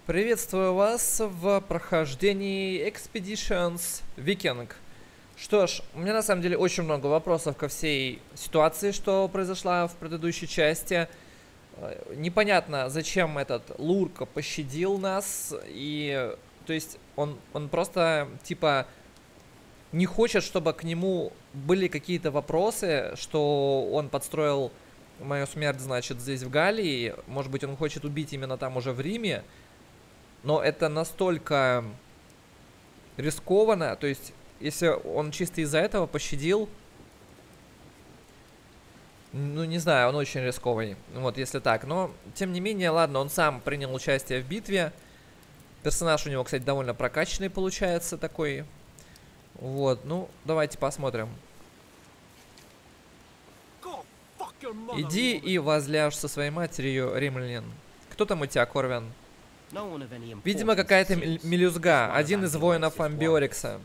Приветствую вас в прохождении Expeditions Viking. Что ж, у меня на самом деле очень много вопросов ко всей ситуации, что произошла в предыдущей части. Непонятно, зачем этот Лурка пощадил нас, и... То есть, он просто, типа, не хочет, чтобы к нему были какие-то вопросы, что он подстроил мою смерть, значит, здесь в Галлии. Может быть, он хочет убить именно там уже в Риме. Но это настолько рискованно, то есть, если он чисто из-за этого пощадил, ну, не знаю, он очень рисковый, вот, если так. Но, тем не менее, ладно, он сам принял участие в битве. Персонаж у него, кстати, довольно прокачанный получается такой. Вот, ну, давайте посмотрим. Иди и возляжь со своей матерью, римлянин. Кто там у тебя, Корвин? Видимо, какая-то мелюзга, один из воинов Амбиорикса.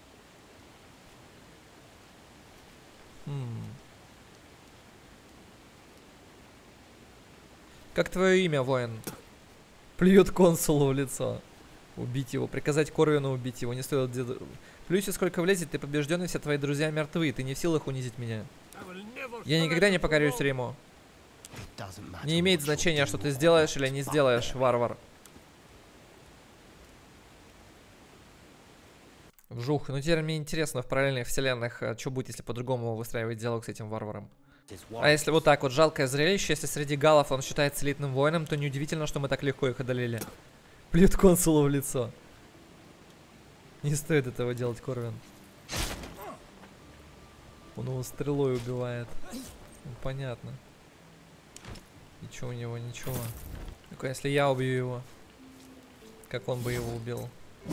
Как твое имя, воин? Плюет консулу в лицо. Убить его, приказать Корвину убить его, не стоит деду. Плюсе сколько влезет, ты побежден, и все твои друзья мертвы, ты не в силах унизить меня. Я никогда не покорюсь Риму. Не имеет значения, что ты сделаешь или не сделаешь, варвар. Вжух, ну теперь мне интересно в параллельных вселенных, что будет, если по-другому выстраивать диалог с этим варваром. А если вот так вот, жалкое зрелище, если среди галлов он считается элитным воином, то неудивительно, что мы так легко их одолели. Плюет консулу в лицо. Не стоит этого делать, Корвин. Он его стрелой убивает. Ну, понятно. Ничего у него, ничего. Только если я убью его, как он бы его убил?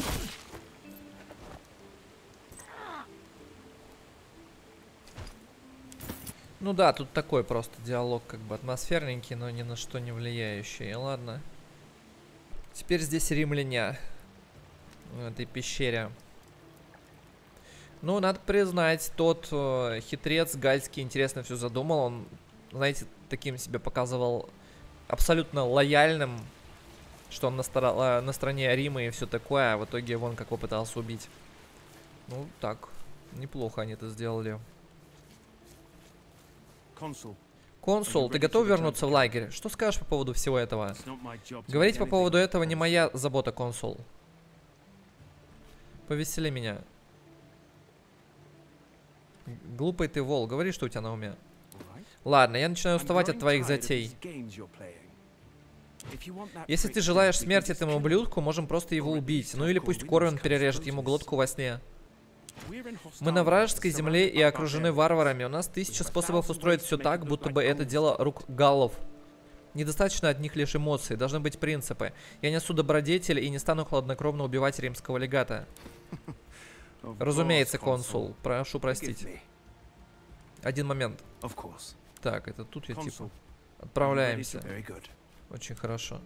Ну да, тут такой просто диалог, как бы атмосферненький, но ни на что не влияющий. Ладно. Теперь здесь римляне. В этой пещере. Ну, надо признать, тот хитрец гальский интересно все задумал. Он, знаете, таким себя показывал абсолютно лояльным, что он на стороне Рима и все такое, а в итоге вон как попытался убить. Ну, так, неплохо они это сделали. Консул, ты готов вернуться в лагерь? Что скажешь по поводу всего этого? Говорить по поводу этого не моя забота, консул. Повесели меня. Глупый ты, вол, говори, что у тебя на уме. Ладно, я начинаю уставать от твоих затей. Если ты желаешь смерти этому ублюдку, можем просто его убить. Ну или пусть Корвин перережет ему глотку во сне. Мы на вражеской земле и окружены варварами. У нас 1000 способов устроить все так, будто бы это дело рук галлов. Недостаточно одних лишь эмоций, должны быть принципы. Я несу добродетель и не стану хладнокровно убивать римского легата. Разумеется, консул. Прошу простить. Один момент. Так, это тут я типа... Отправляемся. Очень хорошо.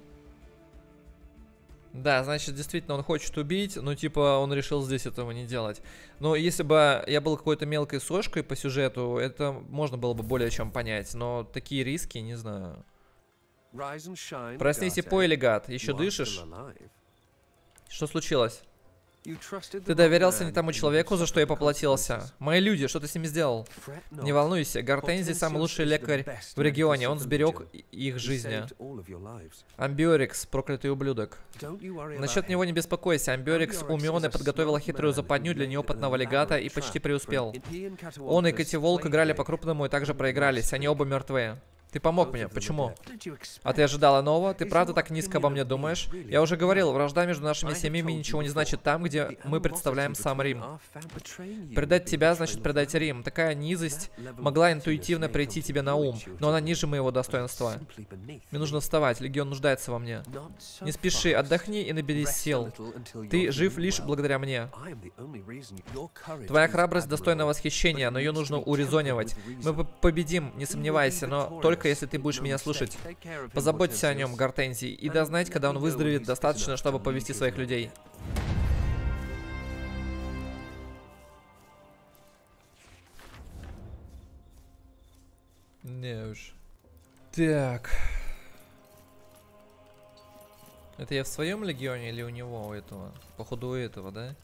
Да, значит, действительно, он хочет убить, но, типа, он решил здесь этого не делать. Но если бы я был какой-то мелкой сошкой по сюжету, это можно было бы более чем понять. Но такие риски, не знаю. Проснись и пой, легат. Еще дышишь? Что случилось? Ты доверился не тому человеку, за что я поплатился. Мои люди, что ты с ними сделал? Не волнуйся, Гортензий самый лучший лекарь в регионе, он сберег их жизни. Амбиорикс, проклятый ублюдок. Насчет него не беспокойся, Амбиорикс умен и подготовила хитрую западню для неопытного легата и почти преуспел. Он и Котиволк играли по-крупному и также проигрались, они оба мертвые. Ты помог мне. Почему? А ты ожидала нового? Ты правда так низко обо мне думаешь? Я уже говорил, вражда между нашими семьями ничего не значит там, где мы представляем сам Рим. Предать тебя значит предать Рим. Такая низость могла интуитивно прийти тебе на ум, но она ниже моего достоинства. Мне нужно вставать, легион нуждается во мне. Не спеши, отдохни и наберись сил. Ты жив лишь благодаря мне. Твоя храбрость достойна восхищения, но ее нужно урезонивать. Мы победим, не сомневайся, но только если ты будешь меня слушать. Позаботься о нем, Гортензий, и дай знать, когда он выздоровеет достаточно, чтобы повести своих людей. Не уж. Так. Это я в своем легионе или у него, у этого? Походу у этого, да?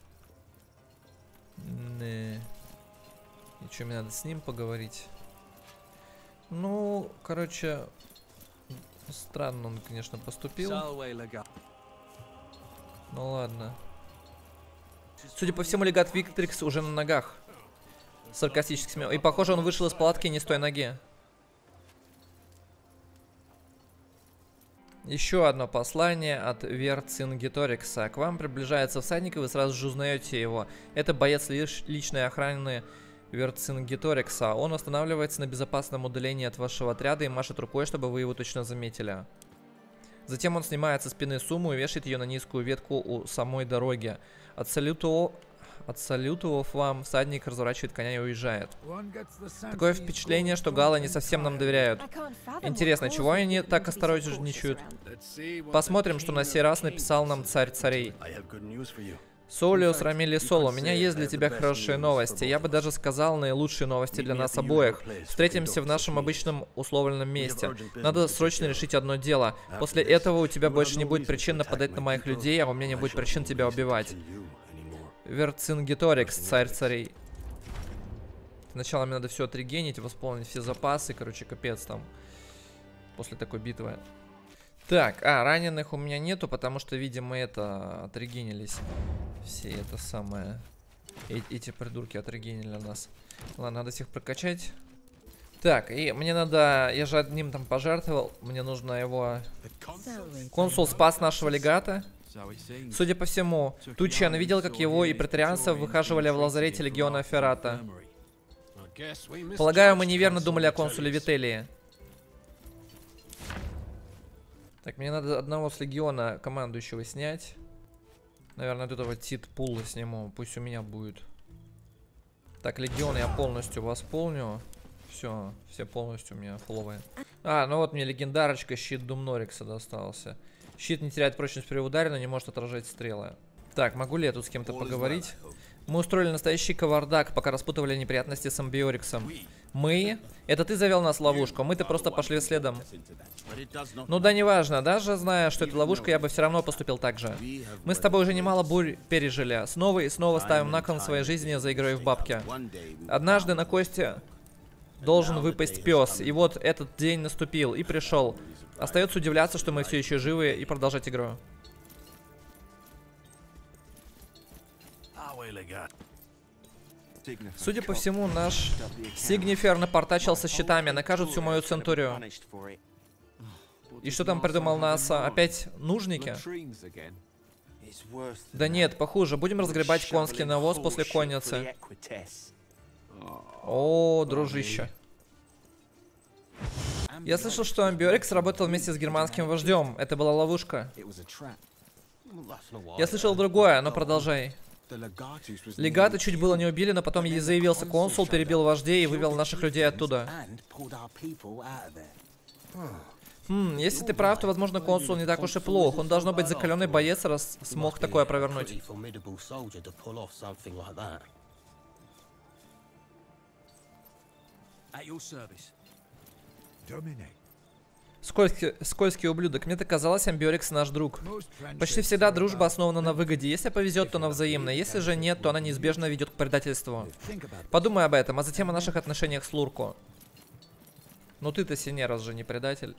Не. И что, мне надо с ним поговорить? Ну, короче, странно он, конечно, поступил. Ну ладно. Судя по всему, легат Виктрикс уже на ногах. Саркастически смех. И похоже, он вышел из палатки не с той ноги. Еще одно послание от Верцингеторикса. К вам приближается всадник, и вы сразу же узнаете его. Это боец личной охраны Верцингеторикса. Он останавливается на безопасном удалении от вашего отряда и машет рукой, чтобы вы его точно заметили. Затем он снимает со спины сумму и вешает ее на низкую ветку у самой дороги. Отсалютовав вам, всадник разворачивает коня и уезжает. Такое впечатление, что галы не совсем нам доверяют. Интересно, чего они так осторожничают? Посмотрим, что на сей раз написал нам царь царей. Солиус Рамили Соло, у меня есть для тебя хорошие новости. Я бы даже сказал, наилучшие новости для нас обоих. Встретимся в нашем обычном условленном месте. Надо срочно решить одно дело. После этого у тебя больше не будет причин нападать на моих людей, а у меня не будет причин тебя убивать. Верцингеторикс, царь царей. Сначала мне надо все отрегенить, восполнить все запасы. Короче, капец там. После такой битвы. Так, раненых у меня нету, потому что, видимо, это отрегенились. Все это самое. Эти придурки отрегенили нас. Ладно, надо всех прокачать. Так, и мне надо... Я же одним там пожертвовал. Мне нужно его... Консул спас нашего легата. Судя по всему, Тучиан видел, как его и претарианцев выхаживали в лазарете легиона Феррата. Полагаю, мы неверно думали о консуле Вителии. Так, мне надо одного с легиона командующего снять. Наверное, от этого Тит-пула сниму. Пусть у меня будет. Так, легион я полностью восполню. Все полностью у меня фуловые. Ну вот мне легендарочка, щит Думнорикса достался. Щит не теряет прочность при ударе, но не может отражать стрелы. Так, могу ли я тут с кем-то поговорить? Мы устроили настоящий кавардак, пока распутывали неприятности с Амбиориксом. Мы? Это ты завел нас в ловушку, мы-то просто пошли следом. Ну да, неважно, даже зная, что это ловушка, я бы все равно поступил так же. Мы с тобой уже немало бурь пережили. Снова и снова ставим на кон своей жизни за игрой в бабки. Однажды на кости должен выпасть пес, и вот этот день наступил и пришел. Остается удивляться, что мы все еще живы, и продолжать игру. Судя по всему, наш Сигнифер напортачил со щитами, накажут всю мою центурию. И что там придумал нас? Опять нужники? Да нет, похуже. Будем разгребать конский навоз после конницы. О, дружище. Я слышал, что Амбиорикс работал вместе с германским вождем. Это была ловушка. Я слышал другое, но продолжай. Легаты чуть было не убили, но потом заявился консул, перебил вождей и вывел наших людей оттуда. Если ты прав, то, возможно, консул не так уж и плох. Он должно быть закаленный боец, раз смог такое провернуть. Скользкий ублюдок. Мне-то казалось, Амбиорикс наш друг. Почти всегда дружба основана на выгоде. Если повезет, то на взаимной. Если же нет, то она неизбежно ведет к предательству. Подумай об этом, а затем о наших отношениях с Лурко. Ну ты-то сильнее, раз же не предатель.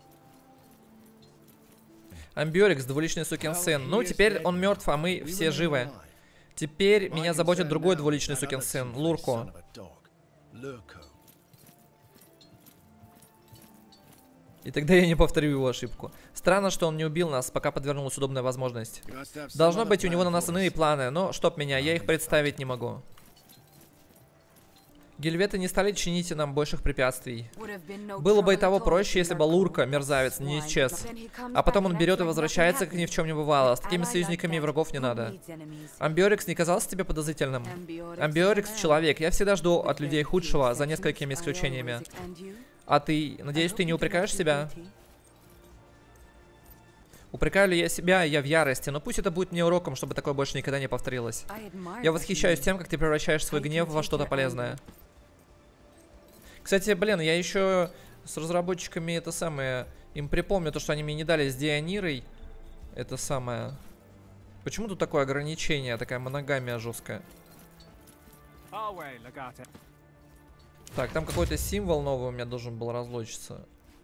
Амбиорикс, двуличный сукин сын. Ну, теперь он мертв, а мы все живы. Теперь меня заботит другой двуличный сукин сын, Лурко. И тогда я не повторю его ошибку. Странно, что он не убил нас, пока подвернулась удобная возможность. Должно быть, у него на нас иные планы, но чтоб меня, я их представить не могу. Гельветы не стали чинить нам больших препятствий. Было бы и того проще, если бы Лурко, мерзавец, не исчез. А потом он берет и возвращается, как ни в чем не бывало. С такими союзниками врагов не надо. Амбиорикс не казался тебе подозрительным? Амбиорикс — человек. Я всегда жду от людей худшего, за несколькими исключениями. А ты, надеюсь, ты не упрекаешь себя? Упрекаю ли я себя? Я в ярости, но пусть это будет мне уроком, чтобы такое больше никогда не повторилось. Я восхищаюсь тем, как ты превращаешь свой гнев во что-то полезное. Кстати, блин, я еще с разработчиками это самое... Им припомню то, что они мне не дали с Дионирой. это самое... Почему тут такое ограничение, такая моногамия жесткая? Так, там какой-то символ новый у меня должен был разлочиться.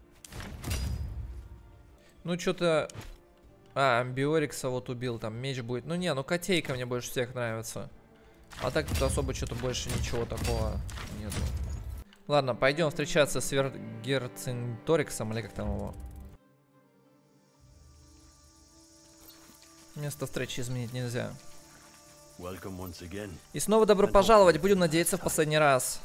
Ну, что-то... А, Амбиорикса вот убил, там меч будет. Ну, не, ну котейка мне больше всех нравится. А так тут особо что-то больше ничего такого нету. Ладно, пойдем встречаться с Вергерцинториксом, или как там его. Место встречи изменить нельзя. И снова добро пожаловать, будем надеяться в последний раз.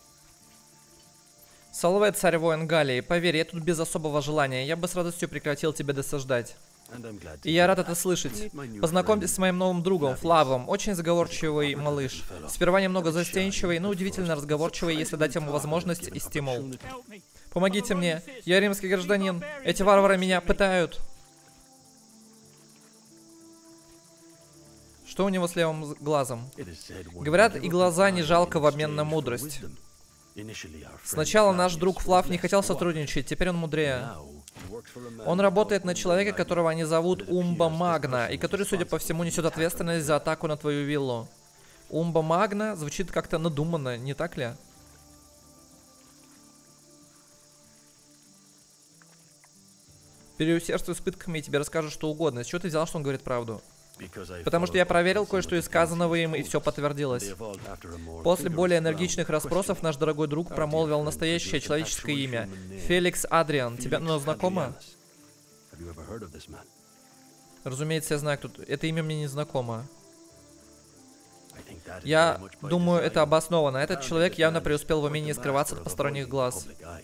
Салве, царь-воин Галлии, поверь, я тут без особого желания. Я бы с радостью прекратил тебя досаждать. И я рад это слышать. Познакомьтесь с моим новым другом, Флавом. Очень заговорчивый малыш. Сперва немного застенчивый, но удивительно разговорчивый, если дать ему возможность и стимул. Помогите мне. Я римский гражданин. Эти варвары меня пытают. Что у него с левым глазом? Говорят, и глаза не жалко в обмен на мудрость. Сначала наш друг Флав не хотел сотрудничать, теперь он мудрее. Он работает на человека, которого они зовут Умба Магна, и который, судя по всему, несет ответственность за атаку на твою виллу. Умба Магна звучит как-то надуманно, не так ли? Переусердствуй с пытками и тебе расскажут что угодно. С чего ты взял, что он говорит правду? Потому что я проверил кое-что из сказанного им, и все подтвердилось. После более энергичных расспросов наш дорогой друг промолвил настоящее человеческое имя. Феликс Адриан. Тебе оно знакомо? Разумеется, я знаю, кто... Это имя мне не знакомо. Я думаю, это обосновано. Этот человек явно преуспел в умении скрываться от посторонних глаз.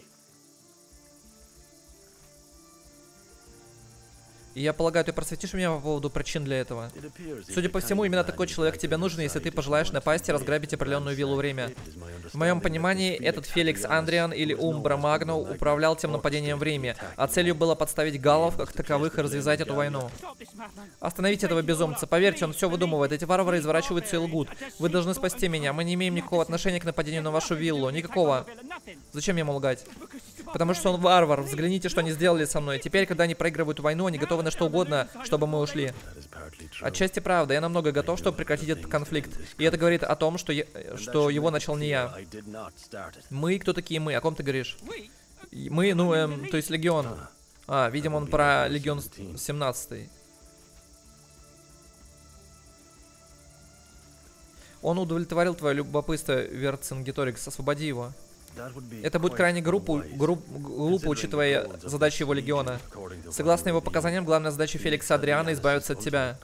И я полагаю, ты просветишь меня по поводу причин для этого. Судя по всему, именно такой человек тебе нужен, если ты пожелаешь напасть и разграбить определенную виллу в Риме. В моем понимании, этот Феликс Адриан или Умбра Магна управлял тем нападением в Риме, а целью было подставить галлов как таковых и развязать эту войну. Остановите этого безумца, поверьте, он все выдумывает, эти варвары изворачиваются и лгут. Вы должны спасти меня, мы не имеем никакого отношения к нападению на вашу виллу, никакого. Зачем ему лгать? Потому что он варвар, взгляните, что они сделали со мной. Теперь, когда они проигрывают войну, они готовы на что угодно, чтобы мы ушли. Отчасти правда, я намного готов, чтобы прекратить этот конфликт. И это говорит о том, что его начал не я. Мы? Кто такие мы? О ком ты говоришь? Мы, ну, то есть Легион. А, видимо, он про Легион 17. Он удовлетворил твое любопытство, Верцингеторикс. Освободи его. Это будет крайне глупо, учитывая задачи его легиона. Согласно его показаниям, главная задача Феликса Адриана — избавиться от тебя.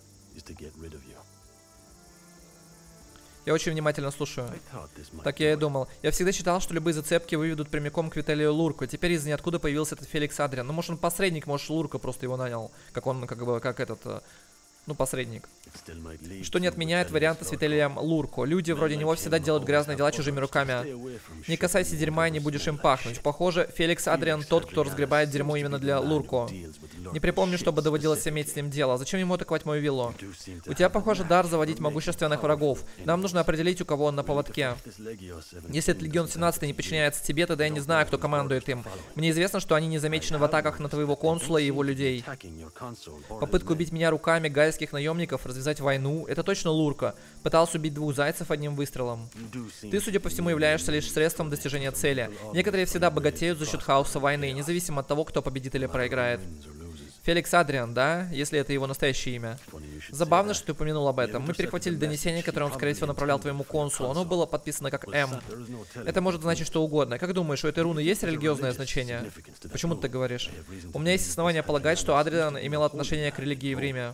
Я очень внимательно слушаю. Так я и думал. Я всегда считал, что любые зацепки выведут прямиком к Виталию Лурку. Теперь из ниоткуда появился этот Феликс Адриан. Ну, может, он посредник, может, Лурка просто его нанял. Как он, как этот... Ну, посредник. Что не отменяет варианты с Виталием Лурко. Люди вроде него всегда делают грязные дела чужими руками. Не касайся дерьма и не будешь им пахнуть. Похоже, Феликс Адриан тот, кто разгребает дерьмо именно для Лурко. Не припомню, чтобы доводилось иметь с ним дело. Зачем ему атаковать мою виллу? У тебя, похоже, дар заводить могущественных врагов. Нам нужно определить, у кого он на поводке. Если этот Легион 17 не подчиняется тебе, тогда я не знаю, кто командует им. Мне известно, что они не замечены в атаках на твоего консула и его людей. Попытка убить меня руками гальских наемников, развязать войну, это точно Лурка. Пытался убить двух зайцев одним выстрелом. Ты, судя по всему, являешься лишь средством достижения цели. Некоторые всегда богатеют за счет хаоса войны, независимо от того, кто победит или проиграет. Феликс Адриан, да? Если это его настоящее имя. Забавно, что ты упомянул об этом. Мы перехватили донесение, которое он, скорее всего, направлял твоему консулу. Оно было подписано как М. Это может значить что угодно. Как думаешь, у этой руны есть религиозное значение? Почему ты так говоришь? У меня есть основания полагать, что Адриан имел отношение к религии в Риме.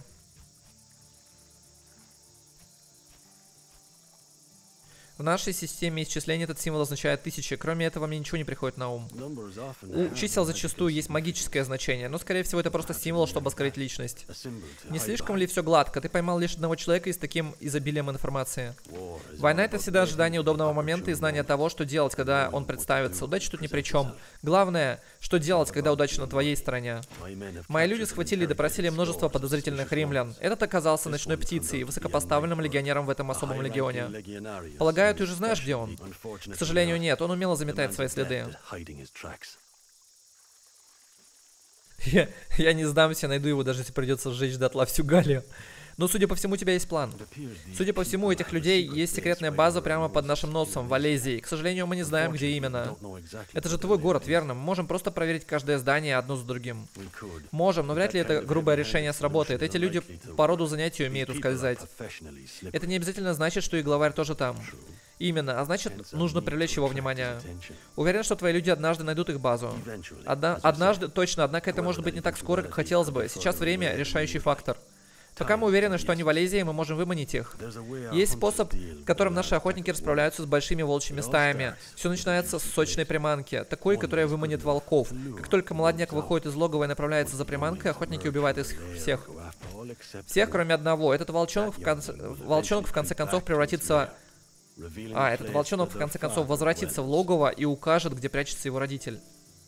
В нашей системе исчисления этот символ означает 1000. Кроме этого, мне ничего не приходит на ум. У чисел зачастую есть магическое значение, но, скорее всего, это просто символ, чтобы скрыть личность. Не слишком ли все гладко? Ты поймал лишь одного человека и с таким изобилием информации. Война — это всегда ожидание удобного момента и знание того, что делать, когда он представится. Удача тут ни при чем. Главное, что делать, когда удача на твоей стороне. Мои люди схватили и допросили множество подозрительных римлян. Этот оказался ночной птицей, высокопоставленным легионером в этом особом легионе. Полагаю, ты уже знаешь, где он? К сожалению, нет. Он умело заметает свои следы. Я не сдамся, найду его, даже если придется сжечь дотла всю Галлию. Но, судя по всему, у тебя есть план. Судя по всему, у этих людей есть секретная база прямо под нашим носом, в Валезии. К сожалению, мы не знаем, где именно. Это же твой город, верно? Мы можем просто проверить каждое здание одно за другим. Можем, но вряд ли это грубое решение сработает. Эти люди по роду занятий умеют ускользать. Это не обязательно значит, что и главарь тоже там. Именно, а значит, нужно привлечь его внимание. Уверен, что твои люди однажды найдут их базу. Однажды, точно, однако это может быть не так скоро, как хотелось бы. Сейчас время — решающий фактор. Пока мы уверены, что они в Валезии, мы можем выманить их. Есть способ, которым наши охотники расправляются с большими волчьими стаями. Все начинается с сочной приманки, такой, которая выманит волков. Как только молодняк выходит из логова и направляется за приманкой, охотники убивают их всех. Всех, кроме одного. Этот волчонок в конце концов превратится... этот волчонок в конце концов возвратится в логово и укажет, где прячется его родитель.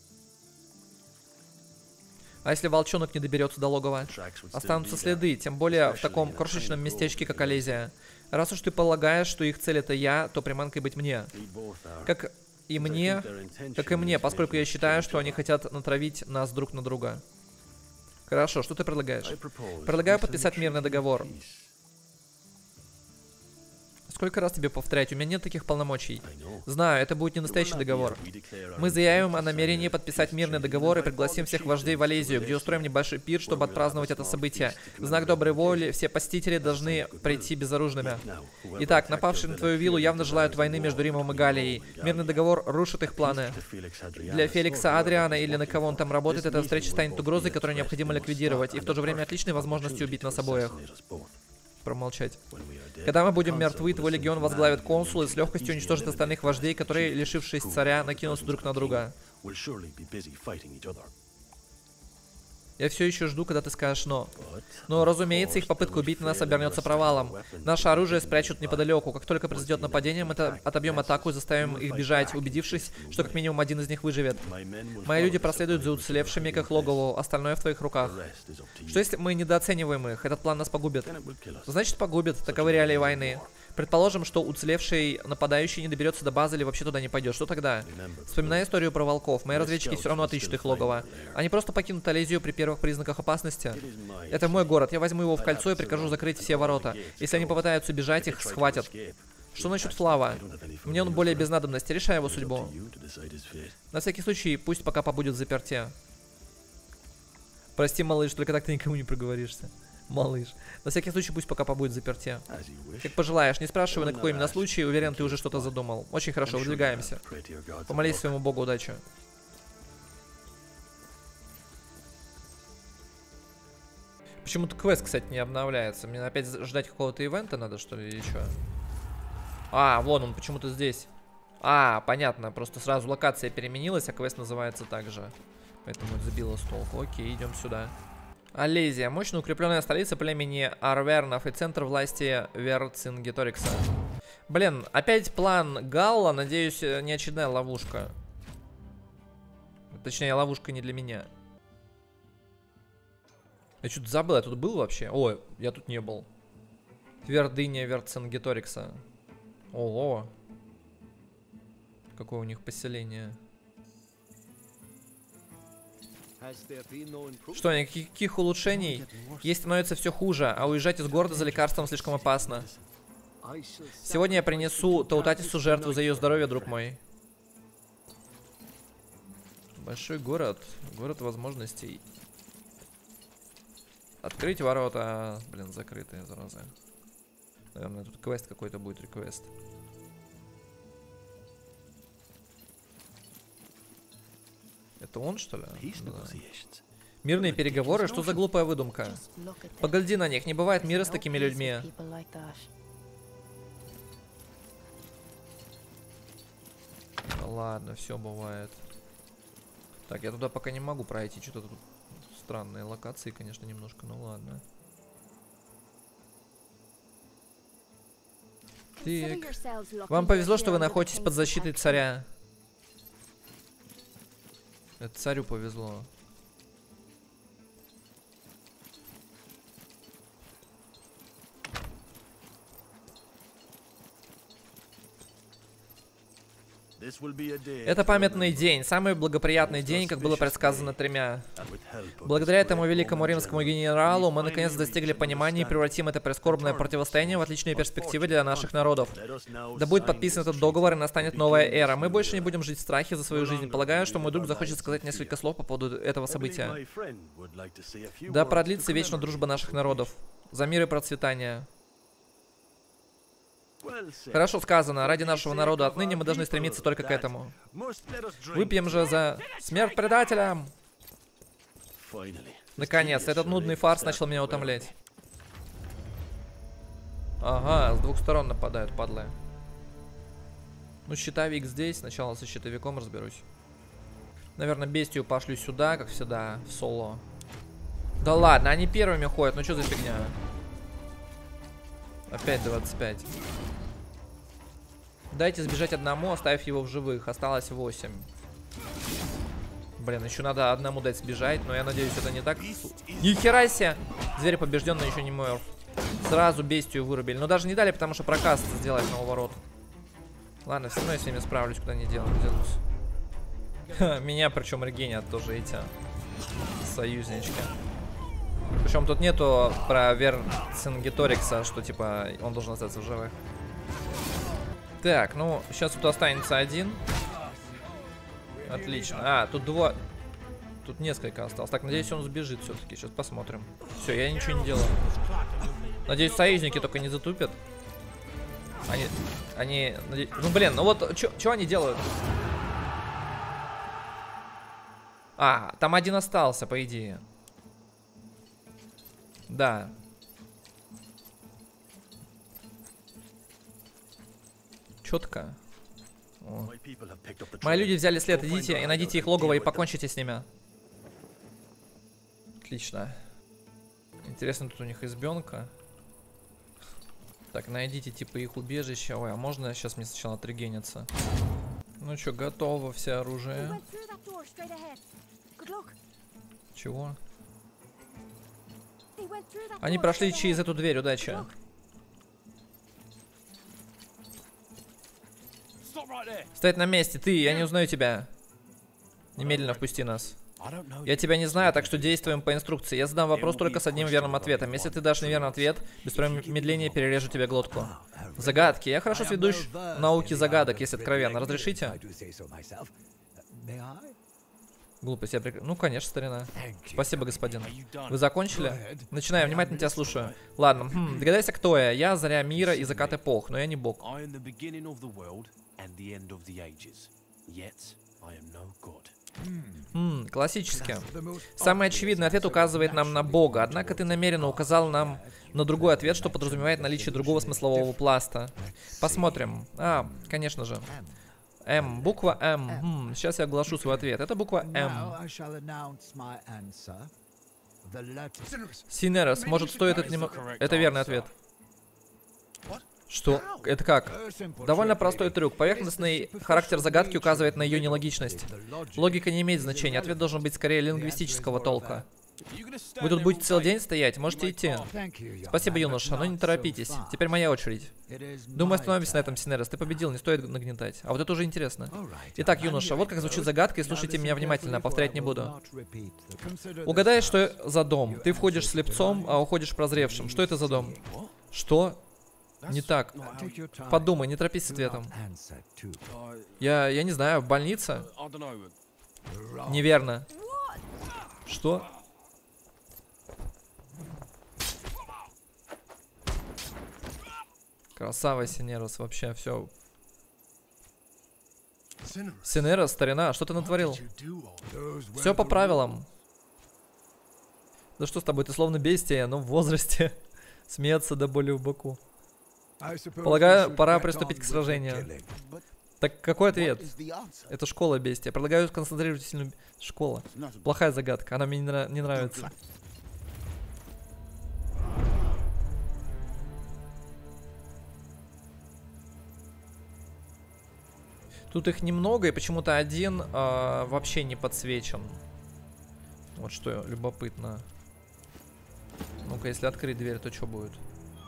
А если волчонок не доберется до логова? Останутся следы, тем более в таком крошечном местечке, как Алезия. Раз уж ты полагаешь, что их цель — это я, то приманкой быть мне. Как и мне, поскольку я считаю, что они хотят натравить нас друг на друга. Хорошо, что ты предлагаешь? Предлагаю подписать мирный договор. Сколько раз тебе повторять? У меня нет таких полномочий. Знаю, это будет не настоящий договор. Мы заявим о намерении подписать мирный договор и пригласим всех вождей в Валезию, где устроим небольшой пир, чтобы отпраздновать это событие. В знак доброй воли все посетители должны прийти безоружными. Итак, напавшие на твою виллу явно желают войны между Римом и Галлией. Мирный договор рушит их планы. Для Феликса Адриана или на кого он там работает, эта встреча станет угрозой, которую необходимо ликвидировать, и в то же время отличной возможностью убить нас обоих. Промолчать. Когда мы будем мертвы, твой легион возглавит консул и с легкостью уничтожит остальных вождей, которые, лишившись царя, накинутся друг на друга. Я все еще жду, когда ты скажешь «но». Но, разумеется, их попытка убить нас обернется провалом. Наше оружие спрячут неподалеку. Как только произойдет нападение, мы отобьем атаку и заставим их бежать, убедившись, что как минимум один из них выживет. Мои люди проследуют за уцелевшими к их логову, остальное в твоих руках. Что если мы недооцениваем их? Этот план нас погубит. Значит, погубит. Таковы реалии войны. Предположим, что уцелевший нападающий не доберется до базы или вообще туда не пойдет. Что тогда? Вспоминая историю про волков, мои разведчики все равно отыщут их логово. Они просто покинут Алезию при первых признаках опасности. Это мой город. Я возьму его в кольцо и прикажу закрыть все ворота. Если они попытаются бежать, их схватят. Что насчет Флава? Мне он более без надобности. Решай его судьбу. На всякий случай, пусть пока побудет в заперте. Прости, малыш, только так ты никому не проговоришься. Малыш. На всякий случай, пусть пока побудет в заперте. Как пожелаешь. Не спрашивай, на какой именно случай. Уверен, ты уже что-то задумал. Очень хорошо, выдвигаемся. Помолись своему богу удачи. Почему-то квест, кстати, не обновляется. Мне опять ждать какого-то ивента надо, что ли, или еще? А, вон он, почему-то здесь. А, понятно, просто сразу локация переменилась, а квест называется так же. Поэтому это сбило с толку. Окей, идем сюда. Алезия. Мощно укрепленная столица племени Арвернов и центр власти Верцингеторикса. Блин, опять план Галла. Надеюсь, не очередная ловушка. Точнее, ловушка не для меня. Я что-то забыл, я тут был вообще? Ой, я тут не был. Твердыня Верцингеторикса. Ого. Какое у них поселение. Что, никаких улучшений? Ей становится все хуже, а уезжать из города за лекарством слишком опасно. Сегодня я принесу Таутатису жертву за ее здоровье, друг мой. Большой город. Город возможностей. Открыть ворота. Блин, закрытые, зараза. Наверное, тут квест какой-то будет, реквест. Это он, что ли? Да. Мирные переговоры? Что за глупая выдумка? Погляди на них, не бывает мира с такими людьми. Ладно, все бывает. Так, я туда пока не могу пройти. Что-то тут странные локации, конечно, немножко, ну ладно. Так. Вам повезло, что вы находитесь под защитой царя. Это царю повезло. Это памятный день, самый благоприятный день, как было предсказано 3. Благодаря этому великому римскому генералу мы наконец достигли понимания и превратим это прискорбное противостояние в отличные перспективы для наших народов. Да будет подписан этот договор, и настанет новая эра. Мы больше не будем жить в страхе за свою жизнь. Полагаю, что мой друг захочет сказать несколько слов по поводу этого события. Да продлится вечно дружба наших народов. За мир и процветание. Хорошо сказано. Ради нашего народа отныне мы должны стремиться только к этому. Выпьем же за смерть предателям. Наконец, этот нудный фарс начал меня утомлять. Ага, с двух сторон нападают, падлы. Ну, щитовик здесь. Сначала со щитовиком разберусь. Наверное, бестию пошлю сюда, как всегда, в соло. Да ладно, они первыми ходят. Ну, что за фигня? Опять 25. Дайте сбежать одному, оставив его в живых. Осталось 8. Блин, еще надо одному дать сбежать, но я надеюсь, это не так. Нихера себе! Зверь побежденный еще не мертв. Сразу бестию вырубили. Но даже не дали, потому что прокаст сделать на уворот. Ладно, все равно я с ними справлюсь, куда не денусь. Меня причем регенят тоже эти союзнички. Причем тут нету про Верцингеторикса, что типа он должен остаться в живых. Так, ну, сейчас тут останется один. Отлично. А, тут 2. Тут несколько осталось. Так, надеюсь, он сбежит все-таки. Сейчас посмотрим. Все, я ничего не делаю. Надеюсь, союзники только не затупят. Они... Ну, блин, ну вот, что они делают? А, там один остался, по идее. Да. Четко. О. Мои люди взяли след. Идите и найдите их логово и покончите с ними. Отлично. Интересно, тут у них избенка. Так, найдите типа их убежище. Ой, а можно сейчас мне сначала отрегениться? Ну что, готово все оружие. Чего? Они прошли через эту дверь, удачи. Стоять на месте, ты, я не узнаю тебя. Немедленно впусти нас. Я тебя не знаю, так что действуем по инструкции. Я задам вопрос только с одним верным ответом. Если ты дашь неверный ответ, без промедления перережу тебе глотку. Загадки. Я хорошо сведущ в науке загадок, если откровенно. Разрешите? Глупость, я Ну, конечно, старина. Спасибо, господин. Вы закончили? Начинаю, внимательно тебя слушаю. Ладно, догадайся, кто я. Я заря мира и закат эпох, но я не бог. Классически. Самый очевидный ответ указывает нам на Бога, однако ты намеренно указал нам на другой ответ, что подразумевает наличие другого смыслового пласта. Посмотрим. А, конечно же. М. Буква М. Сейчас я оглашу свой ответ. Это буква М. Синерос, может, стоит это немного... Это верный ответ. Что? Это как? Довольно простой трюк. Поверхностный характер загадки указывает на ее нелогичность. Логика не имеет значения. Ответ должен быть скорее лингвистического толка. Вы тут будете целый день стоять? Можете идти. Спасибо, юноша, но не торопитесь. Теперь моя очередь. Думаю, остановимся на этом, Синерос. Ты победил, не стоит нагнетать. А вот это уже интересно. Итак, юноша, вот как звучит загадка, и слушайте меня внимательно, повторять не буду. Угадай, что за дом. Ты входишь слепцом, а уходишь прозревшим. Что это за дом? Что? Не так. Подумай, не торопись с ответом. Я не знаю, в больнице? Неверно. Что? Красава, Синерос, вообще все. Синерос, старина, что ты натворил? Все по правилам. Да что с тобой, ты словно бестия, но в возрасте. Смеяться до боли в боку. Полагаю, пора приступить к сражению. Так какой ответ? Это школа бестия. Предлагаю сконцентрировать сильную... Школа. Плохая загадка, она мне не нравится. Тут их немного, и почему-то один вообще не подсвечен. Вот что любопытно. Ну-ка, если открыть дверь, то что будет?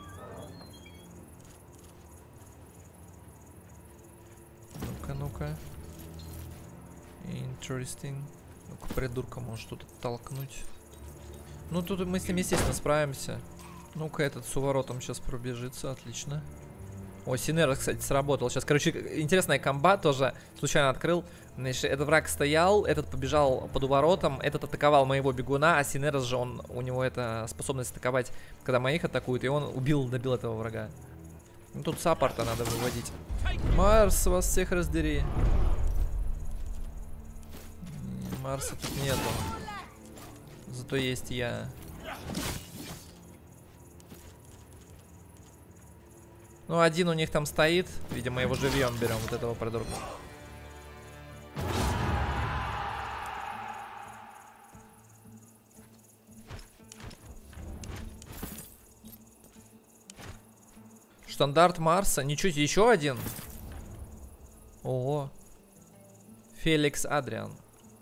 Ну-ка, ну-ка. Interesting. Ну-ка, придурка может тут толкнуть. Ну, тут мы с ним, естественно, справимся. Ну-ка, этот с уворотом сейчас пробежится. Отлично. О, Синера, кстати, сработал сейчас. Короче, интересная комба тоже. Случайно открыл. Значит, этот враг стоял, этот побежал под уворотом, этот атаковал моего бегуна, а Синерас же, у него это способность атаковать, когда моих атакуют, и он добил этого врага. Ну, тут саппорта надо выводить. Марс, вас всех раздери. Марса тут нету. Зато есть я. Ну, один у них там стоит. Видимо, его живьем берем, вот этого придурка. Стандарт Марса. Ничего себе, еще один. Ого. Феликс Адриан.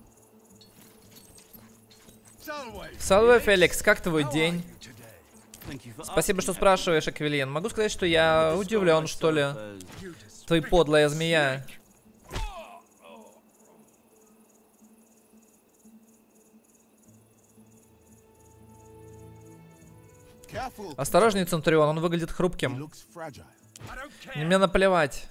Салве, Феликс, как твой день? Спасибо, что спрашиваешь, Аквилин. Могу сказать, что я удивлен, что ли. Ты подлая змея. Осторожней, Центурион, он выглядит хрупким. Мне наплевать.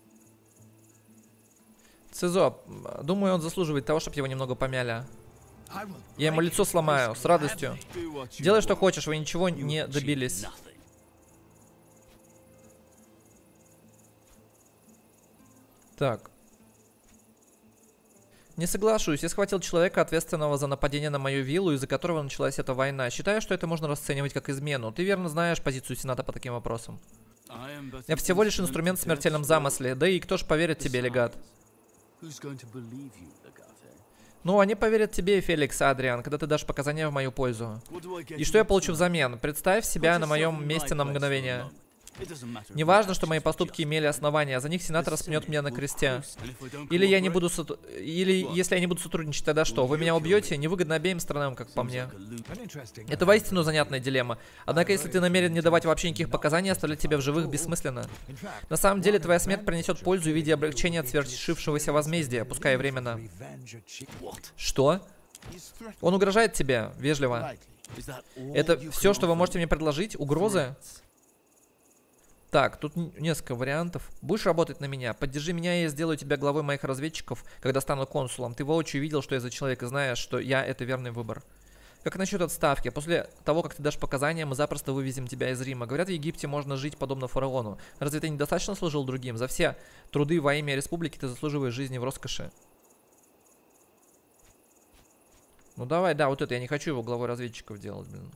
Цизо, думаю, он заслуживает того, чтобы его немного помяли. Я ему лицо сломаю, с радостью. Делай, что хочешь, вы ничего не добились. Так. Не соглашусь, я схватил человека, ответственного за нападение на мою виллу, из-за которого началась эта война. Считаю, что это можно расценивать как измену. Ты верно знаешь позицию Сената по таким вопросам. Я всего лишь инструмент в смертельном замысле. Да и кто ж поверит тебе, легат? Ну, они поверят тебе, Феликс Адриан, когда ты дашь показания в мою пользу. И что я получу взамен? Представь себя на моем месте на мгновение. Не важно, что мои поступки имели основания, за них Сенат распнет меня на кресте. Или если я не буду сотрудничать, тогда что? Вы меня убьете? Невыгодно обеим сторонам, как по мне. Это воистину занятная дилемма. Однако, если ты намерен не давать вообще никаких показаний, оставлять тебя в живых бессмысленно. На самом деле, твоя смерть принесет пользу в виде облегчения от свершившегося возмездия, пускай и временно. Что? Он угрожает тебе, вежливо. Это все, что вы можете мне предложить? Угрозы? Так, тут несколько вариантов. Будешь работать на меня? Поддержи меня, и я сделаю тебя главой моих разведчиков, когда стану консулом. Ты воочию видел, что я за человек, и знаешь, что я — это верный выбор. Как насчет отставки? После того, как ты дашь показания, мы запросто вывезем тебя из Рима. Говорят, в Египте можно жить подобно фараону. Разве ты недостаточно служил другим? За все труды во имя республики ты заслуживаешь жизни в роскоши. Ну давай, да, вот это. Я не хочу его главой разведчиков делать, блин.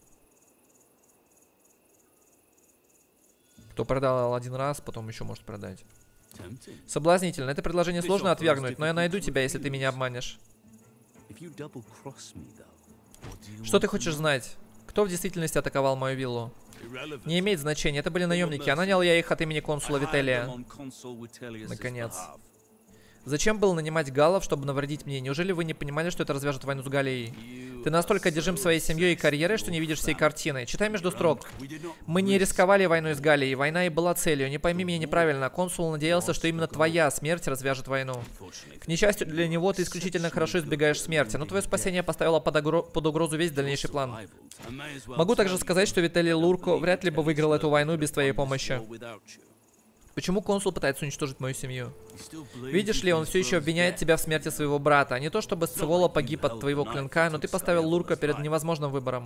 Кто продал один раз, потом еще может продать. Соблазнительно. Это предложение сложно отвергнуть, но я найду тебя, если ты меня обманешь. Что ты хочешь знать? Кто в действительности атаковал мою виллу? Не имеет значения. Это были наемники, а нанял я их от имени консула Вителия. Наконец. Зачем было нанимать галлов, чтобы навредить мне? Неужели вы не понимали, что это развяжет войну с Галлией? Ты настолько одержим своей семьей и карьерой, что не видишь всей картины. Читай между строк. Мы не рисковали войной с Галлией. Война и была целью. Не пойми меня неправильно. Консул надеялся, что именно твоя смерть развяжет войну. К несчастью для него, ты исключительно хорошо избегаешь смерти, но твое спасение поставило под угрозу весь дальнейший план. Могу также сказать, что Вителий Лурко вряд ли бы выиграл эту войну без твоей помощи. Почему консул пытается уничтожить мою семью? Видишь ли, он все еще обвиняет тебя в смерти своего брата. Не то чтобы Сцевола погиб от твоего клинка, но ты поставил Лурка перед невозможным выбором.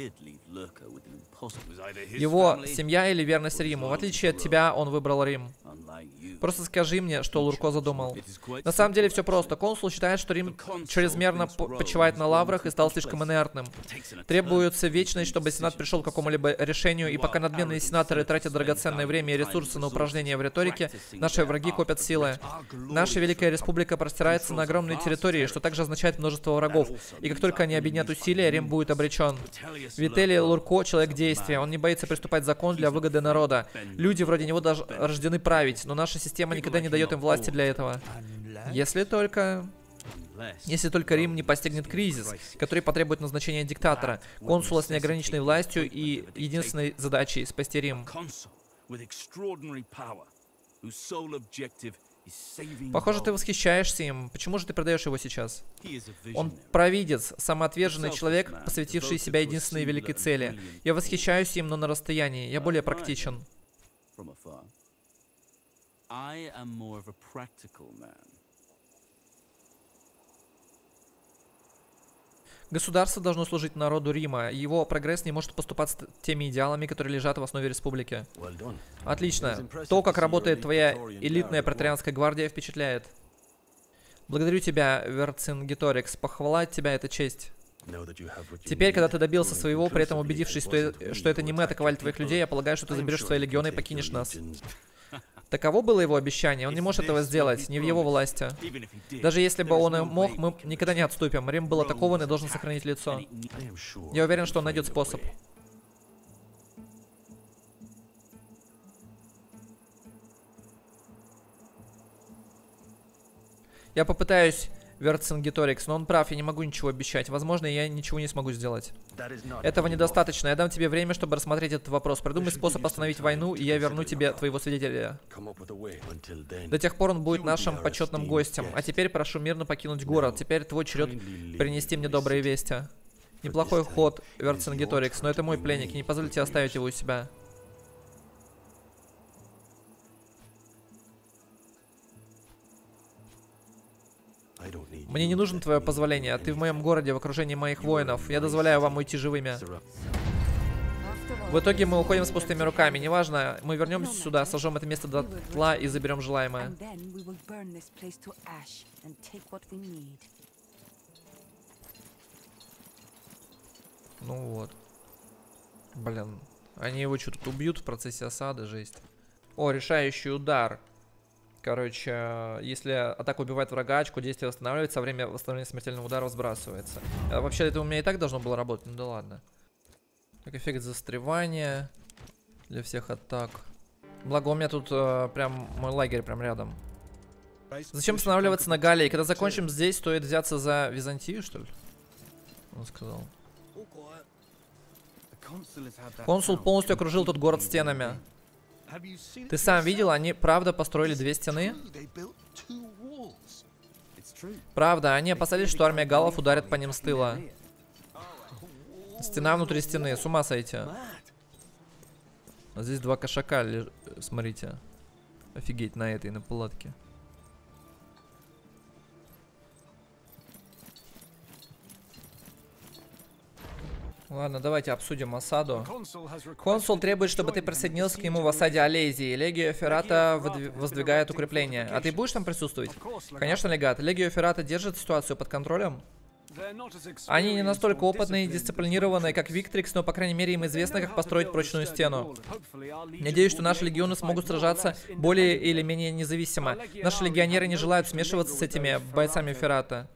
Его семья или верность Риму. В отличие от тебя, он выбрал Рим. Просто скажи мне, что Лурко задумал. На самом деле все просто. Консул считает, что Рим чрезмерно почивает на лаврах и стал слишком инертным. Требуется вечность, чтобы Сенат пришел к какому-либо решению, и пока надменные сенаторы тратят драгоценное время и ресурсы на упражнения в риторике, наши враги копят силы. Наша Великая Республика простирается на огромные территории, что также означает множество врагов. И как только они объединят усилия, Рим будет обречен. Вителий Лурко — человек действия. Он не боится приступать закон для выгоды народа. Люди вроде него даже рождены править, но наша система никогда не дает им власти для этого. Если только Рим не постигнет кризис, который потребует назначения диктатора, консула с неограниченной властью и единственной задачей — спасти Рим. Похоже, ты восхищаешься им. Почему же ты продаешь его сейчас? Он провидец, самоотверженный человек, посвятивший себя единственной великой цели. Я восхищаюсь им, но на расстоянии. Я более практичен. Государство должно служить народу Рима. Его прогресс не может поступать с теми идеалами, которые лежат в основе республики. Отлично. То, как работает твоя элитная претарианская гвардия, впечатляет. Благодарю тебя, Верцингеторикс. Похвала от тебя — это честь. Теперь, когда ты добился своего, при этом убедившись, что это не мы атаковали твоих людей, я полагаю, что ты заберешь свои легионы и покинешь нас. Таково было его обещание. Он не может этого сделать, не в его власти. Даже если бы он и мог, мы никогда не отступим. Рим был атакован и должен сохранить лицо. Я уверен, что он найдет способ. Я попытаюсь, Верцингеторикс, но он прав, я не могу ничего обещать. Возможно, я ничего не смогу сделать. Этого недостаточно. Я дам тебе время, чтобы рассмотреть этот вопрос. Придумай способ остановить войну, и я верну тебе твоего свидетеля. До тех пор он будет нашим почетным гостем. А теперь прошу мирно покинуть город. Теперь твой черед принести мне добрые вести. Неплохой ход, Верцингеторикс, но это мой пленник, и не позвольте оставить его у себя. Мне не нужно твое позволение. Ты в моем городе, в окружении моих воинов. Я дозволяю вам уйти живыми. В итоге мы уходим с пустыми руками. Неважно, мы вернемся сюда, сожжем это место дотла и заберем желаемое. Ну вот. Блин. Они его что, тут убьют в процессе осады? Жесть. О, решающий удар. Короче, если атака убивает врага, очко действия восстанавливается, а время восстановления смертельного удара сбрасывается. Вообще, это у меня и так должно было работать, ну да ладно. Так, эффект застревания для всех атак. Благо, у меня тут прям мой лагерь прям рядом. Зачем останавливаться на Галлии? Когда закончим здесь, стоит взяться за Византию, что ли? Он сказал. Консул полностью окружил тот город стенами. Ты сам видел, они правда построили 2 стены? Правда, они опасались, что армия галлов ударит по ним с тыла. Стена внутри стены, с ума сойти. А здесь 2 кошака, смотрите. Офигеть, на этой, на палатке. Ладно, давайте обсудим осаду. Консул требует, чтобы ты присоединился к нему в осаде Алезии. Легио Феррата воздвигает укрепление. А ты будешь там присутствовать? Конечно, легат. Легио Феррата держит ситуацию под контролем? Они не настолько опытные и дисциплинированные, как Виктрикс, но, по крайней мере, им известно, как построить прочную стену. Надеюсь, что наши легионы смогут сражаться более или менее независимо. Наши легионеры не желают смешиваться с этими бойцами Феррата.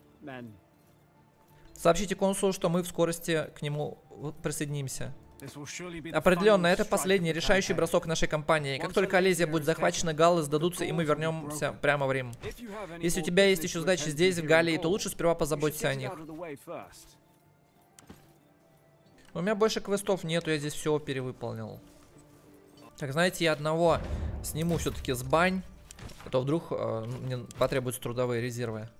Сообщите консулу, что мы в скорости к нему присоединимся. Определенно, это последний решающий бросок нашей кампании. Как только Алезия будет захвачена, галлы сдадутся, и мы вернемся прямо в Рим. Если у тебя есть еще задачи здесь, в Галлии, то лучше сперва позаботься о них. У меня больше квестов нету, я здесь все перевыполнил. Так, знаете, я одного сниму все-таки с бань, а то вдруг мне потребуются трудовые резервы.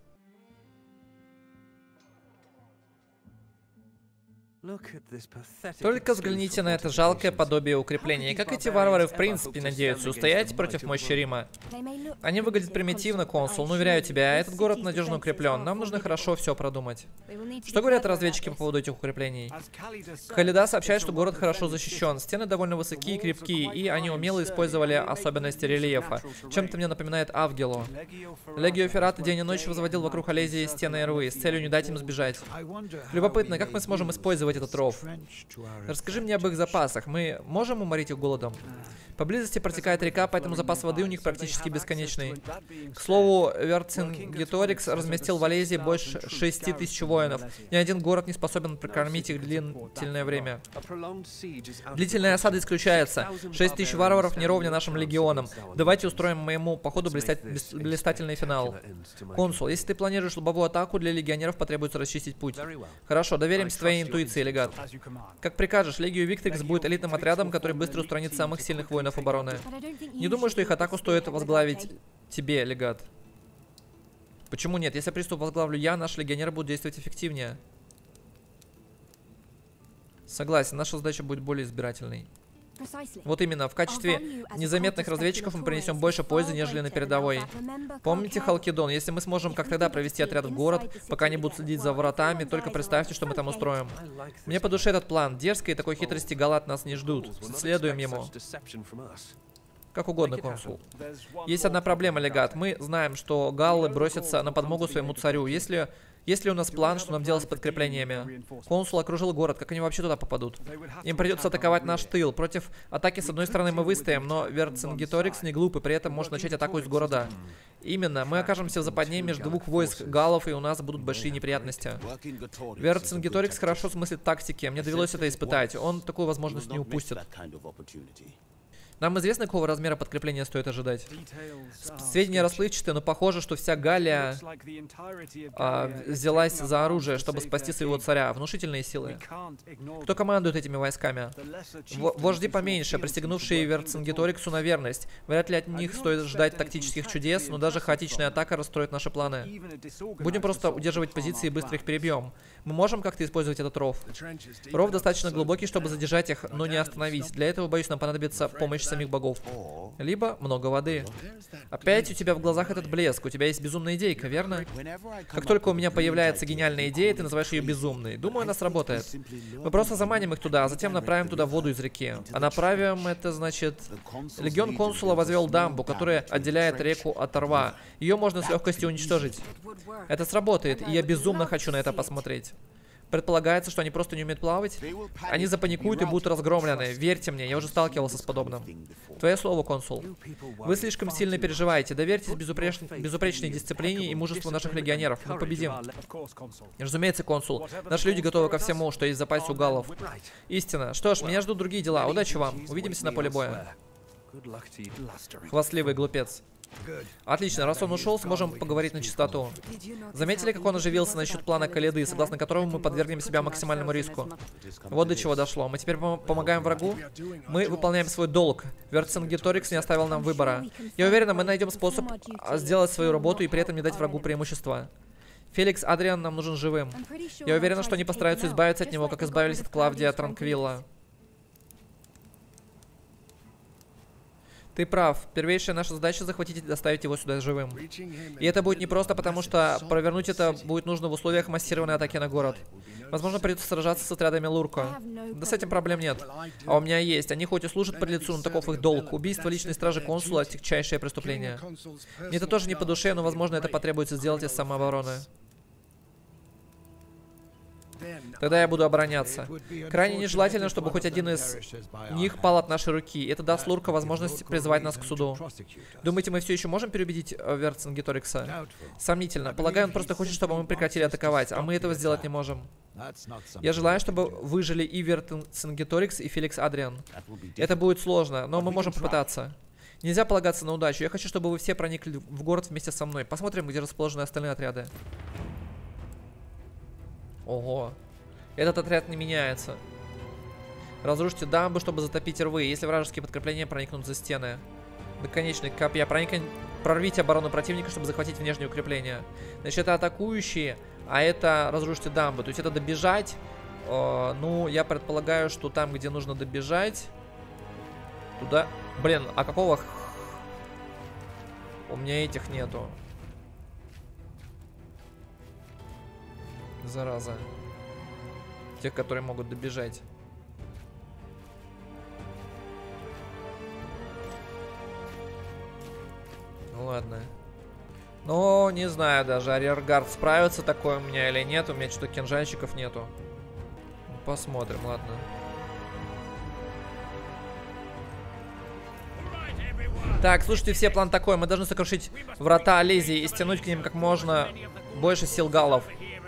Только взгляните на это жалкое подобие укрепления. Как эти варвары в принципе надеются устоять против мощи Рима? Они выглядят примитивно, консул, но уверяю тебя, этот город надежно укреплен. Нам нужно хорошо все продумать. Что говорят разведчики по поводу этих укреплений? Халида сообщает, что город хорошо защищен. Стены довольно высокие и крепкие, и они умело использовали особенности рельефа. Чем-то мне напоминает Авгелу. Легио Феррата день и ночь возводил вокруг Алезии стены и рвы, с целью не дать им сбежать. Любопытно, как мы сможем использовать этот ров? Расскажи мне об их запасах. Мы можем уморить их голодом? Поблизости протекает река, поэтому запас воды у них практически бесконечный. К слову, Верцингеторикс разместил в Алезии больше 6000 воинов. Ни один город не способен прокормить их длительное время. Длительная осада исключается. 6000 варваров не ровня нашим легионам. Давайте устроим моему походу блистательный финал. Консул, если ты планируешь лобовую атаку, для легионеров потребуется расчистить путь. Хорошо, доверимся твоей интуиции, легат. Как прикажешь, Легио Виктрикс будет элитным отрядом, который быстро устранит самых сильных воинов обороны. Не думаю, что их атаку стоит возглавить тебе, легат. Почему нет? Если приступ возглавлю я, наши легионеры будут действовать эффективнее. Согласен, наша задача будет более избирательной. Вот именно, в качестве незаметных разведчиков мы принесем больше пользы, нежели на передовой. Помните Халкидон? Если мы сможем как тогда провести отряд в город, пока они будут следить за вратами, только представьте, что мы там устроим. Мне по душе этот план. Дерзкой и такой хитрости галат нас не ждут. Следуем ему. Как угодно, консул. Есть одна проблема, легат. Мы знаем, что галлы бросятся на подмогу своему царю. Есть ли у нас план, что нам делать с подкреплениями? Консул окружил город, как они вообще туда попадут? Им придется атаковать наш тыл. Против атаки с одной стороны мы выстоим, но Верцингеторикс не глупый, при этом может начать атаку из города. Именно, мы окажемся в западне между двух войск галлов, и у нас будут большие неприятности. Верцингеторикс хорошо смыслит тактики, мне довелось это испытать. Он такую возможность не упустит. Нам известно, какого размера подкрепления стоит ожидать? Сведения расплывчатые, но похоже, что вся Галлия взялась за оружие, чтобы спасти своего царя. Внушительные силы. Кто командует этими войсками? Вожди поменьше, пристегнувшие Верцингеториксу на верность. Вряд ли от них стоит ждать тактических чудес, но даже хаотичная атака расстроит наши планы. Будем просто удерживать позиции и быстро их перебьем. Мы можем как-то использовать этот ров? Ров достаточно глубокий, чтобы задержать их, но не остановить. Для этого, боюсь, нам понадобится помощь самих богов. Либо много воды. Опять у тебя в глазах этот блеск. У тебя есть безумная идейка, верно? Как только у меня появляется гениальная идея, ты называешь ее безумной. Думаю, она сработает. Мы просто заманим их туда, а затем направим туда воду из реки. А направим это, значит... Легион консула возвел дамбу, которая отделяет реку от рва. Ее можно с легкостью уничтожить. Это сработает, и я безумно хочу на это посмотреть. Предполагается, что они просто не умеют плавать. Они запаникуют и будут разгромлены. Верьте мне, я уже сталкивался с подобным. Твое слово, консул. Вы слишком сильно переживаете. Доверьтесь безупречной дисциплине и мужеству наших легионеров. Мы победим. Разумеется, консул. Наши люди готовы ко всему, что есть в запасе у галлов. Истина. Что ж, меня ждут другие дела. Удачи вам. Увидимся на поле боя. Хвастливый глупец. Отлично, раз он ушел, сможем поговорить на чистоту. Заметили, как он оживился насчет плана Каледы, согласно которому мы подвергнем себя максимальному риску? Вот до чего дошло. Мы теперь помогаем врагу. Мы выполняем свой долг. Верцингеторикс не оставил нам выбора. Я уверен, мы найдем способ сделать свою работу и при этом не дать врагу преимущества. Феликс Адриан нам нужен живым. Я уверен, что они постараются избавиться от него, как избавились от Клавдия Транквилла. Ты прав. Первейшая наша задача захватить и доставить его сюда живым. И это будет непросто, потому что провернуть это будет нужно в условиях массированной атаки на город. Возможно, придется сражаться с отрядами Лурко. Да с этим проблем нет. А у меня есть. Они хоть и служат подлецу, но таков их долг. Убийство личной стражи консула — тягчайшее преступление. Мне это тоже не по душе, но, возможно, это потребуется сделать из самообороны. Тогда я буду обороняться. Крайне нежелательно, чтобы хоть один из них пал от нашей руки. Это даст Лурко возможность призывать нас к суду. Думаете, мы все еще можем переубедить Верцингеторикса? Сомнительно. Полагаю, он просто хочет, чтобы мы прекратили атаковать, а мы этого сделать не можем. Я желаю, чтобы выжили и Верцингеторикс, и Феликс Адриан. Это будет сложно, но мы можем попытаться. Нельзя полагаться на удачу. Я хочу, чтобы вы все проникли в город вместе со мной. Посмотрим, где расположены остальные отряды. Ого. Этот отряд не меняется. Разрушите дамбу, чтобы затопить рвы. Если вражеские подкрепления проникнут за стены. Наконечник копья. Прорвите оборону противника, чтобы захватить внешние укрепления. Значит, это атакующие, а это разрушите дамбу. То есть это добежать. Ну, я предполагаю, что там, где нужно добежать, туда... Блин, а какого... У меня этих нету. Зараза. Тех, которые могут добежать. Ну ладно. Ну, не знаю даже, арьергард справится такой у меня или нет. У меня что-то кинжальщиков нету. Посмотрим, ладно. Так, слушайте, все, план такой. Мы должны сокрушить врата Олезии и стянуть к ним как можно больше сил галлов.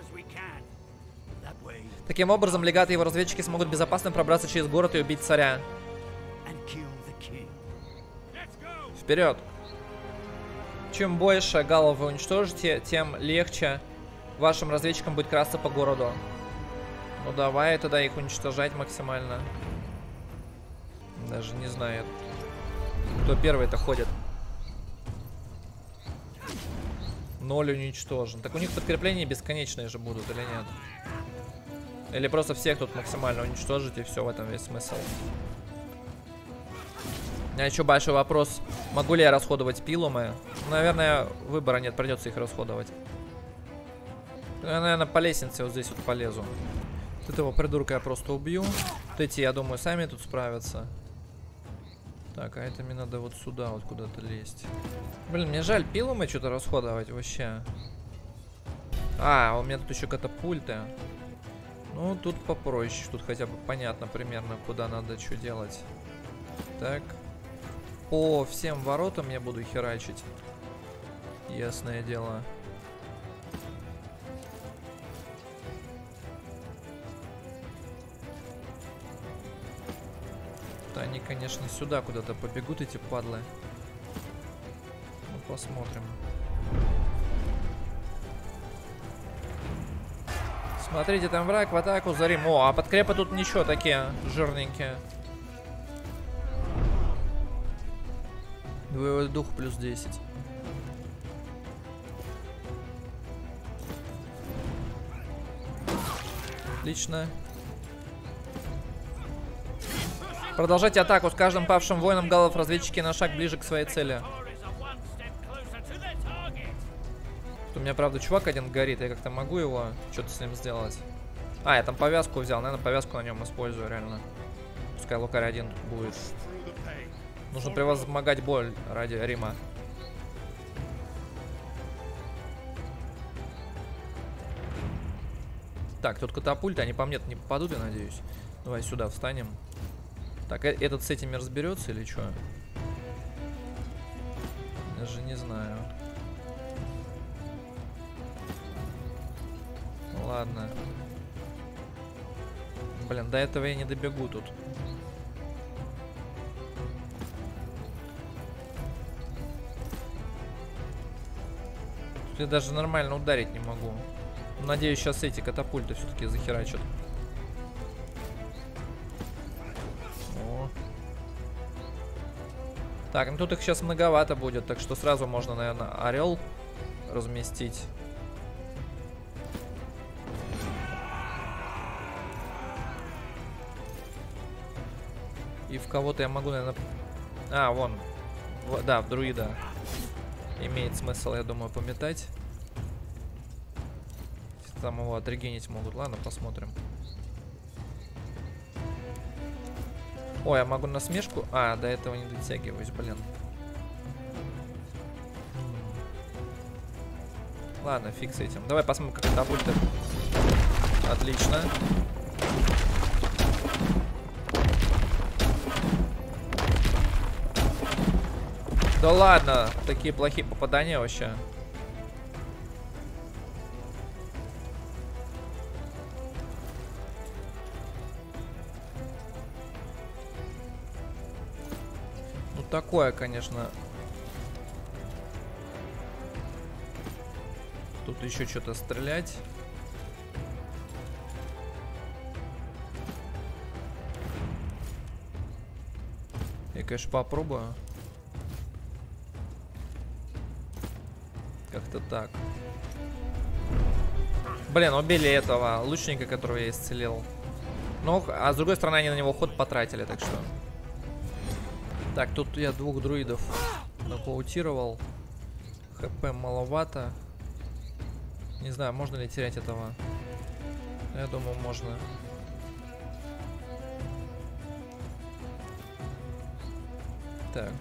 Таким образом, легаты и его разведчики смогут безопасно пробраться через город и убить царя. Вперед! Чем больше галлов вы уничтожите, тем легче вашим разведчикам будет красться по городу. Ну давай тогда их уничтожать максимально. Даже не знаю, кто первый-то ходит. 0 уничтожен. Так у них подкрепления бесконечные же будут или нет? Или просто всех тут максимально уничтожить и все, в этом весь смысл. У меня еще большой вопрос. Могу ли я расходовать пилумы? Наверное, выбора нет, придется их расходовать. Я, наверное, по лестнице вот здесь вот полезу. Вот этого придурка я просто убью. Вот эти, я думаю, сами тут справятся. Так, а это мне надо вот сюда вот куда-то лезть. Блин, мне жаль пилумы что-то расходовать вообще. А, у меня тут еще катапульты. Ну, тут попроще. Тут хотя бы понятно примерно, куда надо что делать. Так. По всем воротам я буду херачить. Ясное дело. Да, они, конечно, сюда куда-то побегут, эти падлы. Ну, посмотрим. Смотрите, там враг в атаку, зарим. О, а подкрепы тут ничего, такие жирненькие. Боевой дух плюс 10. Отлично. Продолжайте атаку. С каждым павшим воином галлов разведчики на шаг ближе к своей цели. У меня, правда, чувак один горит. Я как-то могу его что-то с ним сделать? А, я там повязку взял. Наверное, повязку на нем использую, реально. Пускай лукарь один будет. Нужно превозмогать боль ради Рима. Так, тут катапульты. Они по мне не попадут, я надеюсь. Давай сюда встанем. Так, этот с этими разберется или что? Даже не знаю. Ладно. Блин, до этого я не добегу тут. Тут я даже нормально ударить не могу. Надеюсь, сейчас эти катапульты все-таки захерачат. О. Так, ну тут их сейчас многовато будет, так что сразу можно, наверное, орел разместить. И в кого-то я могу, наверное... А, вон. Да, в друида. Имеет смысл, я думаю, пометать. Там его отрегенить могут. Ладно, посмотрим. Ой, я могу насмешку... А, до этого не дотягиваюсь, блин. Ладно, фиг с этим. Давай посмотрим, как это будет. Отлично. Да ладно, такие плохие попадания вообще. Ну такое, конечно. Тут еще что-то стрелять. Я, конечно, попробую. Как-то так. Блин, убили этого лучника, которого я исцелил. Ну, а с другой стороны, они на него ход потратили, так что... Так, тут я двух друидов нокаутировал. ХП маловато. Не знаю, можно ли терять этого. Я думаю, можно. Так.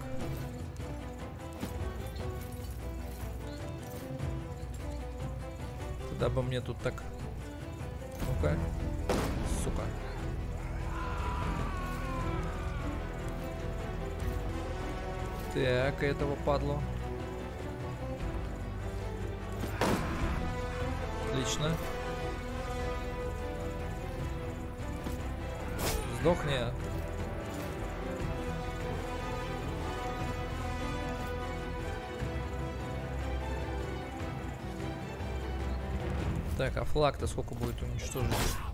Дабы мне тут так... Ну-ка. Сука. Так, этого падло. Отлично. Сдохни. Так, а флаг-то сколько будет уничтожить?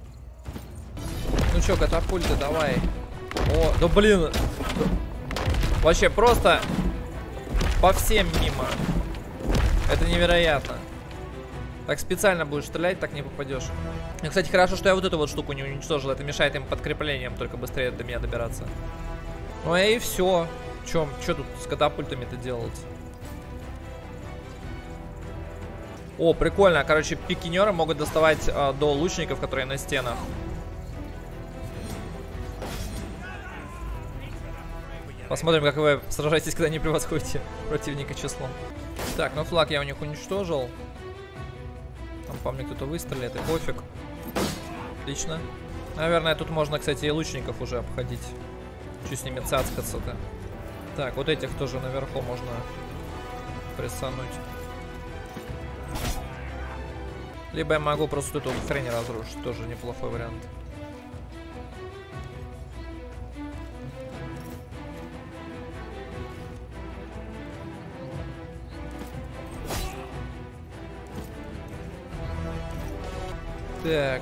Ну чё, катапульты, давай. О, да блин. Вообще просто по всем мимо. Это невероятно. Так специально будешь стрелять, так не попадешь. И, кстати, хорошо, что я вот эту вот штуку не уничтожил. Это мешает им подкреплением только быстрее до меня добираться. Ну и все. Что тут с катапультами-то делать? О, прикольно. Короче, пикинеры могут доставать до лучников, которые на стенах. Посмотрим, как вы сражаетесь, когда не превосходите противника числом. Так, ну флаг я у них уничтожил. Там по мне кто-то выстрелит, и пофиг. Отлично. Наверное, тут можно, кстати, и лучников уже обходить. Чуть с ними цацкаться-то. Так, вот этих тоже наверху можно прессануть. Либо я могу просто эту хрень разрушить. Тоже неплохой вариант. Так.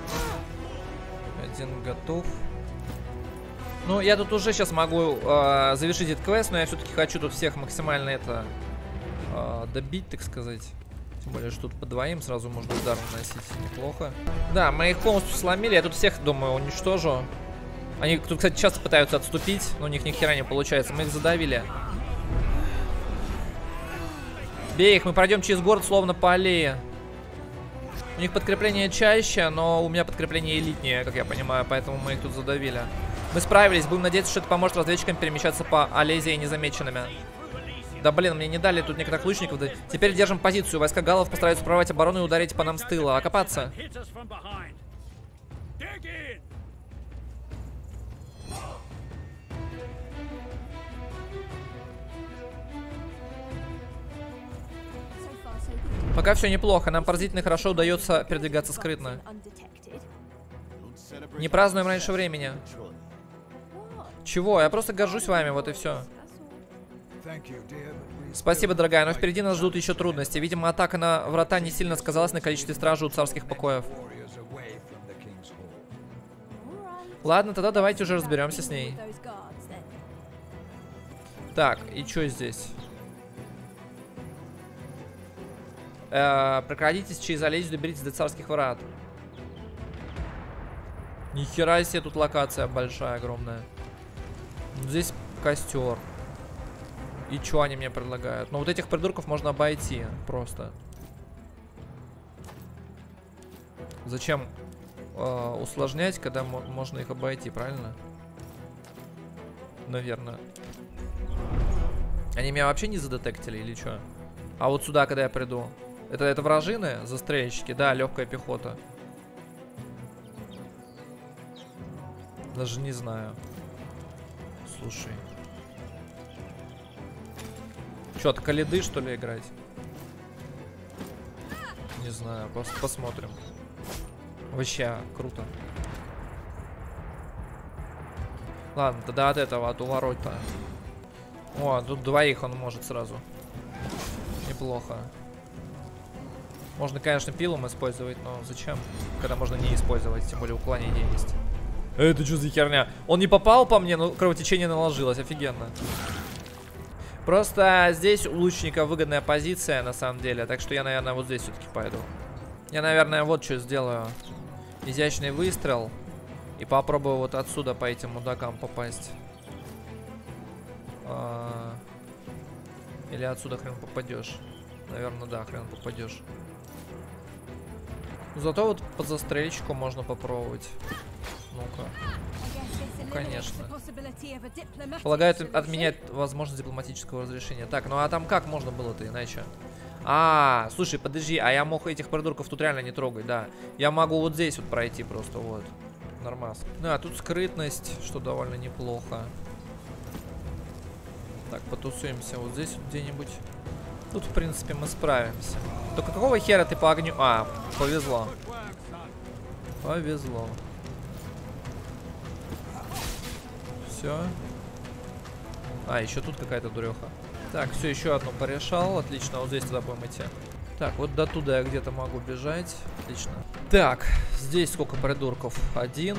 Один готов. Ну, я тут уже сейчас могу завершить этот квест, но я все-таки хочу тут всех максимально это добить, так сказать. Тем более, что тут по двоим сразу можно удар наносить. Неплохо. Да, мы их полностью сломили. Я тут всех, думаю, уничтожу. Они тут, кстати, часто пытаются отступить, но у них ни хера не получается. Мы их задавили. Бей их, мы пройдем через город словно по аллее. У них подкрепление чаще, но у меня подкрепление элитнее, как я понимаю, поэтому мы их тут задавили. Мы справились, будем надеяться, что это поможет разведчикам перемещаться по Алезии незамеченными. Да блин, мне не дали тут некоторых лучников. Да. Теперь держим позицию. Войска галлов постараются прорвать оборону и ударить по нам с тыла. Окопаться. Пока все неплохо. Нам поразительно хорошо удается передвигаться скрытно. Не празднуем раньше времени. Чего? Я просто горжусь вами, вот и все. Спасибо, дорогая, но впереди нас ждут еще трудности. Видимо, атака на врата не сильно сказалась на количестве стражей у царских покоев. Ладно, тогда давайте уже разберемся с ней. Так, и что здесь? Прокрадитесь через Алезию, доберитесь до царских врат. Нихера себе, тут локация большая, огромная. Здесь костер. И что они мне предлагают? Ну, вот этих придурков можно обойти просто. Зачем усложнять, когда можно их обойти, правильно? Наверное. Они меня вообще не задетектили или что? А вот сюда, когда я приду. Это вражины, застрельщики? Да, легкая пехота. Даже не знаю. Слушай. Что, от Калиды, что ли, играть? Не знаю, посмотрим. Вообще, круто. Ладно, тогда от этого, от уворота. О, тут двоих он может сразу. Неплохо. Можно, конечно, пилом использовать, но зачем? Когда можно не использовать, тем более уклонение есть. Это что за херня? Он не попал по мне, но кровотечение наложилось, офигенно. Просто здесь у лучника выгодная позиция, на самом деле. Так что я, наверное, вот здесь все-таки пойду. Я, наверное, вот что сделаю. Изящный выстрел. И попробую вот отсюда по этим мудакам попасть. Или отсюда хрен попадешь. Наверное, да, хрен попадешь. Зато вот под застрельщику можно попробовать. Ну-ка. Ну, конечно. Полагаю, это отменяет возможность дипломатического разрешения. Так, ну а там как можно было-то иначе? А, слушай, подожди, а я мог этих придурков тут реально не трогать, да. Я могу вот здесь вот пройти просто, вот. Нормас. Ну, а тут скрытность, что довольно неплохо. Так, потусуемся вот здесь вот где-нибудь. Тут, в принципе, мы справимся. Только какого хера ты по огню... А, повезло. Повезло. Все. А, еще тут какая-то дуреха. Так, все, еще одну порешал. Отлично, вот здесь туда будем идти. Так, вот до туда я где-то могу бежать. Отлично. Так, здесь сколько придурков? Один.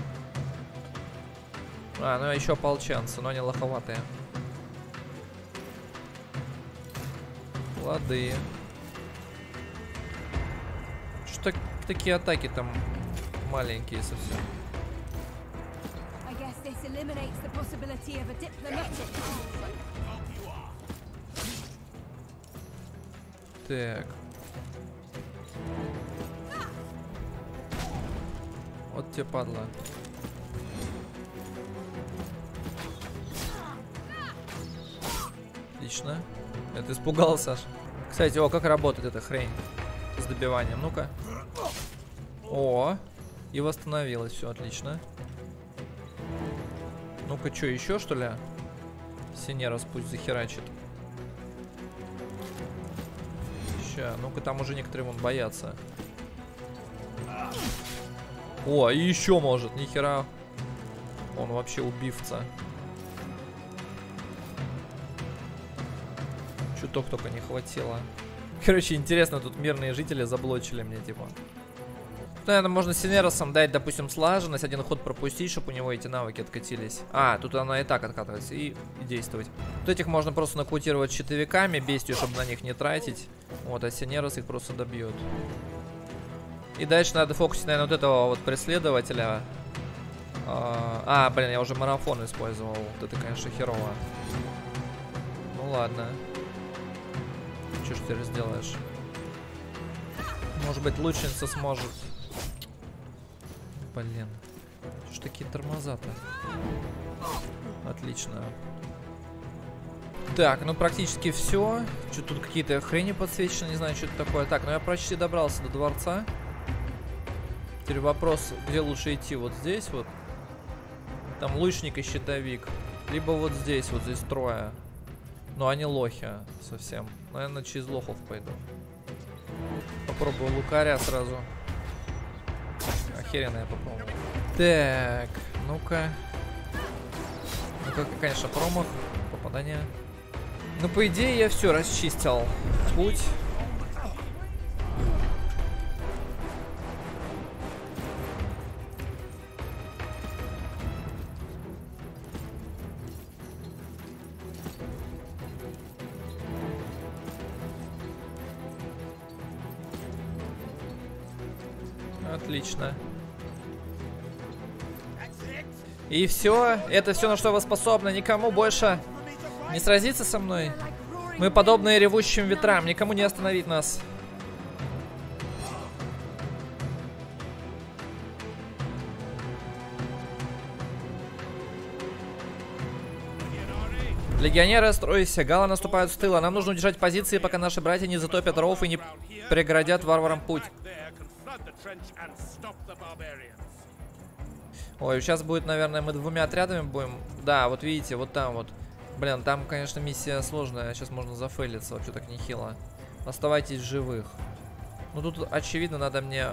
А, ну еще ополченцы, но они лоховатые. Лады. Что такие атаки там маленькие совсем? Так. Вот тебе падла. Отлично. Это испугался аж. Кстати, о, как работает эта хрень с добиванием. Ну-ка. О, и восстановилось. Все, отлично. Ну-ка, что, еще что ли? Синерос пусть захерачит. Ща, ну-ка, там уже некоторые вон боятся. О, и еще может, нихера. Он вообще убивца. Чуток только не хватило. Короче, интересно, тут мирные жители заблочили мне, типа. Наверное, можно Синеросом дать, допустим, слаженность, один ход пропустить, чтобы у него эти навыки откатились. А, тут она и так откатывается, и действовать. Вот этих можно просто нокаутировать щитовиками, бестию, чтобы на них не тратить. Вот, а Синерос их просто добьет. И дальше надо фокусить, наверное, вот этого вот преследователя. Блин, я уже марафон использовал. Вот это, конечно, херово. Ну ладно. Что ж ты сделаешь? Может быть, лучница сможет. Блин. Что ж такие тормоза-то? Отлично. Так, ну практически все. Что тут какие-то хрени подсвечены, не знаю, что это такое. Так, ну я почти добрался до дворца. Теперь вопрос, где лучше идти? Вот здесь вот. Там лучник и щитовик. Либо вот здесь трое. Но они лохи совсем. Наверное, через лохов пойду. Попробую лукаря сразу. Охеренно я попробую. Так, ну-ка. Ну-ка, конечно, промах. Попадание. Ну, по идее, я все расчистил. Путь. Отлично. И все. Это все, на что вы способны. Никому больше не сразиться со мной. Мы подобны ревущим ветрам. Никому не остановить нас. Легионеры, стройся. Галы наступают с тыла. Нам нужно удержать позиции, пока наши братья не затопят ров и не преградят варварам путь. Ой, сейчас будет, наверное, мы двумя отрядами будем. Да, вот видите, вот там вот. Блин, там, конечно, миссия сложная. Сейчас можно зафейлиться, вообще так нехило. Оставайтесь в живых. Ну, тут, очевидно, надо мне...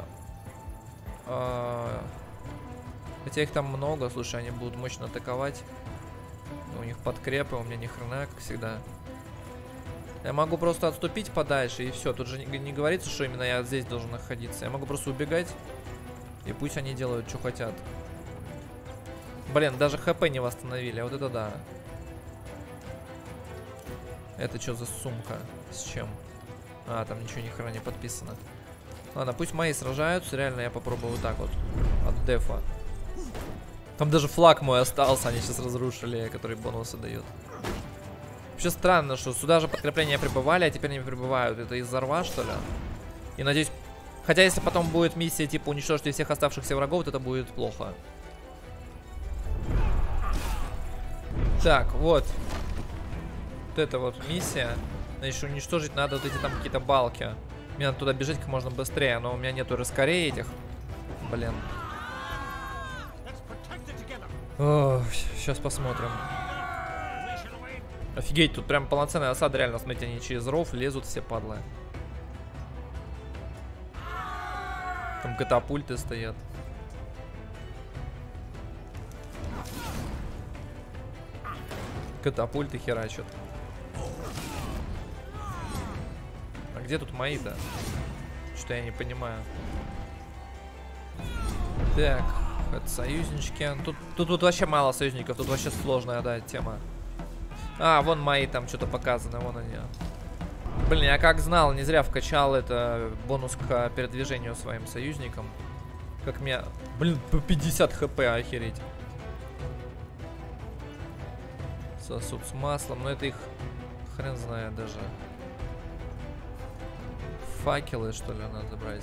Хотя их там много, слушай, они будут мощно атаковать. У них подкрепы, у меня ни хрена, как всегда. Я могу просто отступить подальше, и все. Тут же не говорится, что именно я здесь должен находиться. Я могу просто убегать, и пусть они делают, что хотят. Блин, даже ХП не восстановили, а вот это да. Это что за сумка? С чем? А, там ничего ни хрена не подписано. Ладно, пусть мои сражаются. Реально, я попробую вот так вот. От дефа. Там даже флаг мой остался, они сейчас разрушили, который бонусы дает. Вообще странно, что сюда же подкрепления прибывали, а теперь не прибывают. Это из-за рва, что ли? И надеюсь... Хотя, если потом будет миссия, типа, уничтожить всех оставшихся врагов, то это будет плохо. Так, вот. Вот это вот миссия. Значит, уничтожить надо вот эти там какие-то балки. Мне надо туда бежать как можно быстрее, но у меня нету раскорей этих. Блин. Ох, сейчас посмотрим. Офигеть, тут прям полноценная осада, реально, смотрите, они через ров лезут все падлы. Там катапульты стоят. Катапульты херачат. А где тут мои-то? Что я не понимаю. Так, это союзнички. Тут вообще мало союзников, тут вообще сложная, да, тема. А, вон мои там что-то показано, вон они. Блин, я как знал, не зря вкачал это бонус к передвижению своим союзникам. Как мне... Блин, по 50 хп, охереть. Сосуд с маслом, но это их... Хрен знает даже. Факелы, что ли, надо брать.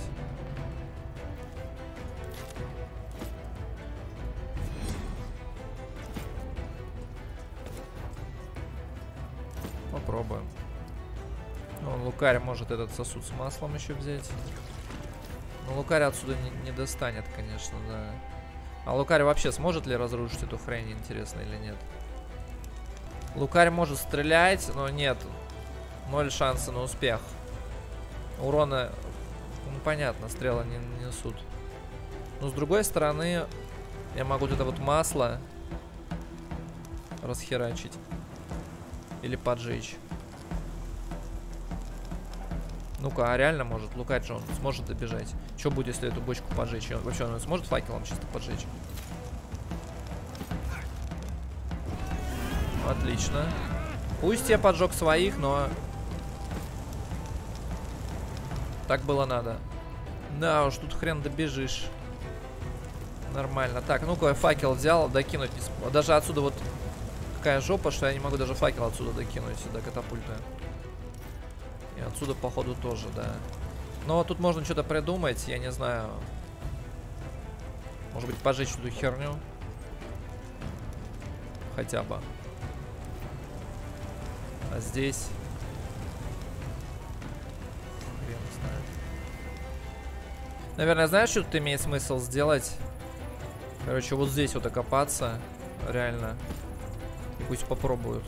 Попробуем. Ну, лукарь может этот сосуд с маслом еще взять. Но лукарь отсюда не достанет, конечно, да. А лукарь вообще сможет ли разрушить эту хрень, интересно, или нет? Лукарь может стрелять, но нет. 0 шанса на успех. Урона, ну понятно, стрелы не несут. Но с другой стороны, я могу вот это вот масло расхерачить. Или поджечь. Ну-ка, а реально может? Лукарь же он сможет добежать. Что будет, если эту бочку поджечь? Вообще он сможет факелом чисто поджечь? Отлично. Пусть я поджег своих, но... Так было надо. Да уж, тут хрен добежишь. Нормально. Так, ну-ка, факел взял, докинуть. Даже отсюда вот какая жопа, что я не могу даже факел отсюда докинуть, сюда катапульта. И отсюда, походу, тоже, да. Но тут можно что-то придумать, я не знаю. Может быть, пожечь эту херню. Хотя бы. А здесь... Хрен знает. Наверное, знаешь, что тут имеет смысл сделать? Короче, вот здесь вот окопаться. Реально. И пусть попробуют.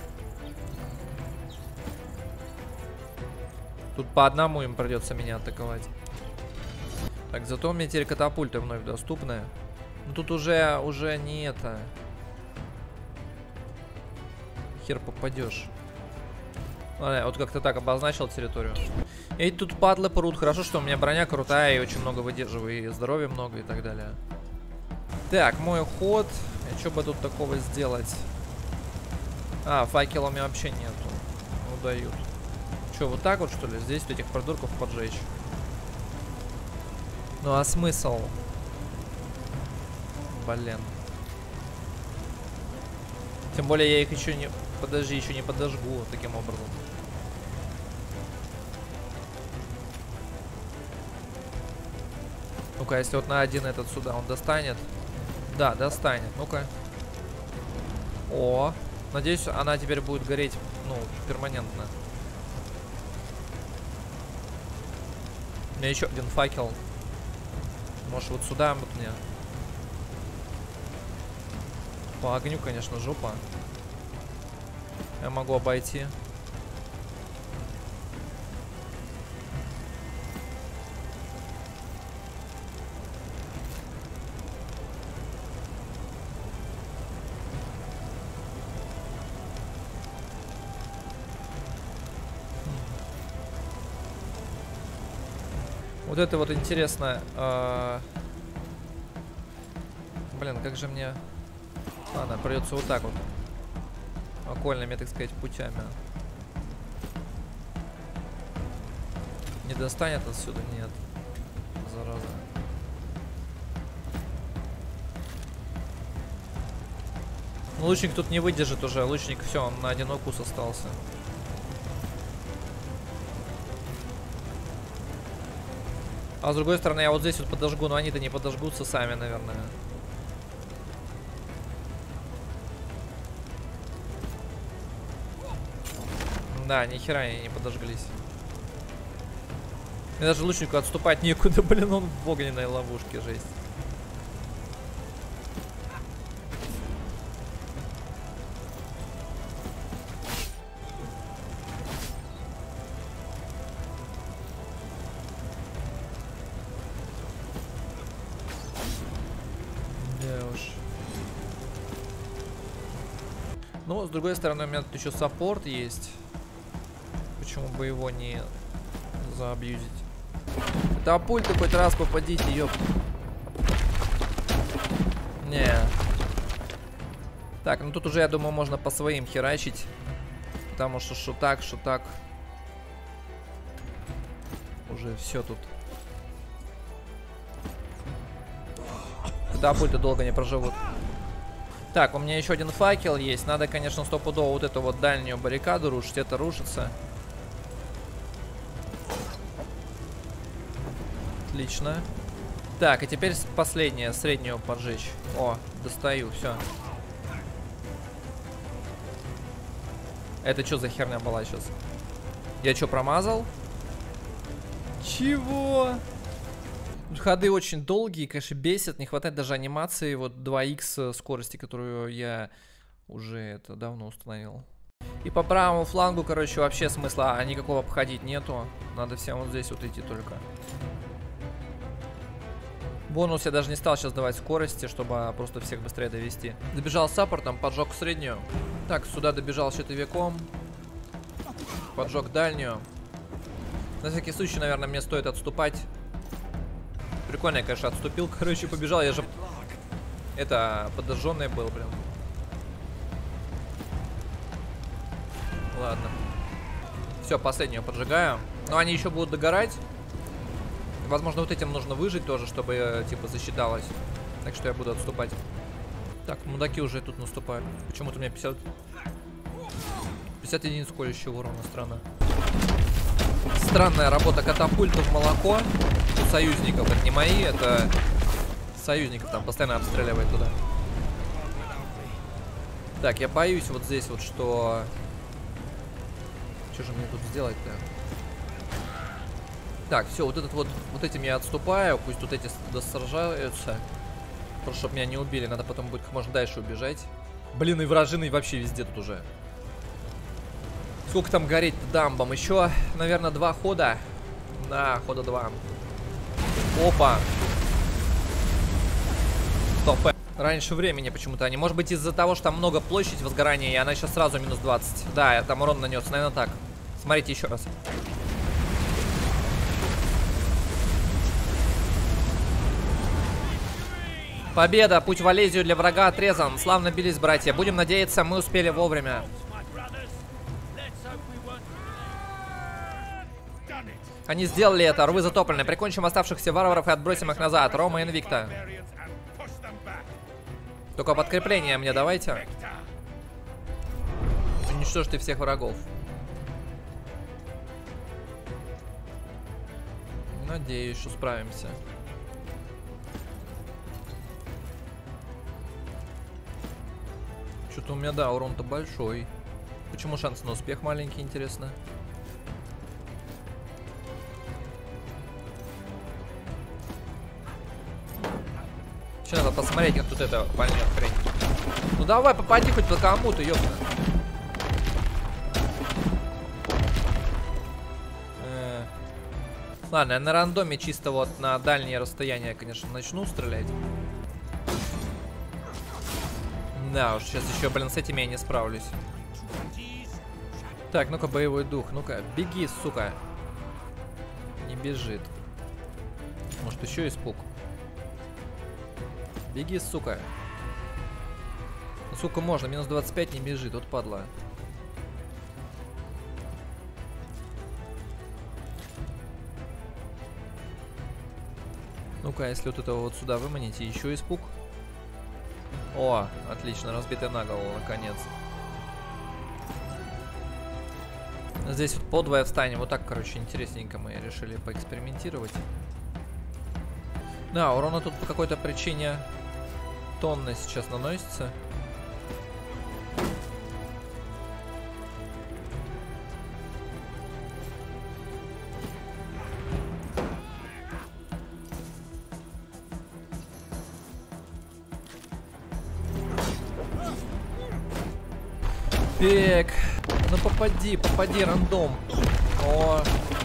Тут по одному им придется меня атаковать. Так, зато у меня теперь катапульты вновь доступны. Но тут уже не это. Хер попадешь. Ладно, вот как-то так обозначил территорию. И тут падлы прут. Хорошо, что у меня броня крутая и очень много выдерживаю. И здоровья много и так далее. Так, мой ход. И что бы тут такого сделать? А, факела у меня вообще нету. Ну, дают. Что, вот так вот, что ли? Здесь вот этих придурков поджечь? Ну, а смысл? Блин. Тем более я их еще не... Подожди, еще не подожгу таким образом. Ну-ка, если вот на один этот сюда он достанет. Да, достанет. Ну-ка. О, надеюсь, она теперь будет гореть, ну, перманентно. У меня еще один факел. Может, вот сюда вот мне. По огню, конечно, жопа. Я могу обойти. Вот это вот интересно. Блин, как же мне... Ладно, придется вот так вот. Окольными, так сказать, путями. Не достанет отсюда? Нет. Зараза. Ну, лучник тут не выдержит уже. Лучник, все, он на один укус остался. А с другой стороны, я вот здесь вот подожгу, но они-то не подожгутся сами, наверное. Да, ни хера они не подожглись. Мне даже лучнику отступать некуда, блин, он в огненной ловушке, жесть. Да уж. Ну, с другой стороны, у меня тут еще саппорт есть. Почему бы его не заабьюзить? Да пульты хоть раз попадите, ёп. Не. Так, ну тут уже, я думаю, можно по своим херачить. Потому что так, что так. Уже все тут. Катапульты долго не проживут. Так, у меня еще один факел есть. Надо, конечно, стопудово вот эту вот дальнюю баррикаду рушить. Это рушится. Отлично. Так, и теперь последнее, среднюю поджечь. О, достаю, все. Это что за херня была сейчас? Я что, промазал? Чего? Ходы очень долгие, конечно, бесят. Не хватает даже анимации. Вот 2х скорости, которую я уже это давно установил. И по правому флангу, короче, вообще смысла никакого обходить нету. Надо всем вот здесь вот идти только. Бонус я даже не стал сейчас давать скорости, чтобы просто всех быстрее довести. Добежал с саппортом, поджег среднюю. Так, сюда добежал щитовиком. Поджег дальнюю. На всякий случай, наверное, мне стоит отступать. Прикольно я, конечно, отступил. Короче, побежал. Я же... Это подожженный был, блин. Ладно. Все, последнюю поджигаю. Но они еще будут догорать. Возможно, вот этим нужно выжить тоже, чтобы, типа, засчиталось. Так что я буду отступать. Так, мудаки уже тут наступают. Почему-то у меня 50 единиц колющего урона. Странно. Странная работа катапультов в молоко. У союзников. Это не мои, это союзников там постоянно обстреливает туда. Так, я боюсь вот здесь вот, что... Что же мне тут сделать-то? Так, все, вот этот вот этим я отступаю. Пусть тут эти сражаются. Просто чтобы меня не убили. Надо потом будет как можно дальше убежать. Блин, и вражины вообще везде тут уже. Сколько там гореть-то дамбам? Еще, наверное, 2 хода. Да, хода 2. Опа. Стоп. Раньше времени почему-то они. Может быть, из-за того, что там много площадь возгорания, и она сейчас сразу минус 20. Да, я там урон нанес. Наверное, так. Смотрите еще раз. Победа! Путь в Алезию для врага отрезан. Славно бились, братья. Будем надеяться, мы успели вовремя. Они сделали это. Рвы затоплены. Прикончим оставшихся варваров и отбросим их назад. Рома Инвикта. Только подкрепление мне давайте. Уничтожьте всех врагов. Надеюсь, что справимся. Что-то у меня, да, урон-то большой. Почему шанс на успех маленький, интересно? Сейчас надо посмотреть, как тут это пальня хрень. Ну давай, попади хоть по кому-то, ёпта. Ладно, я на рандоме чисто вот на дальние расстояния, конечно, начну стрелять. Да уж, сейчас еще, блин, с этими я не справлюсь. Так, ну-ка, боевой дух. Ну-ка, беги, сука. Не бежит. Может, еще испуг? Беги, сука. Ну, сука, можно. Минус 25 не бежит. Вот падла. Ну-ка, если вот этого вот сюда выманите, еще испуг. О, отлично, разбитый на голову, наконец. Здесь вот подвое встанем. Вот так, короче, интересненько мы решили поэкспериментировать. Да, урона тут по какой-то причине тонны сейчас наносится. Бег. Ну попади, рандом. О.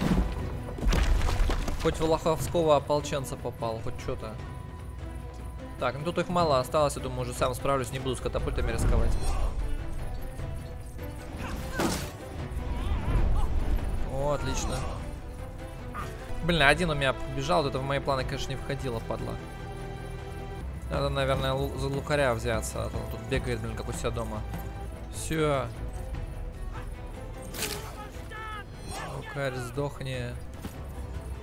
Хоть в лоховского ополченца попал, хоть что-то. Так, ну тут их мало осталось, я думаю, уже сам справлюсь, не буду с катапультами рисковать. О, отлично. Блин, один у меня побежал, вот это в мои планы, конечно, не входило, падла. Надо, наверное, за лукаря взяться, а то он тут бегает, блин, как у себя дома. Все. Лукарь, сдохни.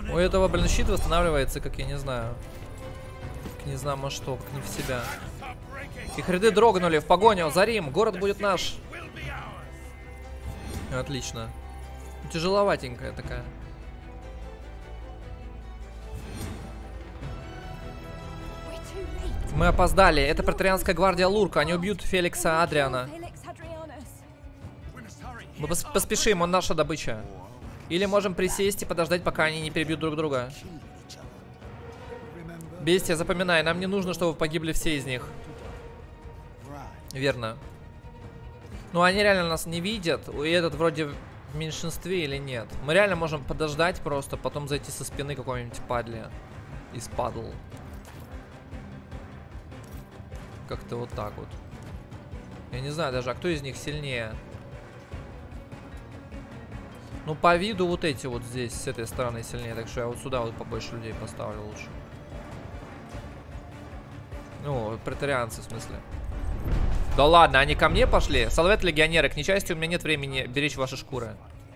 У этого, блин, щит восстанавливается, как я не знаю. Как не знаю, может что, как не в себя. Их ряды дрогнули в погоню за Рим. Город будет наш. Отлично. Тяжеловатенькая такая. Мы опоздали. Это преторианская гвардия Лурка. Они убьют Феликса Адриана. Мы поспешим, он наша добыча. Или можем присесть и подождать, пока они не перебьют друг друга. Бестия, запоминай, нам не нужно, чтобы погибли все из них. Верно. Ну, они реально нас не видят. И этот вроде в меньшинстве или нет. Мы реально можем подождать просто, потом зайти со спины какой-нибудь падли. И спадл. Как-то вот так вот. Я не знаю даже, а кто из них сильнее? Ну, по виду вот эти вот здесь, с этой стороны сильнее. Так что я вот сюда вот побольше людей поставлю лучше. Ну, преторианцы в смысле. Да ладно, они ко мне пошли? Салвет, легионеры, к несчастью, у меня нет времени беречь ваши шкуры.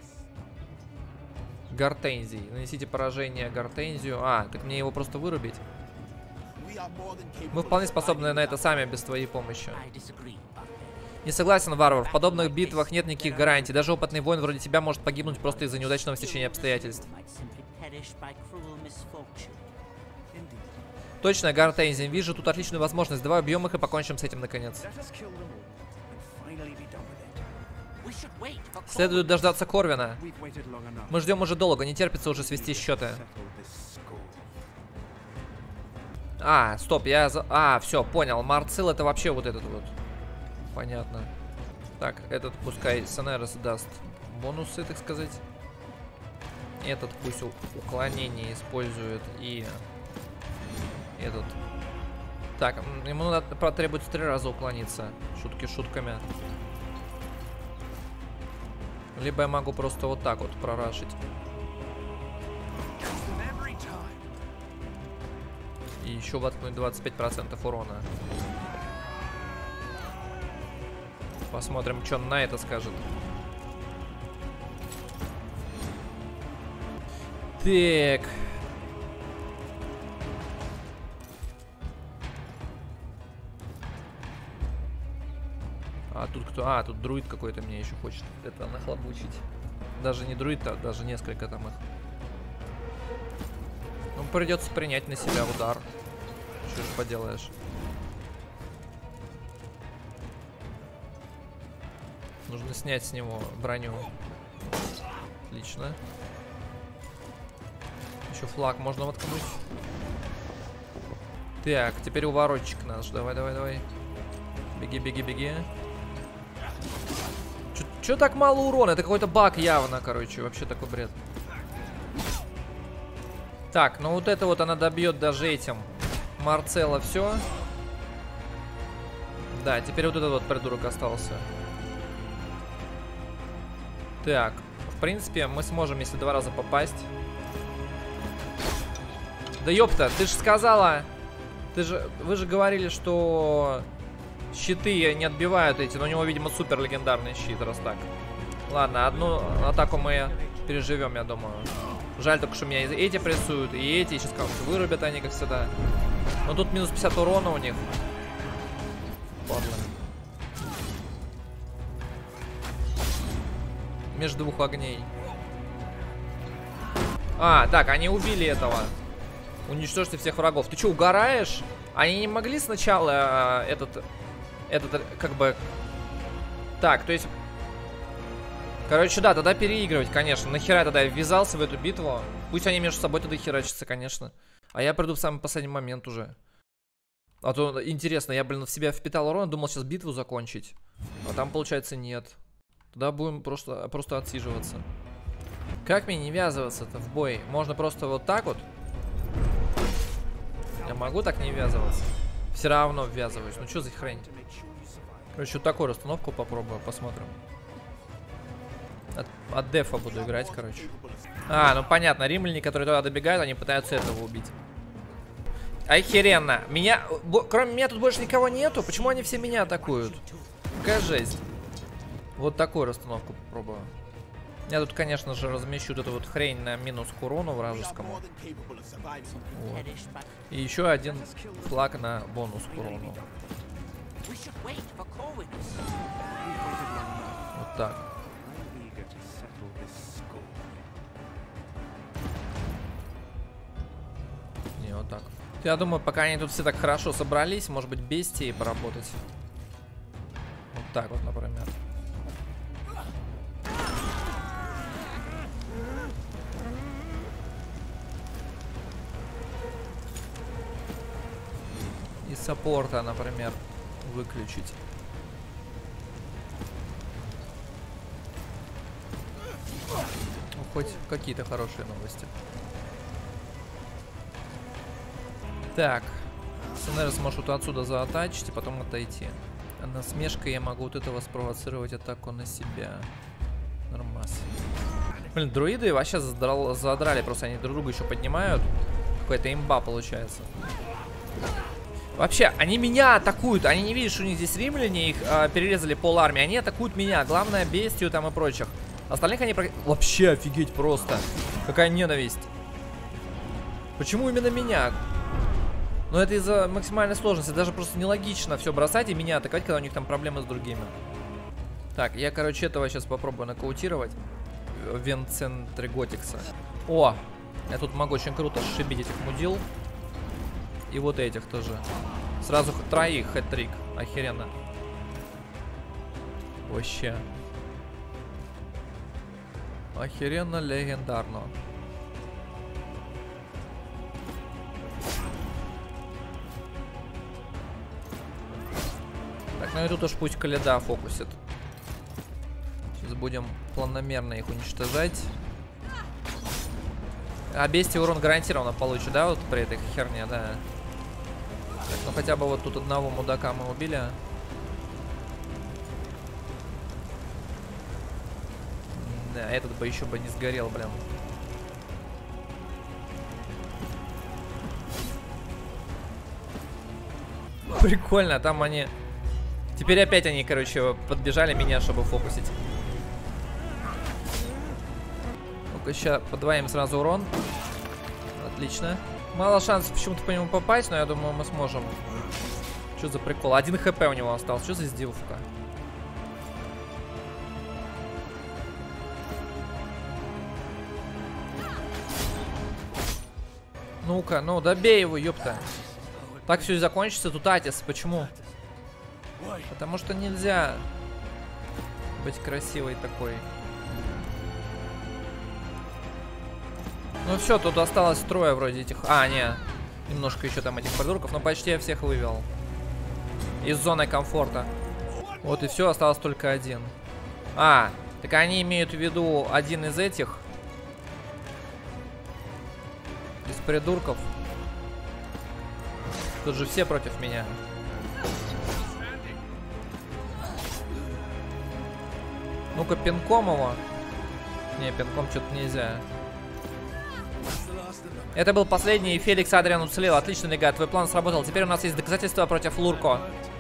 Гортензий. Нанесите поражение Гортензию. А, так мне его просто вырубить. Мы вполне способны на это сами, без твоей помощи. Не согласен, варвар. В подобных битвах нет никаких гарантий. Даже опытный воин вроде тебя может погибнуть просто из-за неудачного стечения обстоятельств. Точно, Гортензий. Вижу тут отличную возможность. Давай убьем их и покончим с этим наконец. Следует дождаться Корвина. Мы ждем уже долго, не терпится уже свести счеты. А, стоп, я... А, все, понял. Марцил это вообще вот этот вот. Понятно. Так, этот пускай Сенерос даст бонусы, так сказать. Этот пусть уклонение использует и... Этот. Так, ему надо, потребуется 3 раза уклониться. Шутки шутками. Либо я могу просто вот так вот прорашить. И еще воткнуть 25% урона. Посмотрим, что он на это скажет. Так. А тут кто? А, тут друид какой-то мне еще хочет это нахлобучить. Даже не друид, а даже несколько там их. Ну, придется принять на себя удар. Что ж поделаешь. Нужно снять с него броню. Отлично. Еще флаг можно воткнуть. Так, теперь уворотчик наш. Давай, давай, давай. Беги, беги, беги. Чё так мало урона? Это какой-то баг явно, короче. Вообще такой бред. Так, ну вот это вот она добьет даже этим. Марцелла все. Да, теперь вот этот вот придурок остался. Так, в принципе, мы сможем, если 2 раза попасть. Да ёпта, ты же сказала... Вы же говорили, что... Щиты не отбивают эти, но у него, видимо, супер легендарный щит, раз так. Ладно, одну атаку мы переживем, я думаю. Жаль только, что меня эти прессуют, и эти. Сейчас как-то вырубят они, как всегда. Но тут минус 50 урона у них. Падла. Между 2 огней. А, так, они убили этого. Уничтожьте всех врагов. Ты что, угораешь? Они не могли сначала этот, как бы... Так, то есть... Короче, да, тогда переигрывать, конечно. Нахера тогда я ввязался в эту битву? Пусть они между собой тогда херачатся, конечно. А я приду в самый последний момент уже. А то, интересно, я, блин, в себя впитал урон, думал сейчас битву закончить. А там, получается, нет. Тогда будем просто отсиживаться. Как мне не ввязываться-то в бой? Можно просто вот так вот? Я могу так не ввязываться? Все равно ввязываюсь. Ну что за хрень? Короче, вот такую расстановку попробую, посмотрим. От дефа буду играть, короче. А, ну понятно, римляне, которые туда добегают, они пытаются этого убить. Охеренно. Кроме меня тут больше никого нету. Почему они все меня атакуют? Какая жесть. Вот такую расстановку попробую. Я тут, конечно же, размещу эту вот хрень на минус к урону вражескому. Вот. И еще один флаг на бонус к урону. Вот так. Не, вот так. Я думаю, пока они тут все так хорошо собрались, может быть, бестией поработать. Вот так вот, например. И саппорта, например, выключить. Ну, хоть какие-то хорошие новости. Так. СНР сможет отсюда заатачить и потом отойти. А насмешкой я могу вот этого спровоцировать атаку на себя. Нормас. Блин, друиды вообще задрали. Просто они друг друга еще поднимают. Какая-то имба получается. Вообще, они меня атакуют. Они не видят, что у них здесь римляне. Их перерезали пол армии. Они атакуют меня. Главное, бестию там и прочих. Остальных они... Вообще офигеть просто. Какая ненависть. Почему именно меня? Ну это из-за максимальной сложности. Даже просто нелогично все бросать и меня атаковать, когда у них там проблемы с другими. Так, я, короче, этого сейчас попробую нокаутировать. Венцентриготикса. О! Я тут могу очень круто сшибить этих мудил. И вот этих тоже. Сразу троих хэт-трик. Охеренно. Вообще. Охеренно легендарно. Так, ну и тут уж пусть Каледа фокусит. Сейчас будем планомерно их уничтожать. А бестия урон гарантированно получит, да, вот при этой херне, да. Так, ну хотя бы вот тут одного мудака мы убили. Да, этот бы еще бы не сгорел, блин. Прикольно, там они... Теперь опять они, короче, подбежали меня, чтобы фокусить. Ну-ка, сейчас подвоим сразу урон. Отлично. Мало шансов почему-то по нему попасть, но я думаю, мы сможем. Что за прикол? 1 хп у него остался. Что за издевка? Ну-ка, ну добей его, ёпта. Так все и закончится. Тут Атис. Почему? Потому что нельзя быть красивой такой. Ну все, тут осталось трое вроде этих. А, не. Немножко еще там этих придурков. Но почти я всех вывел. Из зоны комфорта. Вот и все, осталось только один. А, так они имеют в виду один из этих. Из придурков. Тут же все против меня. Ну-ка, пинком его. Не, пинком что-то нельзя. Это был последний, и Феликс Адриан уцелел. Отлично, Легат, твой план сработал. Теперь у нас есть доказательства против Лурко.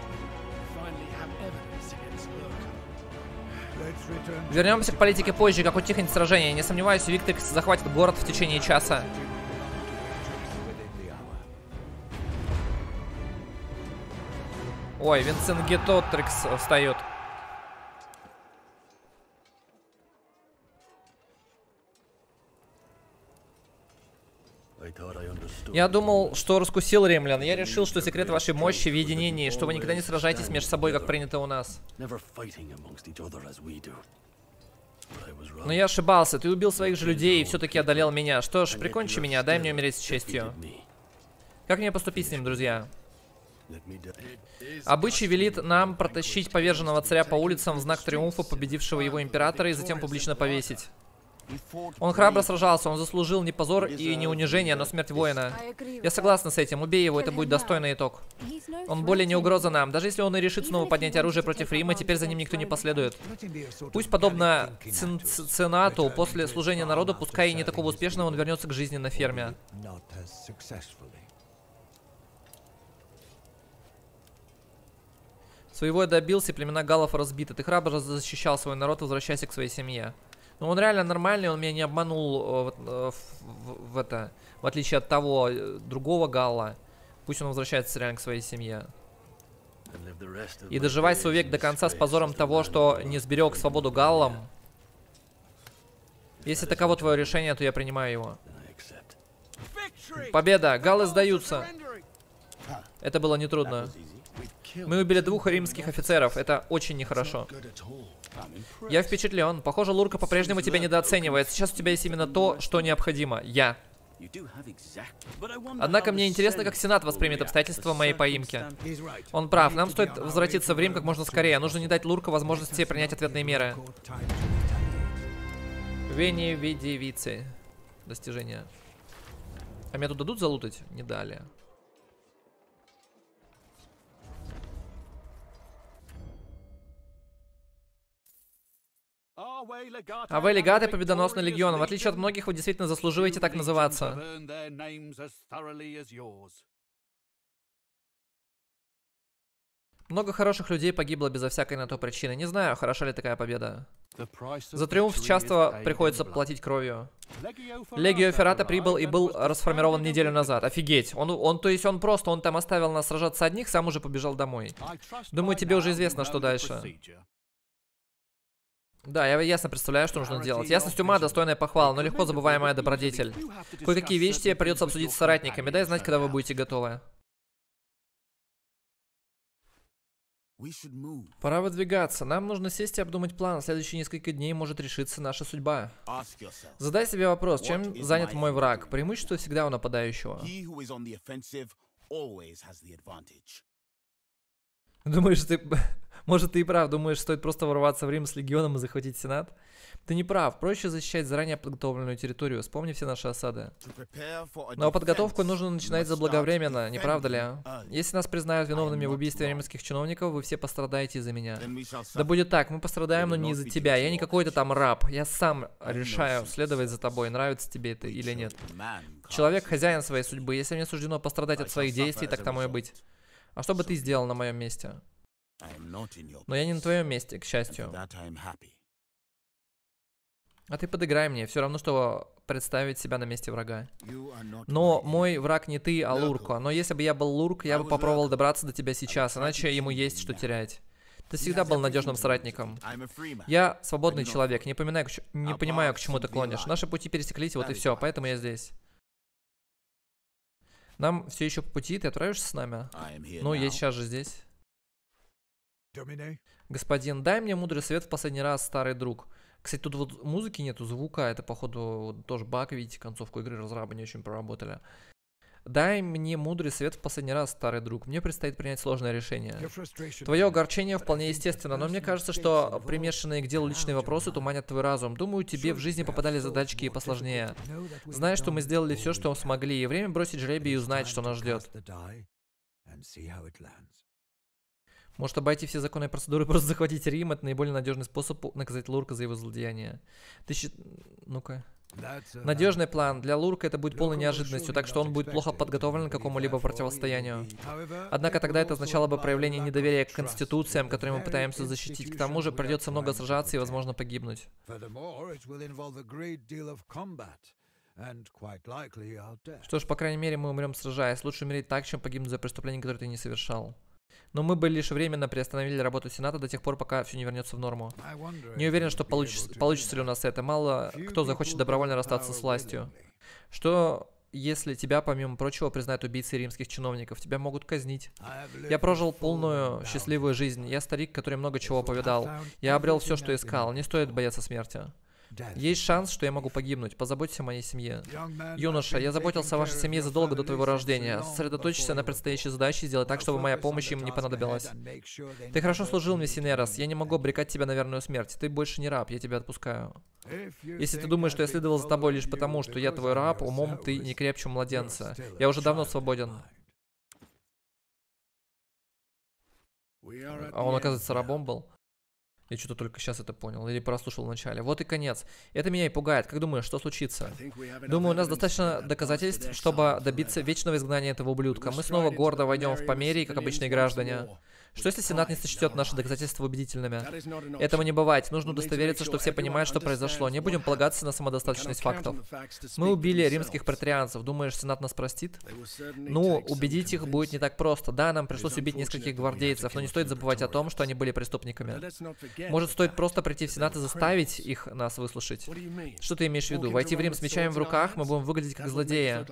Вернемся к политике позже, как утихнет сражение. Не сомневаюсь, Виктрикс захватит город в течение часа. Ой, Винценгетотрикс встает. Я думал, что раскусил римлян. Я решил, что секрет вашей мощи в единении, что вы никогда не сражаетесь между собой, как принято у нас. Но я ошибался. Ты убил своих же людей и все-таки одолел меня. Что ж, прикончи меня, дай мне умереть с честью. Как мне поступить с ним, друзья? Обычай велит нам протащить поверженного царя по улицам в знак триумфа победившего его императора и затем публично повесить. Он храбро сражался, он заслужил не позор и не унижение, но смерть воина. Я согласна с этим, убей его, это будет достойный итог. Он более не угроза нам. Даже если он и решит снова поднять оружие против Рима, теперь за ним никто не последует. Пусть, подобно Цинциннату, после служения народу, пускай и не такого успешного, он вернется к жизни на ферме. Своего я добился, племена галлов разбиты. Ты храбро защищал свой народ, возвращайся к своей семье. Но он реально нормальный, он меня не обманул в отличие от того другого Галла. Пусть он возвращается реально к своей семье. И доживай свой век до конца с позором того, что не сберег свободу Галлам. Если таково твое решение, то я принимаю его. Победа! Галлы сдаются! Это было нетрудно. Мы убили 2 римских офицеров. Это очень нехорошо. Я впечатлен. Похоже, Лурка по-прежнему тебя недооценивает. Сейчас у тебя есть именно то, что необходимо. Я. Однако мне интересно, как Сенат воспримет обстоятельства моей поимки. Он прав. Нам стоит возвратиться в Рим как можно скорее. Нужно не дать Лурка возможности принять ответные меры. Вени видивицы. Достижение. А меня тут дадут залутать? Не дали. А вы, легаты, победоносный легион. В отличие от многих, вы действительно заслуживаете так называться. Много хороших людей погибло безо всякой на то причины. Не знаю, хороша ли такая победа. За триумф часто приходится платить кровью. Легио Феррата прибыл и был расформирован неделю назад. Офигеть. Он там оставил нас сражаться одних, сам уже побежал домой. Думаю, тебе уже известно, что дальше. Да, я ясно представляю, что нужно делать. Ясность ума, достойная похвала, но легко забываемая добродетель. Кое-какие вещи тебе придется обсудить с соратниками. Дай знать, когда вы будете готовы. Пора выдвигаться. Нам нужно сесть и обдумать план. В следующие несколько дней может решиться наша судьба. Задай себе вопрос, чем занят мой враг? Преимущество всегда у нападающего. Думаешь, ты... Может, ты и прав. Думаешь, стоит просто ворваться в Рим с легионом и захватить Сенат? Ты не прав. Проще защищать заранее подготовленную территорию. Вспомни все наши осады. Но подготовку нужно начинать заблаговременно, не правда ли? Если нас признают виновными в убийстве римских чиновников, вы все пострадаете из-за меня. Да будет так, мы пострадаем, но не из-за тебя. Я не какой-то там раб. Я сам решаю, следовать за тобой, нравится тебе это или нет. Человек хозяин своей судьбы. Если мне суждено пострадать от своих действий, так тому и быть. А что бы ты сделал на моем месте? Но я не на твоем месте, к счастью. А ты подыграй мне, все равно, что представить себя на месте врага. Но мой враг не ты, а Лурко. Но если бы я был Лурк, я бы попробовал добраться до тебя сейчас, иначе ему есть что терять. Ты всегда был надежным соратником. Я свободный человек, не понимаю, к чему ты клонишь. Наши пути пересеклись, вот и все, поэтому я здесь. Нам все еще по пути, ты отправишься с нами? Ну, я сейчас же здесь. Господин, дай мне мудрый совет в последний раз, старый друг. Кстати, тут вот музыки нету, звука. Это, походу, тоже баг, видите, концовку игры разрабы не очень проработали. Дай мне мудрый совет в последний раз, старый друг. Мне предстоит принять сложное решение. Твое огорчение вполне естественно, но мне кажется, что примешанные к делу личные вопросы туманят твой разум. Думаю, тебе в жизни попадали задачки и посложнее. Знай, что мы сделали все, что смогли, и время бросить жребий и узнать, что нас ждет. Может, обойти все законные процедуры, просто захватить Рим. Это наиболее надежный способ наказать Лурка за его злодеяние. Ну-ка. Надежный план. Для Лурка это будет полной неожиданностью, так что он будет плохо подготовлен к какому-либо противостоянию. Однако тогда это означало бы проявление недоверия к конституциям, которые мы пытаемся защитить. К тому же придется много сражаться и, возможно, погибнуть. Что ж, по крайней мере, мы умрем сражаясь. Лучше умереть так, чем погибнуть за преступление, которое ты не совершал. Но мы бы лишь временно приостановили работу Сената до тех пор, пока все не вернется в норму. Не уверен, что получится ли у нас это. Мало кто захочет добровольно расстаться с властью. Что, если тебя, помимо прочего, признают убийцей римских чиновников? Тебя могут казнить. Я прожил полную, счастливую жизнь. Я старик, который много чего повидал. Я обрел все, что искал. Не стоит бояться смерти. Есть шанс, что я могу погибнуть. Позаботься о моей семье. Юноша, я заботился о вашей семье задолго до твоего рождения. Сосредоточься на предстоящей задаче и сделай так, чтобы моя помощь им не понадобилась. Ты хорошо служил мне, Синерос. Я не могу обрекать тебя на верную смерть. Ты больше не раб, я тебя отпускаю. Если ты думаешь, что я следовал за тобой лишь потому, что я твой раб, умом ты не крепче младенца. Я уже давно свободен. А он, оказывается, рабом был. Я что-то только сейчас это понял, или прослушал в начале. Вот и конец. Это меня и пугает. Как думаешь, что случится? Думаю, у нас достаточно доказательств, чтобы добиться вечного изгнания этого ублюдка. Мы снова гордо войдем в Померии, как обычные граждане. Что если Сенат не сочтет наши доказательства убедительными? Этого не бывает. Нужно удостовериться, что все понимают, что произошло. Не будем полагаться на самодостаточность фактов. Мы убили римских претарианцев. Думаешь, Сенат нас простит? Ну, убедить их будет не так просто. Да, нам пришлось убить нескольких гвардейцев, но не стоит забывать о том, что они были преступниками. Может, стоит просто прийти в Сенат и заставить их нас выслушать? Что ты имеешь в виду? Войти в Рим с мечами в руках, мы будем выглядеть как злодеи.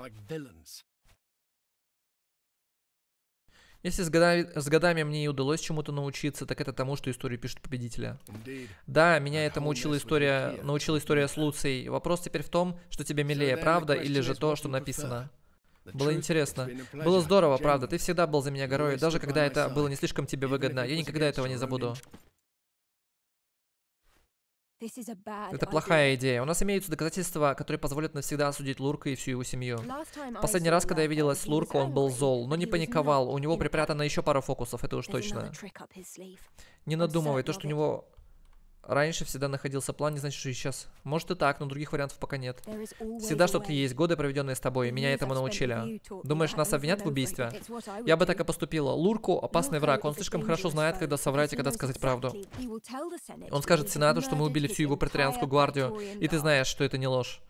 Если с годами мне и удалось чему-то научиться, так это тому, что историю пишут победителя. Да, меня этому научила история с Луцией. Вопрос теперь в том, что тебе милее, правда, или же то, что написано. Было интересно. Было здорово, правда. Ты всегда был за меня горой, даже когда это было не слишком тебе выгодно. Я никогда этого не забуду. Это плохая идея. У нас имеются доказательства, которые позволят навсегда осудить Лурка и всю его семью. Последний раз, когда я виделась с Лурко, он был зол, но не паниковал. У него припрятана еще пара фокусов, это уж точно. Не надумывай, то, что у него раньше всегда находился план, не значит, что и сейчас. Может и так, но других вариантов пока нет. Всегда что-то есть. Годы, проведенные с тобой, меня этому научили. Думаешь, нас обвинят в убийстве? Я бы так и поступила. Лурко — опасный враг. Он слишком хорошо знает, когда соврать и когда сказать правду. Он скажет Сенату, что мы убили всю его претарианскую гвардию, и ты знаешь, что это не ложь.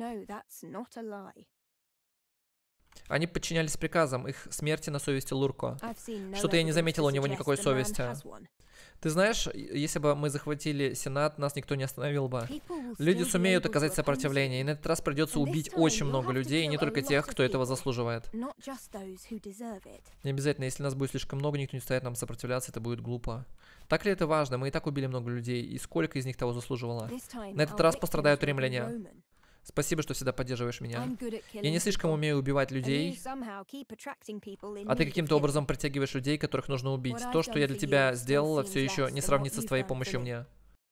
Они подчинялись приказам, их смерти на совести Лурко. Что-то я не заметила у него никакой совести. Ты знаешь, если бы мы захватили Сенат, нас никто не остановил бы. Люди сумеют оказать сопротивление, и на этот раз придется убить очень много людей, и не только тех, кто этого заслуживает. Не обязательно, если нас будет слишком много, никто не станет нам сопротивляться, это будет глупо. Так ли это важно? Мы и так убили много людей, и сколько из них того заслуживало? На этот раз пострадают римляне. Спасибо, что всегда поддерживаешь меня. Я не слишком умею убивать людей, а ты каким-то образом притягиваешь людей, которых нужно убить. То, что я для тебя сделала, все еще не сравнится с твоей помощью мне.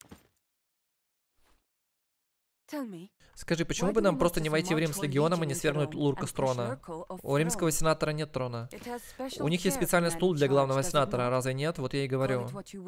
Скажи, почему бы нам просто не войти в Рим с легионом и не свергнуть Лурка с трона? У римского сенатора нет трона. У них есть специальный стул для главного сенатора, разве нет? Вот я и говорю.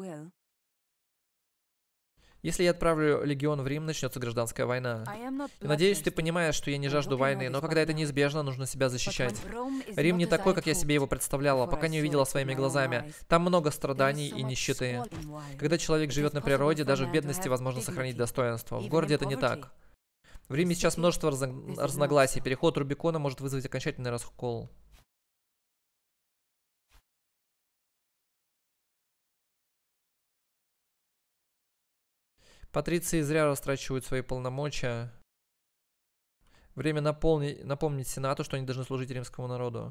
Если я отправлю легион в Рим, начнется гражданская война. И надеюсь, ты понимаешь, что я не жажду войны, но когда это неизбежно, нужно себя защищать. Рим не такой, как я себе его представляла, пока не увидела своими глазами. Там много страданий и нищеты. Когда человек живет на природе, даже в бедности возможно сохранить достоинство. В городе это не так. В Риме сейчас множество разногласий. Переход Рубикона может вызвать окончательный раскол. Патриции зря растрачивают свои полномочия. Время напомнить Сенату, что они должны служить римскому народу.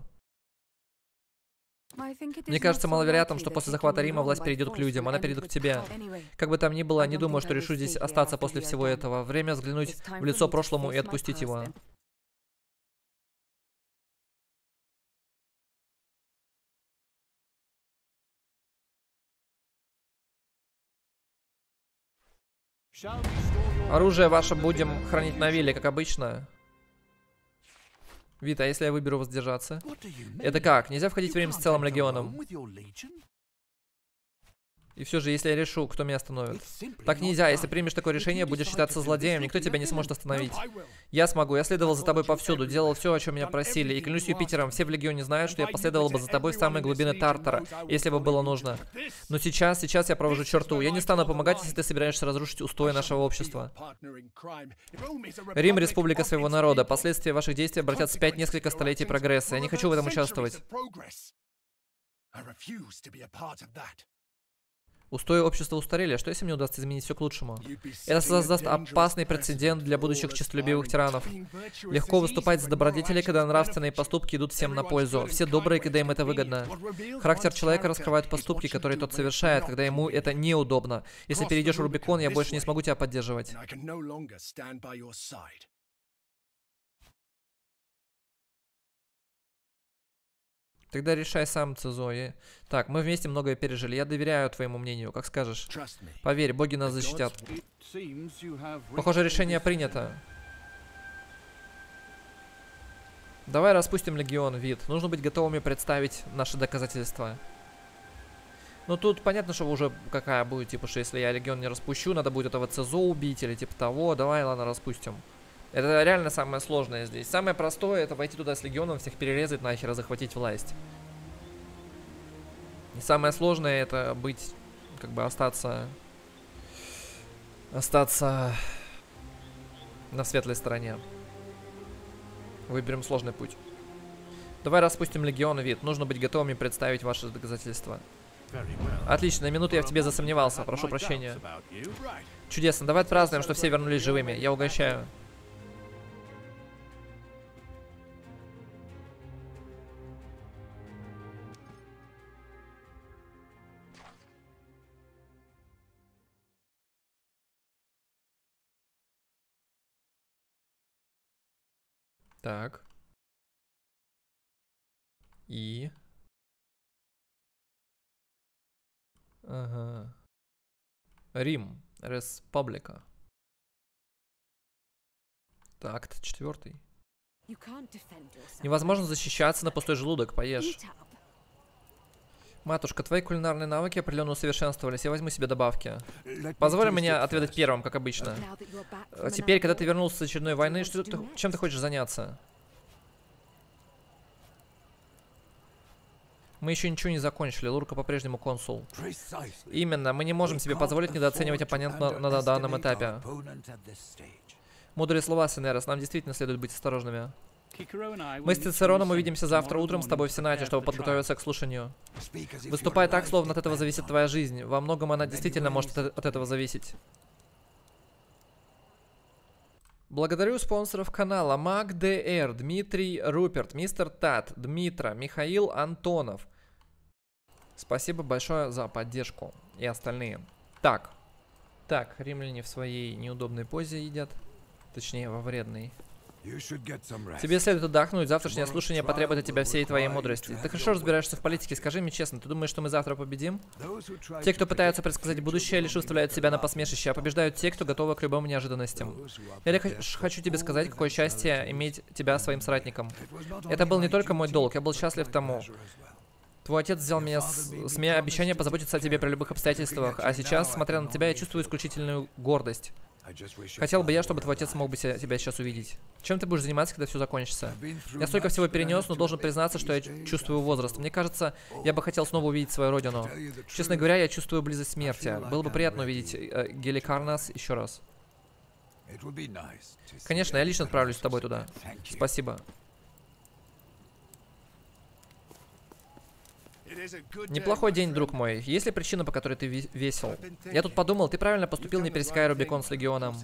Мне кажется маловероятным, что после захвата Рима власть перейдет к людям, она перейдет к тебе. Как бы там ни было, не думаю, что решу здесь остаться после всего этого. Время взглянуть в лицо прошлому и отпустить его. Оружие ваше будем хранить на вилле, как обычно. Вит, а если я выберу воздержаться? Это как? Нельзя входить в Рим с целым легионом? И все же, если я решу, кто меня остановит? Так нельзя, если примешь такое решение, будешь считаться злодеем, никто тебя не сможет остановить. Я смогу, я следовал за тобой повсюду, делал все, о чем меня просили, и клянусь Юпитером, все в легионе знают, что я последовал бы за тобой в самые глубины Тартара, если бы было нужно. Но сейчас я провожу черту, я не стану помогать, если ты собираешься разрушить устои нашего общества. Рим — республика своего народа, последствия ваших действий обратят вспять несколько столетий прогресса, я не хочу в этом участвовать. Устои общества устарели, а что если мне удастся изменить все к лучшему? Это создаст опасный прецедент для будущих честолюбивых тиранов. Легко выступать за добродетели, когда нравственные поступки идут всем на пользу. Все добрые, когда им это выгодно. Характер человека раскрывает поступки, которые тот совершает, когда ему это неудобно. Если перейдешь в Рубикон, я больше не смогу тебя поддерживать. Тогда решай сам, Цезои. Так, мы вместе многое пережили. Я доверяю твоему мнению, как скажешь. Поверь, боги нас защитят. Похоже, решение принято. Давай распустим легион, Вит. Нужно быть готовыми представить наши доказательства. Ну тут понятно, что уже какая будет, типа, что если я легион не распущу, надо будет этого ЦЗО убить или типа того. Давай, ладно, распустим. Это реально самое сложное здесь. Самое простое — это войти туда с легионом, всех перерезать нахер и захватить власть. И самое сложное — это быть, как бы остаться на светлой стороне. Выберем сложный путь. Давай распустим легион, вид. Нужно быть готовыми представить ваши доказательства. Отлично, на минуту я в тебе засомневался. Прошу прощения. Чудесно, давай отпразднуем, что все вернулись живыми. Я угощаю. Так. И... Ага. Рим. Республика. Такт 4. Невозможно защищаться на пустой желудок. Поешь. Матушка, твои кулинарные навыки определенно усовершенствовались. Я возьму себе добавки. Позволь мне отведать первым, как обычно. Теперь, когда ты вернулся с очередной войны, чем ты хочешь заняться? Мы еще ничего не закончили. Лурка по-прежнему консул. Именно. Мы не можем себе позволить недооценивать оппонента на данном этапе. Мудрые слова, Сенерос. Нам действительно следует быть осторожными. Мы с Цицероном увидимся завтра утром с тобой в Сенате, чтобы подготовиться к слушанию. Выступай так, словно от этого зависит твоя жизнь. Во многом она действительно может от этого зависеть. Благодарю спонсоров канала: Мак ДР, Дмитрий Руперт, Мистер Тат, Дмитра, Михаил Антонов. Спасибо большое за поддержку. И остальные. Так, римляне в своей неудобной позе едят. Точнее, во вредной. Тебе следует отдохнуть. Завтрашнее слушание потребует от тебя всей твоей мудрости. Ты хорошо разбираешься в политике. Скажи мне честно, ты думаешь, что мы завтра победим? Те, кто пытаются предсказать будущее, лишь выставляют себя на посмешище, а побеждают те, кто готовы к любым неожиданностям. Я лишь хочу тебе сказать, какое счастье иметь тебя своим соратником. Это был не только мой долг, я был счастлив тому. Твой отец взял меня с меня обещание позаботиться о тебе при любых обстоятельствах, а сейчас, смотря на тебя, я чувствую исключительную гордость. Хотел бы я, чтобы твой отец мог бы тебя сейчас увидеть. Чем ты будешь заниматься, когда все закончится? Я столько всего перенес, но должен признаться, что я чувствую возраст. Мне кажется, я бы хотел снова увидеть свою родину. Честно говоря, я чувствую близость смерти. Было бы приятно увидеть Геликарнас еще раз. Конечно, я лично отправлюсь с тобой туда. Спасибо. Неплохой день, друг мой. Есть ли причина, по которой ты весел? Я тут подумал, ты правильно поступил, не пересекая Рубикон с Легионом.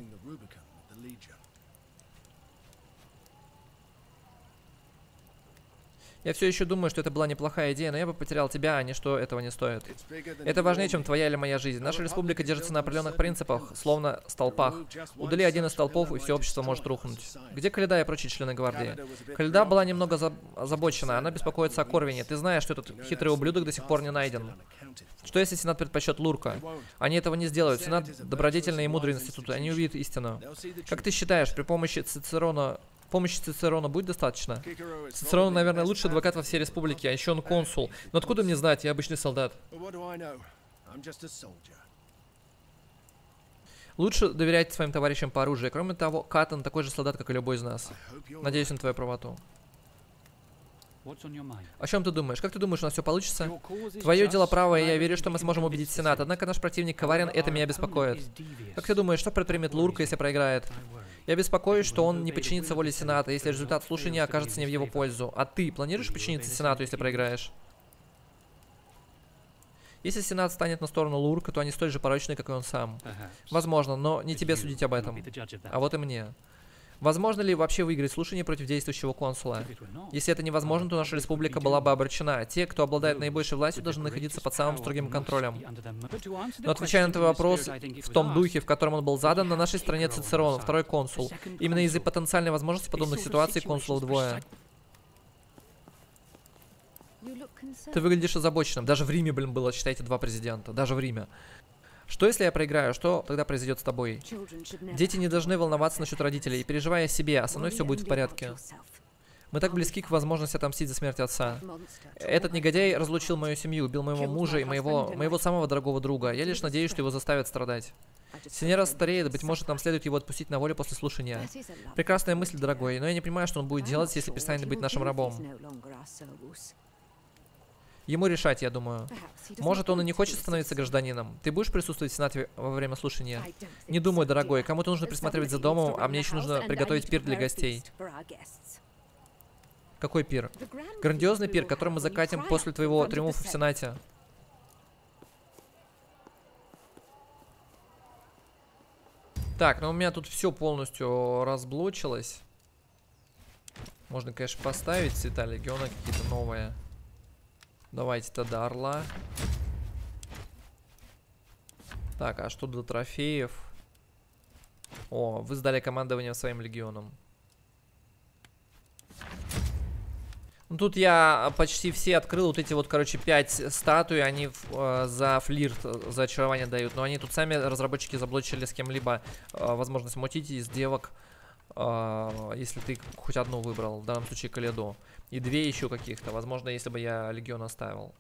Я все еще думаю, что это была неплохая идея, но я бы потерял тебя, а ничто этого не стоит. Это важнее, чем твоя или моя жизнь. Наша республика держится на определенных принципах, словно столпах. Удали один из столпов, и все общество может рухнуть. Где Каледа и прочие члены гвардии? Каледа была немного озабочена, она беспокоится о Корвине. Ты знаешь, что этот хитрый ублюдок до сих пор не найден. Что если Сенат предпочет Лурка? Они этого не сделают. Сенат — добродетельный и мудрый институт, они увидят истину. Как ты считаешь, при помощи Цицерона будет достаточно? Цицерон, наверное, лучший адвокат во всей республике, а еще он консул. Но откуда мне знать, я обычный солдат. Лучше доверять своим товарищам по оружию. Кроме того, Каттон такой же солдат, как и любой из нас. Надеюсь на твою правоту. О чем ты думаешь? Как ты думаешь, у нас все получится? Твое дело правое, и я верю, что мы сможем убедить Сенат. Однако наш противник коварен, это меня беспокоит. Как ты думаешь, что предпримет Лурка, если проиграет? Я беспокоюсь, что он не подчинится воле Сената, если результат слушания окажется не в его пользу. А ты планируешь подчиниться Сенату, если проиграешь? Если Сенат станет на сторону Лурка, то они столь же порочны, как и он сам. Возможно, но не тебе судить об этом. А вот и мне. Возможно ли вообще выиграть слушание против действующего консула? Если это невозможно, то наша республика была бы обречена. Те, кто обладает наибольшей властью, должны находиться под самым строгим контролем. Но отвечая на твой вопрос в том духе, в котором он был задан, на нашей стороне Цицерон, второй консул. Именно из-за потенциальной возможности подобных ситуаций консулов двое. Ты выглядишь озабоченным. Даже в Риме, блин, было, считайте, 2 президента. Даже в Риме. Что если я проиграю? Что тогда произойдет с тобой? Дети не должны волноваться насчет родителей. И переживая о себе, а со мной все будет в порядке. Мы так близки к возможности отомстить за смерть отца. Этот негодяй разлучил мою семью, убил моего мужа и моего самого дорогого друга. Я лишь надеюсь, что его заставят страдать. Синьора стареет, быть может, нам следует его отпустить на волю после слушания. Прекрасная мысль, дорогой, но я не понимаю, что он будет делать, если перестанет быть нашим рабом. Ему решать, я думаю. Может, он и не хочет становиться гражданином. Ты будешь присутствовать в Сенате во время слушания? Не думаю, дорогой. Кому-то нужно присматривать за домом, а мне еще нужно приготовить пир для гостей. Какой пир? Грандиозный пир, который мы закатим после твоего триумфа в Сенате. Так, ну у меня тут все полностью разблочилось. Можно, конечно, поставить цвета легиона какие-то новые. Давайте тогда орла. Так, а что до трофеев? О, вы сдали командование своим легионом. Ну, тут я почти все открыл. Вот эти вот, короче, 5 статуй. Они за флирт, за очарование дают. Но они тут сами, разработчики, заблочили с кем-либо возможность мутить из девок. Если ты хоть одну выбрал. В данном случае Каледо. И 2 еще каких-то. Возможно, если бы я легион оставил.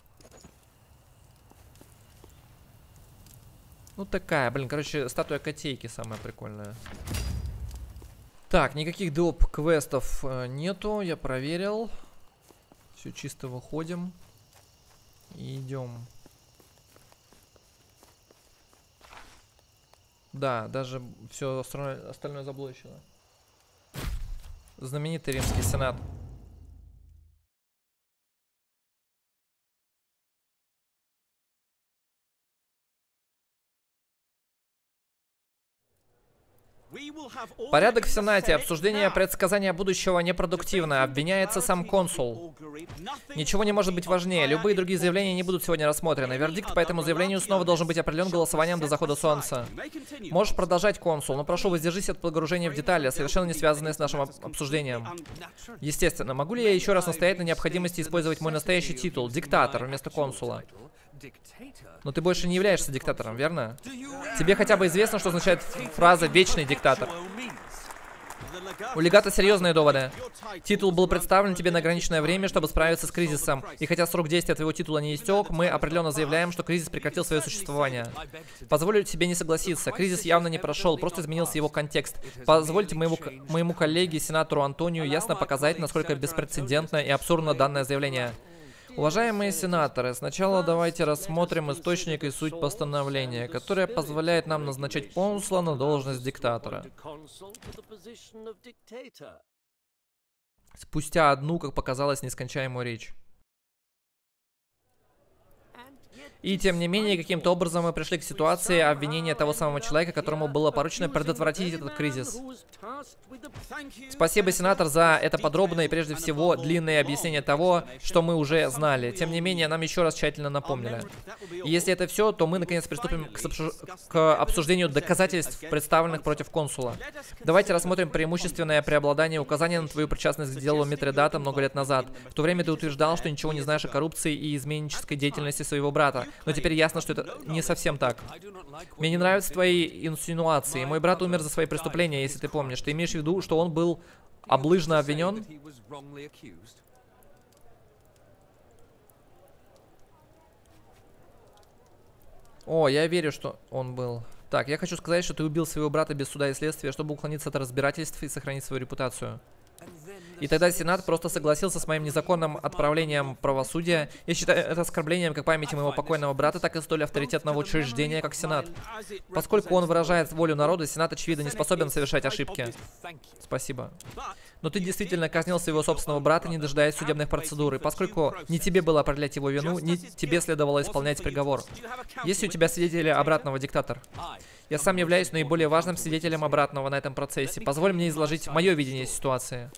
Ну, такая, блин, короче, статуя котейки самая прикольная. Так, никаких доп. Квестов нету. Я проверил. Все чисто, выходим. И идем. Да, даже все остальное заблочено. Знаменитый Римский Сенат. Порядок в Сенате. Обсуждение предсказания будущего непродуктивно. Обвиняется сам консул. Ничего не может быть важнее. Любые другие заявления не будут сегодня рассмотрены. Вердикт по этому заявлению снова должен быть определен голосованием до захода солнца. Можешь продолжать, консул, но прошу, воздержись от погружения в детали, совершенно не связанные с нашим обсуждением. Естественно. Могу ли я еще раз настоять на необходимости использовать мой настоящий титул — диктатор вместо консула? Но ты больше не являешься диктатором, верно? Тебе хотя бы известно, что означает фраза «вечный диктатор». У легата серьезные доводы. Титул был представлен тебе на ограниченное время, чтобы справиться с кризисом. И хотя срок действия твоего титула не истек, мы определенно заявляем, что кризис прекратил свое существование. Позволю тебе не согласиться. Кризис явно не прошел, просто изменился его контекст. Позвольте моему коллеге, сенатору Антонию, ясно показать, насколько беспрецедентно и абсурдно данное заявление. Уважаемые сенаторы, сначала давайте рассмотрим источник и суть постановления, которое позволяет нам назначать консула на должность диктатора. Спустя одну, как показалось, нескончаемую речь. И тем не менее, каким-то образом мы пришли к ситуации обвинения того самого человека, которому было поручено предотвратить этот кризис. Спасибо, сенатор, за это подробное и прежде всего длинное объяснение того, что мы уже знали. Тем не менее, нам еще раз тщательно напомнили. И если это все, то мы наконец приступим к обсуждению доказательств, представленных против консула. Давайте рассмотрим преимущественное преобладание указания на твою причастность к делу Митридата много лет назад. В то время ты утверждал, что ничего не знаешь о коррупции и изменнической деятельности своего брата. Но теперь ясно, что это не совсем так. Мне не нравятся твои инсинуации. Мой брат умер за свои преступления, если ты помнишь. Ты имеешь в виду, что он был облыжно обвинен? О, я верю, что он был. Так, я хочу сказать, что ты убил своего брата без суда и следствия, чтобы уклониться от разбирательств и сохранить свою репутацию. И тогда Сенат просто согласился с моим незаконным отправлением правосудия. Я считаю это оскорблением как памяти моего покойного брата, так и столь авторитетного учреждения, как Сенат. Поскольку он выражает волю народа, Сенат, очевидно, не способен совершать ошибки. Спасибо. Но ты действительно казнил своего собственного брата, не дожидаясь судебных процедур. И поскольку не тебе было определять его вину, не тебе следовало исполнять приговор. Есть ли у тебя свидетели обратного, диктатор? Я сам являюсь наиболее важным свидетелем обратного на этом процессе. Позволь мне изложить мое видение ситуации.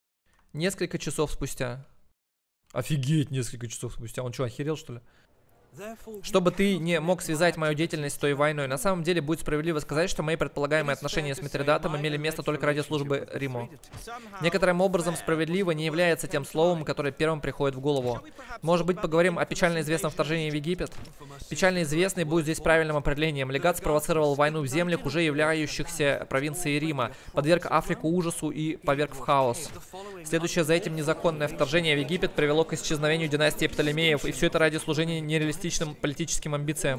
Несколько часов спустя. Офигеть, несколько часов спустя. Он что, охерел, что ли? Чтобы ты не мог связать мою деятельность с той войной, на самом деле будет справедливо сказать, что мои предполагаемые отношения с Митридатом имели место только ради службы Риму. Некоторым образом справедливо не является тем словом, которое первым приходит в голову. Может быть, поговорим о печально известном вторжении в Египет? Печально известный будет здесь правильным определением. Легат спровоцировал войну в землях, уже являющихся провинцией Рима, подверг Африку ужасу и поверг в хаос. Следующее за этим незаконное вторжение в Египет привело к исчезновению династии Птолемеев, и все это ради служения нереалистичным политическим амбициям.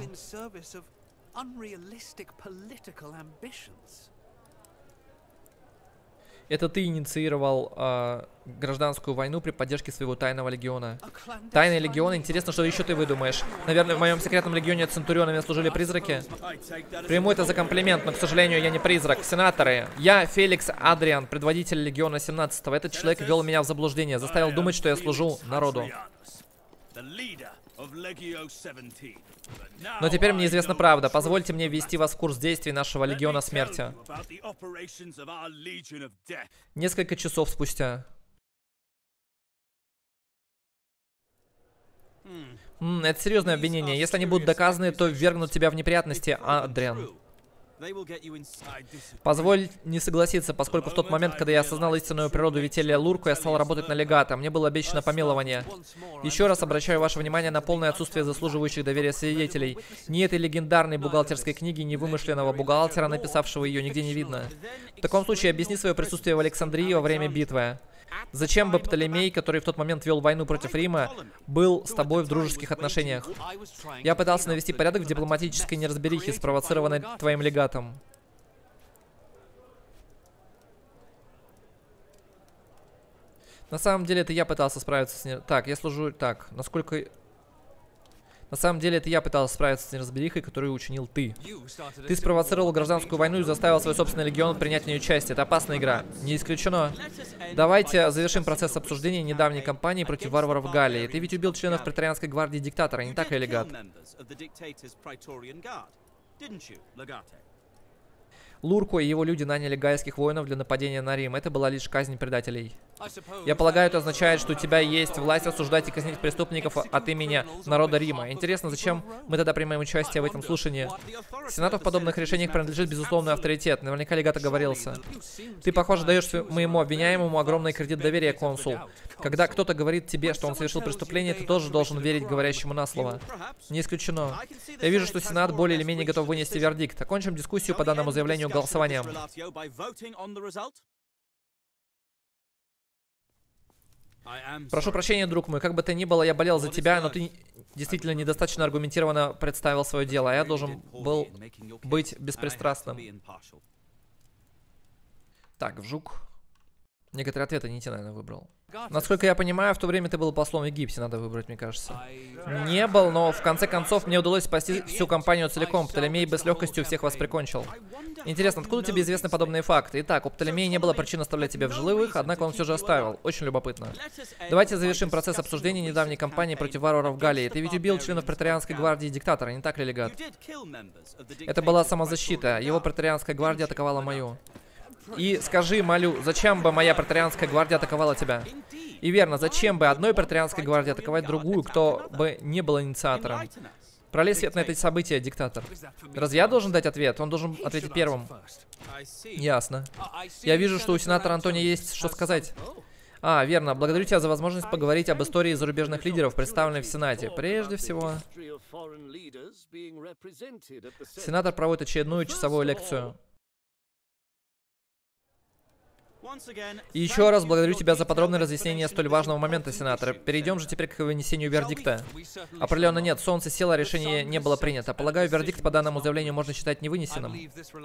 Это ты инициировал гражданскую войну при поддержке своего тайного легиона. Тайный легион? Интересно, что еще ты выдумаешь. Наверное, в моем секретном легионе центурионами служили призраки? Приму это за комплимент, но, к сожалению, я не призрак. Сенаторы, я Феликс Адриан, предводитель легиона 17-го. Этот человек ввел меня в заблуждение, заставил думать, что я служу народу. Но теперь мне известна правда. Позвольте мне ввести вас в курс действий нашего Легиона Смерти. Несколько часов спустя. Это серьезное обвинение. Если они будут доказаны, то ввергнут тебя в неприятности, Адриан. Позволь не согласиться, поскольку в тот момент, когда я осознал истинную природу Вителия Лурку, я стал работать на легата. Мне было обещано помилование. Еще раз обращаю ваше внимание на полное отсутствие заслуживающих доверия свидетелей. Ни этой легендарной бухгалтерской книги, ни вымышленного бухгалтера, написавшего ее, нигде не видно. В таком случае объясни свое присутствие в Александрии во время битвы. Зачем бы Птолемей, который в тот момент вел войну против Рима, был с тобой в дружеских отношениях? Я пытался навести порядок в дипломатической неразберихе, спровоцированной твоим легатом. На самом деле, это я пытался справиться с... Так, я служу... Так, насколько... На самом деле, это я пытался справиться с неразберихой, которую учинил ты. Ты спровоцировал гражданскую войну и заставил свой собственный легион принять в нее участие. Это опасная игра. Не исключено. Давайте завершим процесс обсуждения недавней кампании против варваров Галлии. Ты ведь убил членов преторианской гвардии диктатора, не так ли, легат? Лурку и его люди наняли гайских воинов для нападения на Рим. Это была лишь казнь предателей. Я полагаю, это означает, что у тебя есть власть осуждать и казнить преступников от имени народа Рима. Интересно, зачем мы тогда принимаем участие в этом слушании? Сенату в подобных решениях принадлежит безусловный авторитет. Наверняка легат оговорился. Ты, похоже, даешь моему обвиняемому огромный кредит доверия, консул. Когда кто-то говорит тебе, что он совершил преступление, ты тоже должен верить говорящему на слово. Не исключено. Я вижу, что Сенат более или менее готов вынести вердикт. Окончим дискуссию по данному заявлению голосованием. Прошу прощения, друг мой, как бы то ни было, я болел за тебя, но ты действительно недостаточно аргументированно представил свое дело, а я должен был быть беспристрастным. Так, вжук. Некоторые ответы не те, наверное, выбрал. Насколько я понимаю, в то время ты был послом в Египте, надо выбрать, мне кажется. Не был, но в конце концов мне удалось спасти всю компанию целиком. Птолемей бы с легкостью всех вас прикончил. Интересно, откуда тебе известны подобные факты? Итак, у Птолемея не было причин оставлять тебя в живых, однако он все же оставил. Очень любопытно. Давайте завершим процесс обсуждения недавней кампании против варваров Галлии. Ты ведь убил членов преторианской гвардии диктатора, не так ли, легат? Это была самозащита. Его преторианская гвардия атаковала мою. И скажи, молю, зачем бы моя преторианская гвардия атаковала тебя? И верно, зачем бы одной преторианской гвардии атаковать другую, кто бы не был инициатором? Пролей свет на эти события, диктатор. Разве я должен дать ответ? Он должен ответить первым. Ясно. Я вижу, что у сенатора Антония есть что сказать. А, верно. Благодарю тебя за возможность поговорить об истории зарубежных лидеров, представленных в Сенате. Прежде всего... Сенатор проводит очередную часовую лекцию. И еще раз благодарю тебя за подробное разъяснение столь важного момента, сенатор. Перейдем же теперь к вынесению вердикта. Определенно нет, солнце село, решение не было принято. Полагаю, вердикт по данному заявлению можно считать невынесенным.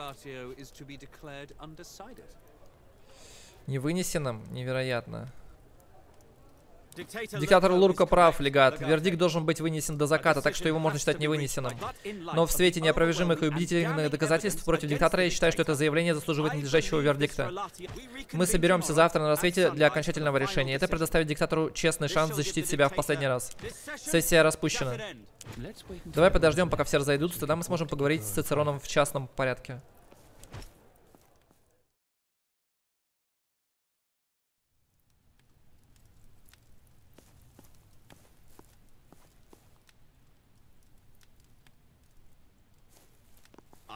Невынесенным? Невероятно. Диктатор Лурко прав, легат. Вердикт должен быть вынесен до заката, так что его можно считать невынесенным. Но в свете неопровержимых и убедительных доказательств против диктатора я считаю, что это заявление заслуживает надлежащего вердикта. Мы соберемся завтра на рассвете для окончательного решения. Это предоставит диктатору честный шанс защитить себя в последний раз. Сессия распущена. Давай подождем, пока все разойдутся, тогда мы сможем поговорить с Цицероном в частном порядке.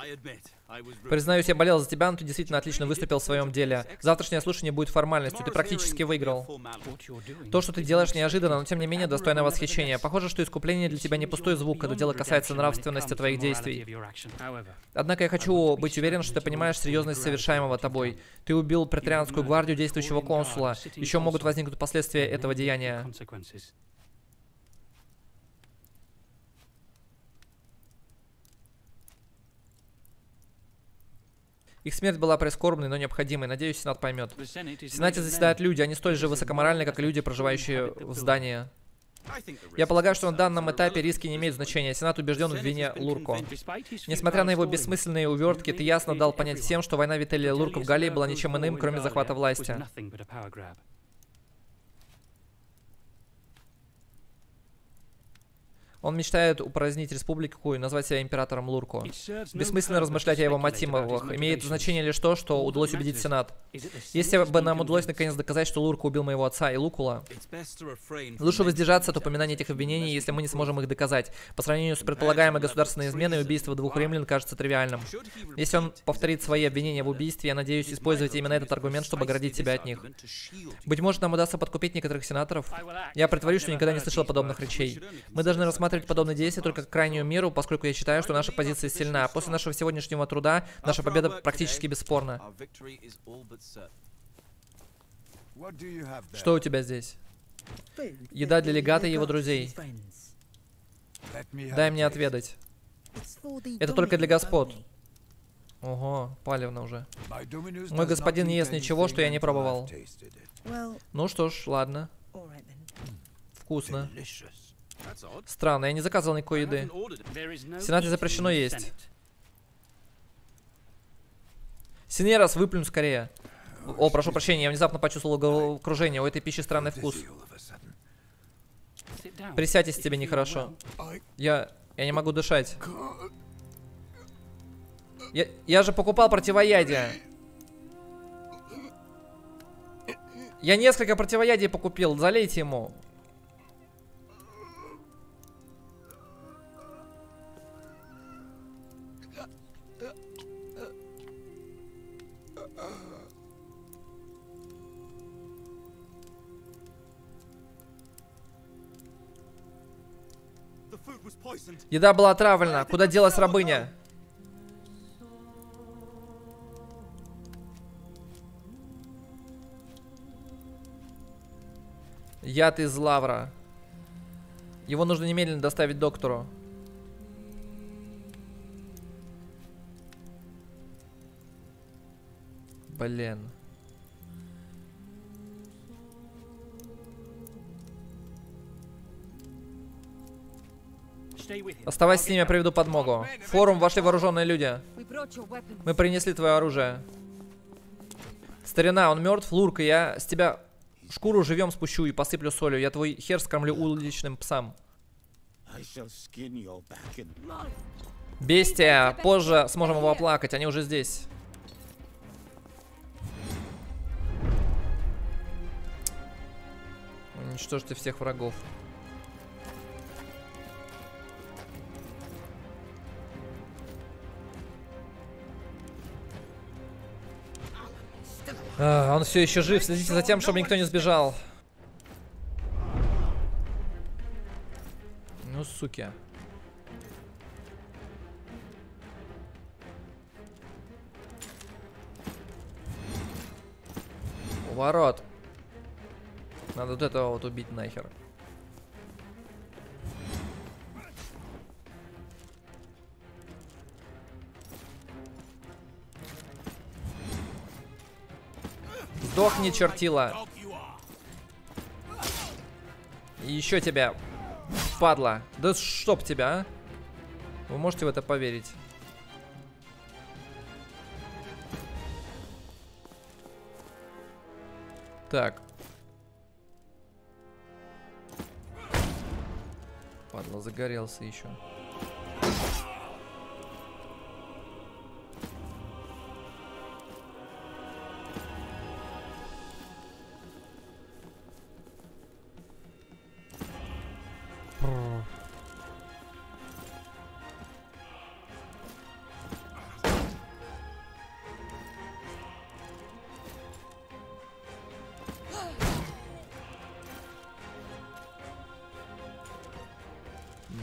Признаюсь, я болел за тебя, но ты действительно отлично выступил в своем деле. Завтрашнее слушание будет формальностью, ты практически выиграл. То, что ты делаешь, неожиданно, но тем не менее достойно восхищения. Похоже, что искупление для тебя не пустой звук, когда дело касается нравственности твоих действий. Однако я хочу быть уверен, что ты понимаешь серьезность совершаемого тобой. Ты убил претарианскую гвардию действующего консула. Еще могут возникнуть последствия этого деяния. Их смерть была прискорбной, но необходимой. Надеюсь, Сенат поймет. В Сенате заседают люди, они столь же высокоморальны, как и люди, проживающие в здании. Я полагаю, что на данном этапе риски не имеют значения. Сенат убежден в вине Лурко. Несмотря на его бессмысленные увертки, ты ясно дал понять всем, что война Вителия Лурко в Галлии была ничем иным, кроме захвата власти. Он мечтает упразднить республику и назвать себя императором Лурко. Бессмысленно размышлять о его мотивах. Имеет значение лишь то, что удалось убедить Сенат. Если бы нам удалось наконец доказать, что Лурко убил моего отца и Лукула, лучше воздержаться от упоминания этих обвинений, если мы не сможем их доказать. По сравнению с предполагаемой государственной изменой, убийство двух римлян кажется тривиальным. Если он повторит свои обвинения в убийстве, я надеюсь использовать именно этот аргумент, чтобы оградить себя от них. Быть может, нам удастся подкупить некоторых сенаторов? Я притворюсь, что никогда не слышал подобных речей. Мы должны рассматривать подобные действия только как крайнюю меру, поскольку я считаю, что наша позиция сильна. После нашего сегодняшнего труда наша победа практически бесспорна. Что у тебя здесь? Еда для легата и его друзей. Дай мне отведать. Это только для господ. Ого, палевно уже. Мой господин не ест ничего, что я не пробовал. Ну что ж, ладно. Вкусно. Странно, я не заказывал никакой еды. В Сенате запрещено есть. Синерас, выплюнь скорее. О, прошу прощения, я внезапно почувствовал головокружение. У этой пищи странный вкус. Присядь, если тебе нехорошо. Я не могу дышать. Я же покупал противоядие. Я несколько противоядий покупил. Залейте ему. Еда была отравлена. Куда делась рабыня? Яд из лавра. Его нужно немедленно доставить доктору. Блин. Оставайся с ними, я приведу подмогу. В форум вошли вооруженные люди. Мы принесли твое оружие. Старина, он мертв, Лурка, я с тебя шкуру живьем спущу и посыплю солью. Я твой хер скормлю уличным псам. Бестия, позже сможем его оплакать, они уже здесь. Уничтожьте всех врагов. Он все еще жив. Следите за тем, чтобы никто не сбежал. Ну, суки. Ворот. Надо вот этого вот убить нахер. Сдохни, чертила. И еще тебя, падла. Да чтоб тебя, а? Вы можете в это поверить? Так. Падла, загорелся еще.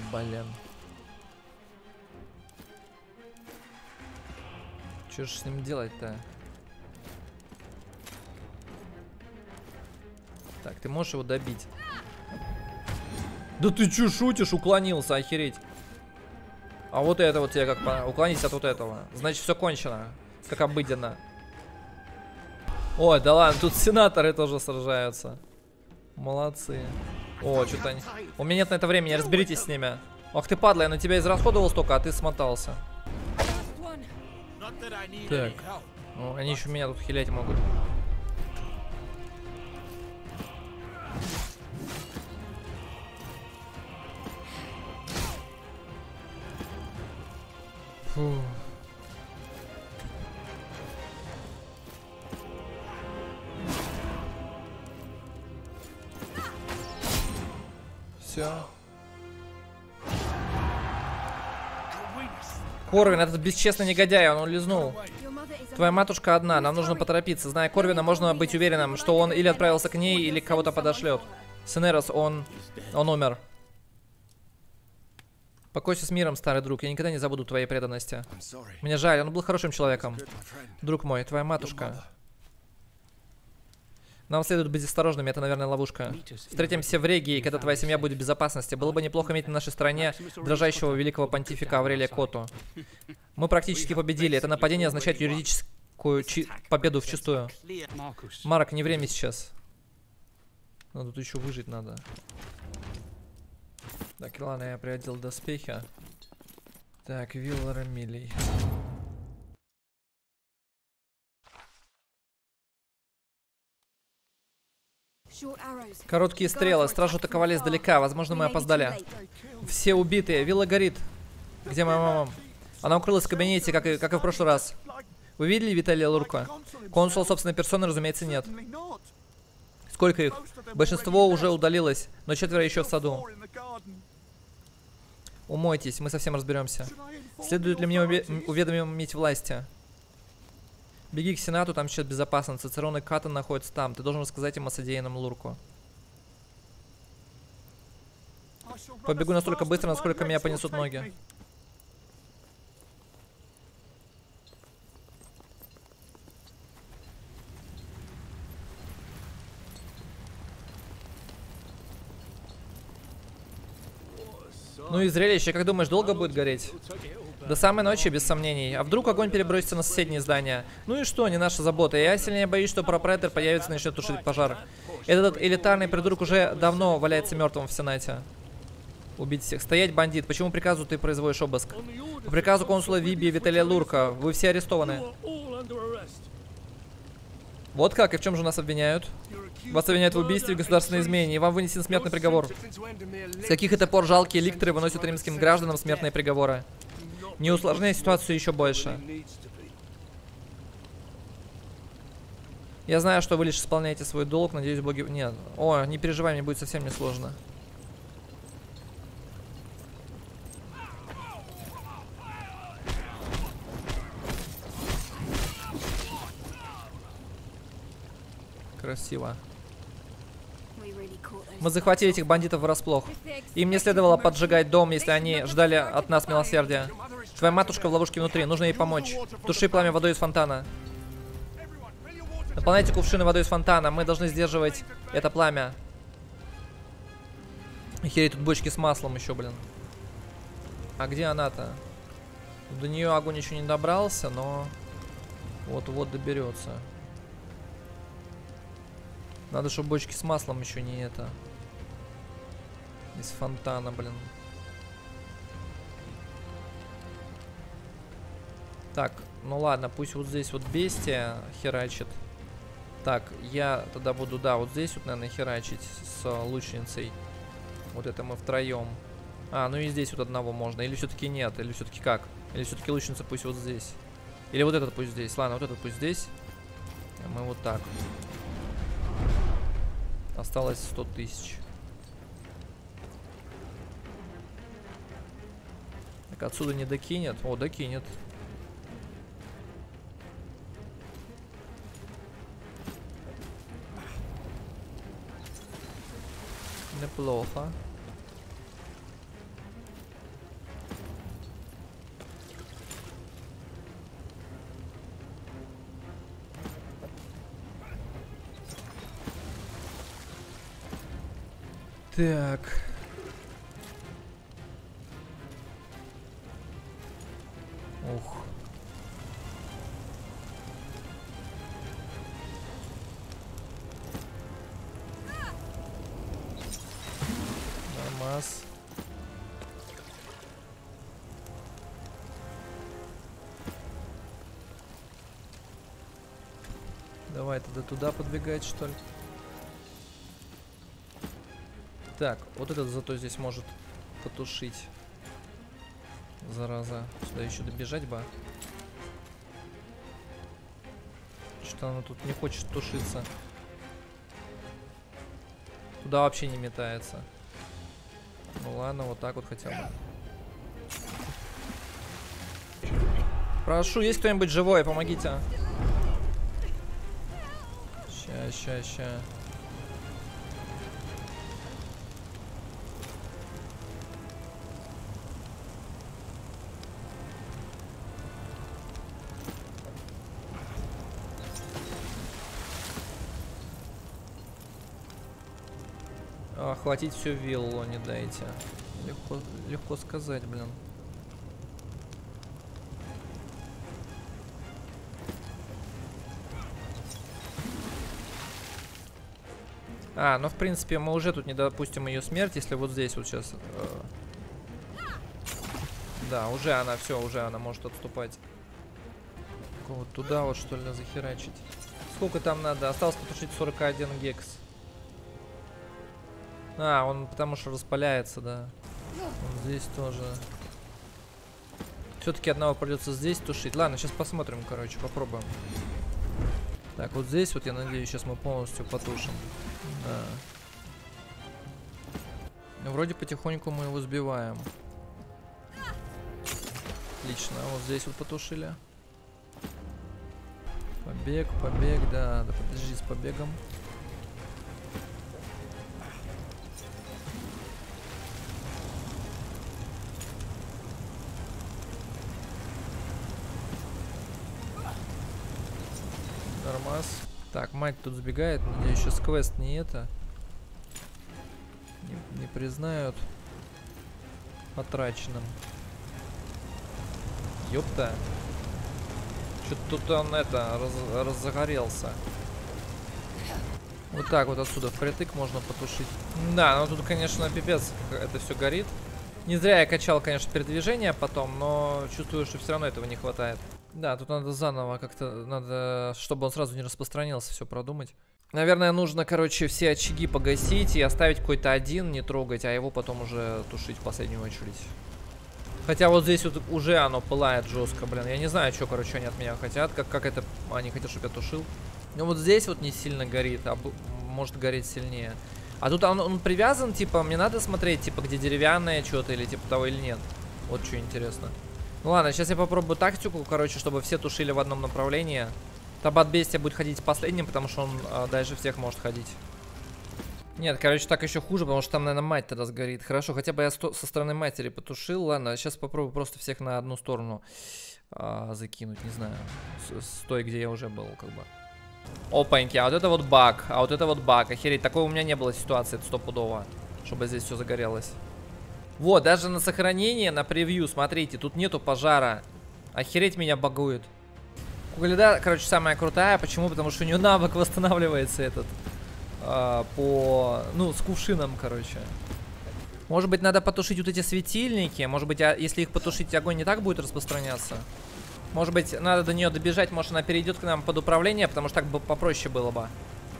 Блин. Что ж с ним делать-то? Так, ты можешь его добить? Да ты чё шутишь? Уклонился, охереть. А вот это вот тебе как уклонись от вот этого. Значит, все кончено. Как обыденно. Ой, да ладно, тут сенаторы тоже сражаются. Молодцы. О, что-то они... У меня нет на это времени, разберитесь с ними. Ох ты падла, я на тебя израсходовал столько, а ты смотался. Так. О, они еще меня тут хилять могут. Фу. Все. Корвин, этот бесчестный негодяй, он улизнул. Твоя матушка одна, нам нужно поторопиться. Зная Корвина, можно быть уверенным, что он или отправился к ней, или кого-то подошлет. Сенерос, он умер. Покойся с миром, старый друг, я никогда не забуду твоей преданности. Мне жаль, он был хорошим человеком. Друг мой, твоя матушка. Нам следует быть осторожными, это, наверное, ловушка. Встретимся в Регии, когда твоя семья будет в безопасности. Было бы неплохо иметь на нашей стороне дрожащего великого понтифика Аврелия Коту. Мы практически победили. Это нападение означает юридическую победу вчистую. Марк, не время сейчас. Ну, тут еще выжить надо. Так, ладно, я приодел доспехи. Так, Вилла Рамилей. Короткие стрелы. Стражу атаковали издалека. Возможно, мы опоздали. Все убитые. Вилла горит. Где моя мама? Она укрылась в кабинете, как и в прошлый раз. Вы видели Виталия Лурко? Консул собственной персоны, разумеется, нет. Сколько их? Большинство уже удалилось, но 4 еще в саду. Умойтесь, мы совсем разберемся. Следует ли мне уведомить власти? Беги к Сенату, там сейчас безопасно. Цицерон и Каттон находятся там. Ты должен рассказать им о содеянном Лурку. Побегу настолько быстро, насколько меня понесут ноги. Ну и зрелище, как думаешь, долго будет гореть? До самой ночи, без сомнений. А вдруг огонь перебросится на соседние здания? Ну и что, не наша забота. Я сильнее боюсь, что пропретор появится и начнет тушить пожар. Этот элитарный придурок уже давно валяется мертвым в Сенате. Убить всех. Стоять, бандит. Почему приказу ты производишь обыск? По приказу консула Вибия Виталия Лурко. Вы все арестованы. Вот как? И в чем же нас обвиняют? Вас обвиняют в убийстве и государственной измене, и вам вынесен смертный приговор. С каких это пор жалкие ликторы выносят римским гражданам смертные приговоры? Не усложняй ситуацию еще больше. Я знаю, что вы лишь исполняете свой долг, надеюсь, боги... Нет. О, не переживай, мне будет совсем не сложно. Красиво. Мы захватили этих бандитов врасплох. Им не следовало поджигать дом, если они ждали от нас милосердия. Твоя матушка в ловушке внутри, нужно ей помочь. Туши пламя водой из фонтана. Наполняйте кувшины водой из фонтана, мы должны сдерживать это пламя. Охереть, тут бочки с маслом еще, блин. А где она-то? До нее огонь еще не добрался, но вот-вот доберется. Надо, чтобы бочки с маслом еще не это. Из фонтана, блин. Так, ну ладно, пусть вот здесь вот бестия херачит. Так, я тогда буду, да, вот здесь вот, наверное, херачить с лучницей. Вот это мы втроем. А, ну и здесь вот одного можно. Или все-таки нет, или все-таки как? Или все-таки лучница пусть вот здесь. Или вот этот пусть здесь. Ладно, вот этот пусть здесь. А мы вот так. Осталось 100 тысяч. Так, отсюда не докинет. О, докинет. Неплохо. Так. Ух. Нормас. Давай тогда туда подбегать, что ли. Так, вот этот зато здесь может потушить. Зараза. Сюда еще добежать бы. Что она тут не хочет тушиться. Туда вообще не метается. Ну ладно, вот так вот хотя бы. Прошу, есть кто-нибудь живой? Помогите. Ща. Охватить всю виллу не дайте. Легко сказать, блин. Ну в принципе мы уже тут не допустим ее смерть, если вот здесь вот сейчас. Да, уже она уже она может отступать. Вот туда вот что ли захерачить. Сколько там надо? Осталось потушить 41 гекс. Он потому что распаляется, да. Вот здесь тоже. Все-таки одного придется здесь тушить. Ладно, сейчас посмотрим, короче, попробуем. Так, вот здесь вот, я надеюсь, сейчас мы полностью потушим. Да. Ну, вроде потихоньку мы его сбиваем. Отлично, вот здесь вот потушили. Побег, да подожди с побегом. Нормас. Так, мать тут сбегает. Надеюсь, сейчас квест не это. Не признают потраченным. Ёпта. Что-то тут он разгорелся. Вот так вот отсюда впритык можно потушить. Да, ну тут, конечно, пипец, это все горит. Не зря я качал, конечно, передвижение потом, но чувствую, что все равно этого не хватает. Да, тут надо заново как-то, надо, чтобы он сразу не распространился, все продумать. Наверное, нужно, короче, все очаги погасить и оставить какой-то один, не трогать, а его потом уже тушить в последнюю очередь. Хотя вот здесь вот уже оно пылает жестко, блин. Я не знаю, что, короче, они от меня хотят, как это, они хотят, чтобы я тушил. Но вот здесь вот не сильно горит, а может гореть сильнее. А тут он привязан, типа, мне надо смотреть, типа, где деревянное что-то или типа того или нет. Вот что интересно. Ну ладно, сейчас я попробую тактику, короче, чтобы все тушили в одном направлении. Табат Бестия будет ходить последним, потому что он дальше всех может ходить. Нет, короче, так еще хуже, потому что там, наверное, мать тогда сгорит. Хорошо, хотя бы я со стороны матери потушил. Ладно, сейчас попробую просто всех на одну сторону закинуть, не знаю. С той, где я уже был, как бы. Опаньки, а вот это вот баг, охереть, такой у меня не было ситуации, это стопудово, чтобы здесь все загорелось. Вот, даже на сохранение, на превью, смотрите, тут нету пожара. Охереть меня багует. Кугалида, короче, самая крутая, почему? Потому что у нее навык восстанавливается этот, с кувшином, короче. Может быть, надо потушить вот эти светильники, может быть, если их потушить, огонь не так будет распространяться. Может быть, надо до нее добежать, может, она перейдет к нам под управление, потому что так бы попроще было бы.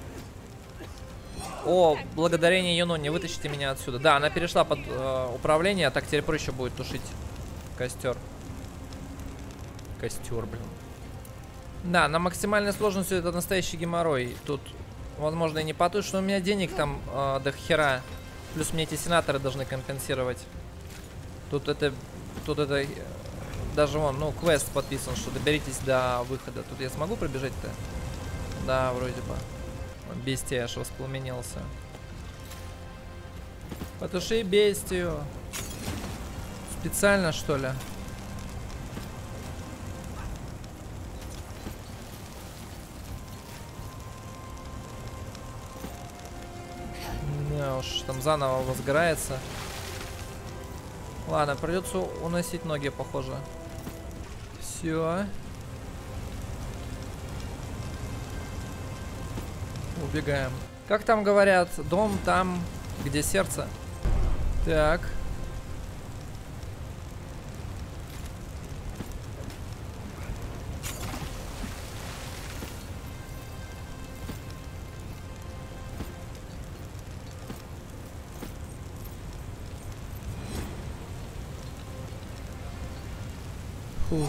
О, благодарение Юноне, вытащите меня отсюда. Да, она перешла под управление, а так теперь проще будет тушить костер. Костер, блин. Да, на максимальной сложности это настоящий геморрой. Тут, возможно, и не потушишь, но у меня денег там до хера. Плюс мне эти сенаторы должны компенсировать. Тут это... Даже вон, квест подписан, что доберитесь до выхода. Тут я смогу пробежать-то? Да, вроде бы. Бестия аж воспламенился. Потуши бестию. Специально, что ли? Да уж. Там заново возгорается. Ладно, придется уносить ноги, похоже. Все. Убегаем. Как там говорят, дом там, где сердце. Так. Фух.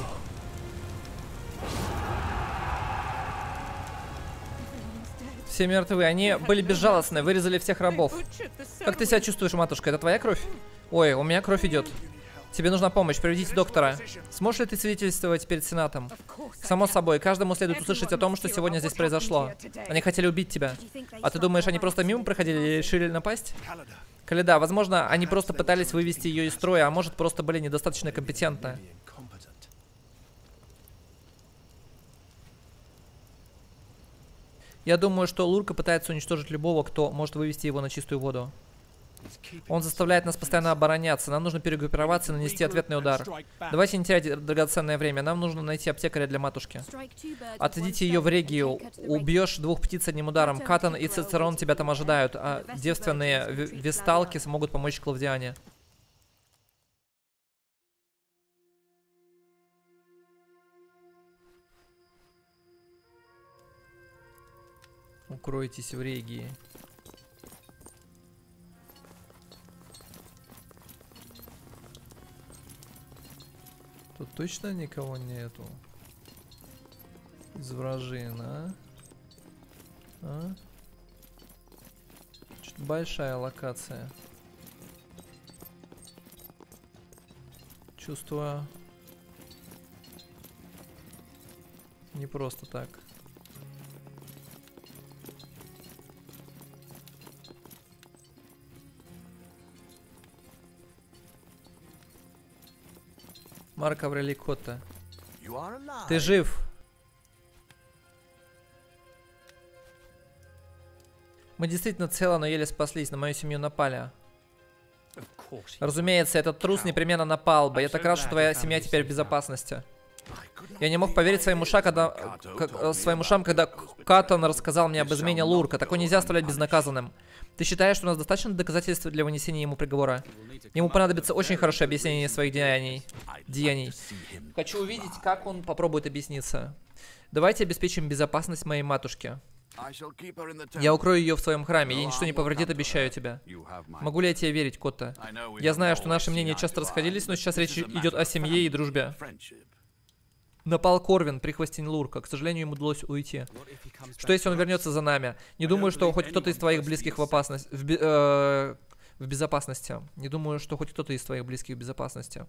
Все мертвы. Они были безжалостны, вырезали всех рабов. Как ты себя чувствуешь, матушка? Это твоя кровь? Ой, у меня кровь идет. Тебе нужна помощь, приведите доктора. Сможешь ли ты свидетельствовать перед Сенатом? Само собой, каждому следует услышать о том, что сегодня здесь произошло. Они хотели убить тебя. А ты думаешь, они просто мимо проходили и решили напасть? Каледа, возможно, они просто пытались вывести ее из строя, а может, просто были недостаточно компетентны. Я думаю, что Лурка пытается уничтожить любого, кто может вывести его на чистую воду. Он заставляет нас постоянно обороняться. Нам нужно перегруппироваться и нанести ответный удар. Давайте не терять драгоценное время. Нам нужно найти аптекаря для матушки. Отведите ее в Регию. Убьешь 2 птиц одним ударом. Катан и Цицерон тебя там ожидают, а девственные весталки смогут помочь Клавдиане. Укройтесь в Регии. Тут точно никого нету? Из вражин, а? Что-то большая локация. Чувствую. Не просто так. Марк Аврелий Котта. Ты жив? Мы действительно целы, но еле спаслись. На мою семью напали. Разумеется, этот трус непременно напал бы. Я так рад, что твоя семья теперь в безопасности. Я не мог поверить своим ушам, когда Катон рассказал мне об измене Лурка. Такое нельзя оставлять безнаказанным. Ты считаешь, что у нас достаточно доказательств для вынесения ему приговора? Ему понадобится очень хорошее объяснение своих деяний. Хочу увидеть, как он попробует объясниться. Давайте обеспечим безопасность моей матушки. Я укрою ее в своем храме, ей ничто не повредит, обещаю тебе. Могу ли я тебе верить, Котта? Я знаю, что наши мнения часто расходились, но сейчас речь идет о семье и дружбе. Напал Корвин, прихвостень Лурка. К сожалению, ему удалось уйти. Что если он вернется за нами? Не думаю, что хоть кто-то из твоих близких в безопасности. Не думаю, что хоть кто-то из твоих близких в безопасности.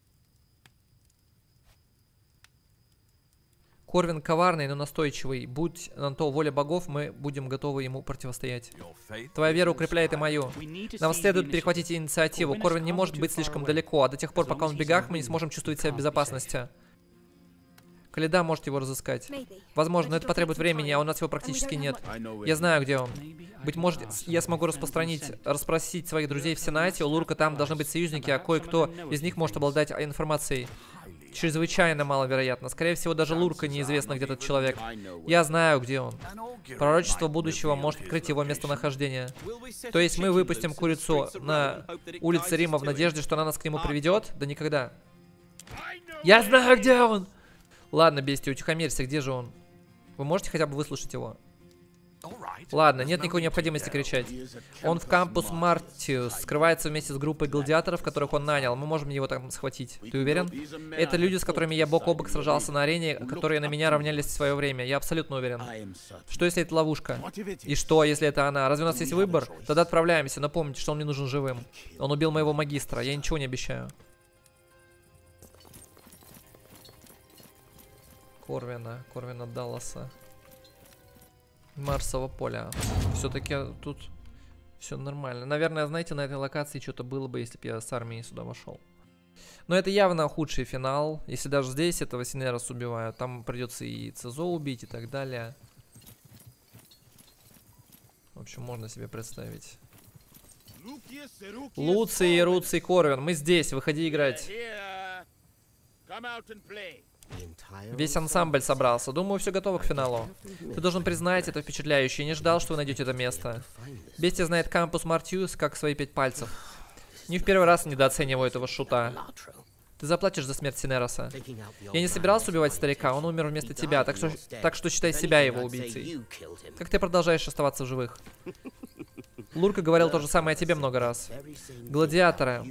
Корвин коварный, но настойчивый. Будь на то воля богов, мы будем готовы ему противостоять. Твоя вера укрепляет и мою. Нам следует перехватить инициативу. Корвин не может быть слишком далеко, а до тех пор, пока он в бегах, мы не сможем чувствовать себя в безопасности. Каледа может его разыскать. Возможно, но это потребует времени, а у нас его практически нет. Я знаю, где он. Быть может, я смогу расспросить своих друзей в Сенате. У Лурка там должны быть союзники, а кое-кто из них может обладать информацией. Чрезвычайно маловероятно. Скорее всего, даже Лурка неизвестно, где этот человек. Я знаю, где он. Пророчество будущего может открыть его местонахождение. То есть мы выпустим курицу на улице Рима в надежде, что она нас к нему приведет? Да никогда. Я знаю, где он! Ладно, бестия, утихомирься, где же он? Вы можете хотя бы выслушать его? Ладно, нет никакой необходимости кричать. Он в кампус Мартиус, скрывается вместе с группой гладиаторов, которых он нанял. Мы можем его там схватить. Ты уверен? Это люди, с которыми я бок о бок сражался на арене, которые на меня равнялись в свое время. Я абсолютно уверен. Что если это ловушка? И что, если это она? Разве у нас есть выбор? Тогда отправляемся. Но помните, что он мне нужен живым. Он убил моего магистра. Я ничего не обещаю. Корвина Далласа. Марсово поля. Все-таки тут все нормально. Наверное, знаете, на этой локации что-то было бы, если бы я с армией сюда вошел. Но это явно худший финал. Если даже здесь этого Синерас убивают, там придется и Цезо убить и так далее. В общем, можно себе представить. Луций и Руций Корвин. Мы здесь, выходи играть. Весь ансамбль собрался. Думаю, все готово к финалу. Ты должен признать, это впечатляюще. Не ждал, что вы найдете это место. Бестия знает кампус Мартьюс как свои 5 пальцев. Не в первый раз недооцениваю этого шута. Ты заплатишь за смерть Синероса. Я не собирался убивать старика, он умер вместо тебя, так что считай себя его убийцей. Как ты продолжаешь оставаться в живых? Лурка говорил то же самое о тебе много раз. Гладиаторы.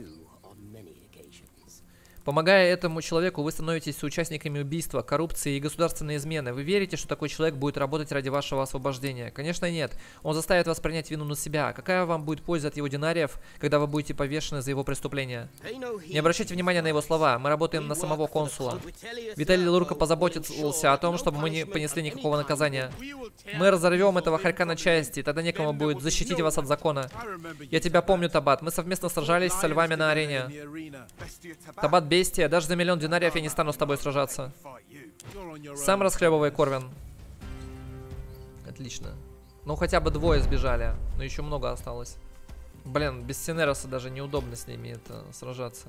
Помогая этому человеку, вы становитесь соучастниками убийства, коррупции и государственной измены. Вы верите, что такой человек будет работать ради вашего освобождения? Конечно, нет. Он заставит вас принять вину на себя. Какая вам будет польза от его динариев, когда вы будете повешены за его преступления? Не обращайте внимания на его слова. Мы работаем на самого консула. Виталий Лурка позаботился о том, чтобы мы не понесли никакого наказания. Мы разорвем этого хорька на части, и тогда некому будет защитить вас от закона. Я тебя помню, Табат. Мы совместно сражались со львами на арене. Табат, бестия, даже за 1 000 000 динариев я не стану с тобой сражаться. Сам расхлебывай, Корвин. Отлично. Ну, хотя бы 2 сбежали, но еще много осталось. Блин, без Синероса даже неудобно с ними это сражаться.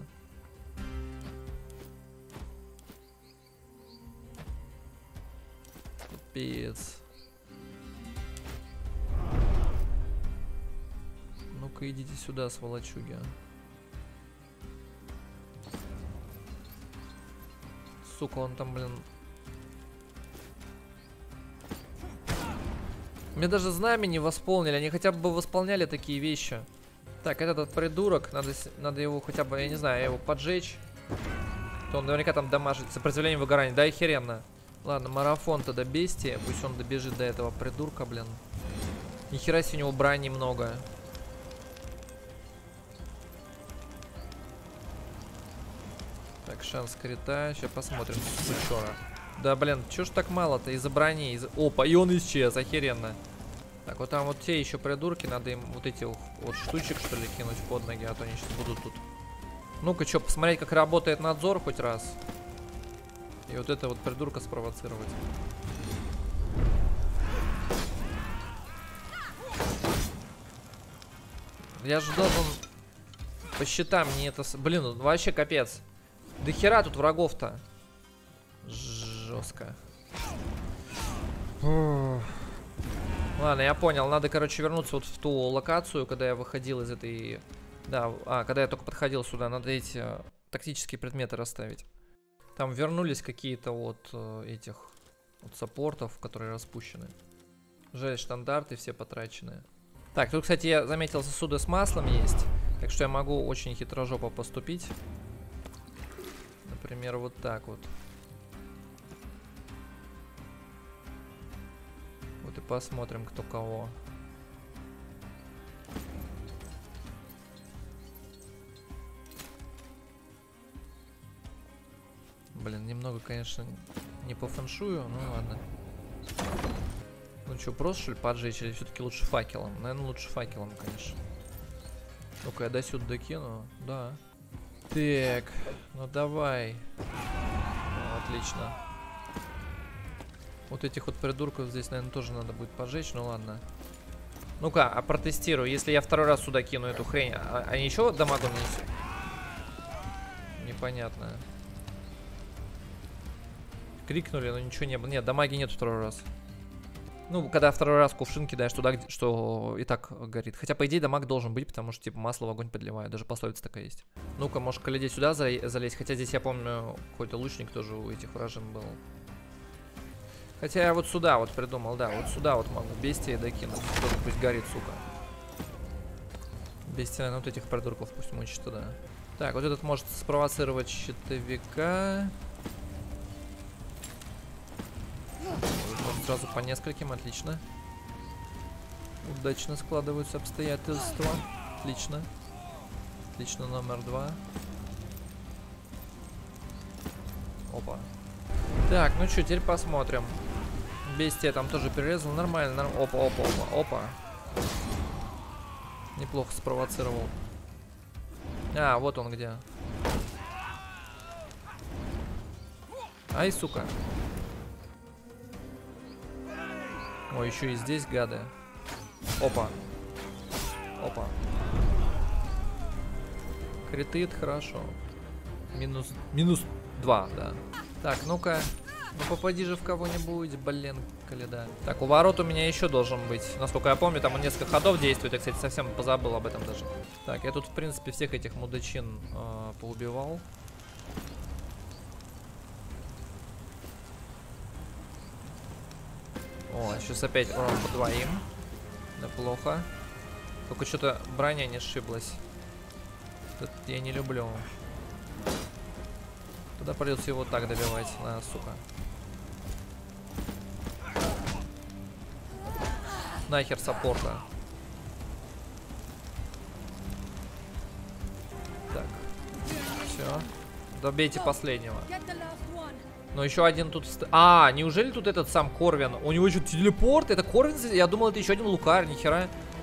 Пипец. Ну-ка, идите сюда, сволочуги. Сука, он там, блин. Мне даже знамя не восполнили. Они хотя бы восполняли такие вещи. Так, этот придурок. Надо его хотя бы, я не знаю, его поджечь. То он наверняка там дамажит. Сопротивление выгорания. Да, охеренно. Ладно, марафон тогда бестия. Пусть он добежит до этого придурка, блин. Нихера себе у него брани много. Так, шанс крита. Сейчас посмотрим. Сучора. Да, блин, чё ж так мало-то? Из-за брони. Опа, и он исчез. Охеренно. Так, вот там вот те еще придурки. Надо им вот эти вот штучек, что ли, кинуть под ноги. А то они сейчас будут тут. Ну-ка, что, посмотреть, как работает надзор хоть раз. И вот это вот придурка спровоцировать. Я же должен по счетам не это... Блин, вообще капец. Да хера тут врагов-то. Жестко. Ладно, я понял. Надо, короче, вернуться вот в ту локацию, когда я выходил из этой... Да, когда я только подходил сюда. Надо эти тактические предметы расставить. Там вернулись какие-то вот этих вот саппортов, которые распущены. Жаль, штандарты все потраченные. Так, тут, кстати, я заметил, сосуды с маслом есть. Так что я могу очень хитрожопо поступить. Например, вот так вот. Вот и посмотрим, кто кого. Блин, немного, конечно, не по фэншую, ну ладно. Ну что, просто что ли поджечь или все-таки лучше факелом? Наверное, лучше факелом, конечно. Ну-ка, я до сюда докину. Да. Так, ну давай. Ну, отлично. Вот этих вот придурков здесь, наверное, тоже надо будет поджечь, ну ладно. Ну-ка, а протестирую. Если я 2-й раз сюда кину эту хрень, они еще дамагу нанесут? Непонятно. Крикнули, но ничего не было. Нет, дамаги нет 2-й раз. Ну, когда 2-й раз кувшин кидаешь туда, что и так горит. Хотя, по идее, дамаг должен быть, потому что, типа, масло в огонь подливают. Даже пословица такая есть. Ну-ка, может, Каледи сюда залезть. Хотя здесь, я помню, какой-то лучник тоже у этих вражин был. Хотя я вот сюда вот придумал, да. Вот сюда вот могу бестия докинуть. Тоже пусть горит, сука. Бестия, наверное, вот этих придурков пусть мучит туда. Так, вот этот может спровоцировать щитовика. Сразу по нескольким, отлично. Удачно складываются обстоятельства. Отлично. Отлично, номер 2. Опа. Так, ну что, теперь посмотрим. Бестия там тоже перерезал. Нормально, опа, опа, опа, опа. Неплохо спровоцировал. А, вот он где. Ай, сука. Ой, еще и здесь гады. Опа. Опа. Критит, хорошо. Минус 2, да. Так, ну-ка. Ну попади же в кого-нибудь, блин, Каледа. Так, у ворот у меня еще должен быть. Насколько я помню, там он несколько ходов действует. Я, кстати, совсем позабыл об этом даже. Так, я тут, в принципе, всех этих мудачин поубивал. О, сейчас опять урон по двоим. Неплохо. Только что-то броня не сшиблась. Это я не люблю. Тогда придется его так добивать, сука. Нахер саппорта. Так. Все. Добейте последнего. Но еще один тут... А, неужели тут этот сам Корвин? У него еще телепорт? Это Корвин? Я думал, это еще один Лукар, нихера.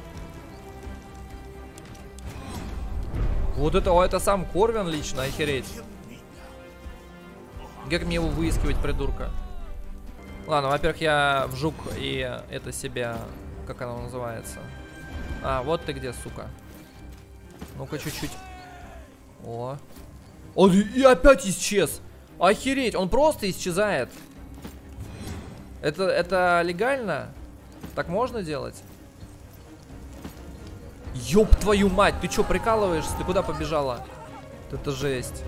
Вот это сам Корвин лично, охереть. Как мне его выискивать, придурка? Ладно, во-первых, я вжук и это себя... Как оно называется? А, вот ты где, сука. Ну-ка, чуть-чуть. О. Он и опять исчез. Охереть, он просто исчезает. Это легально? Так можно делать? Ёб твою мать, ты чё, прикалываешься? Ты куда побежала? Это жесть.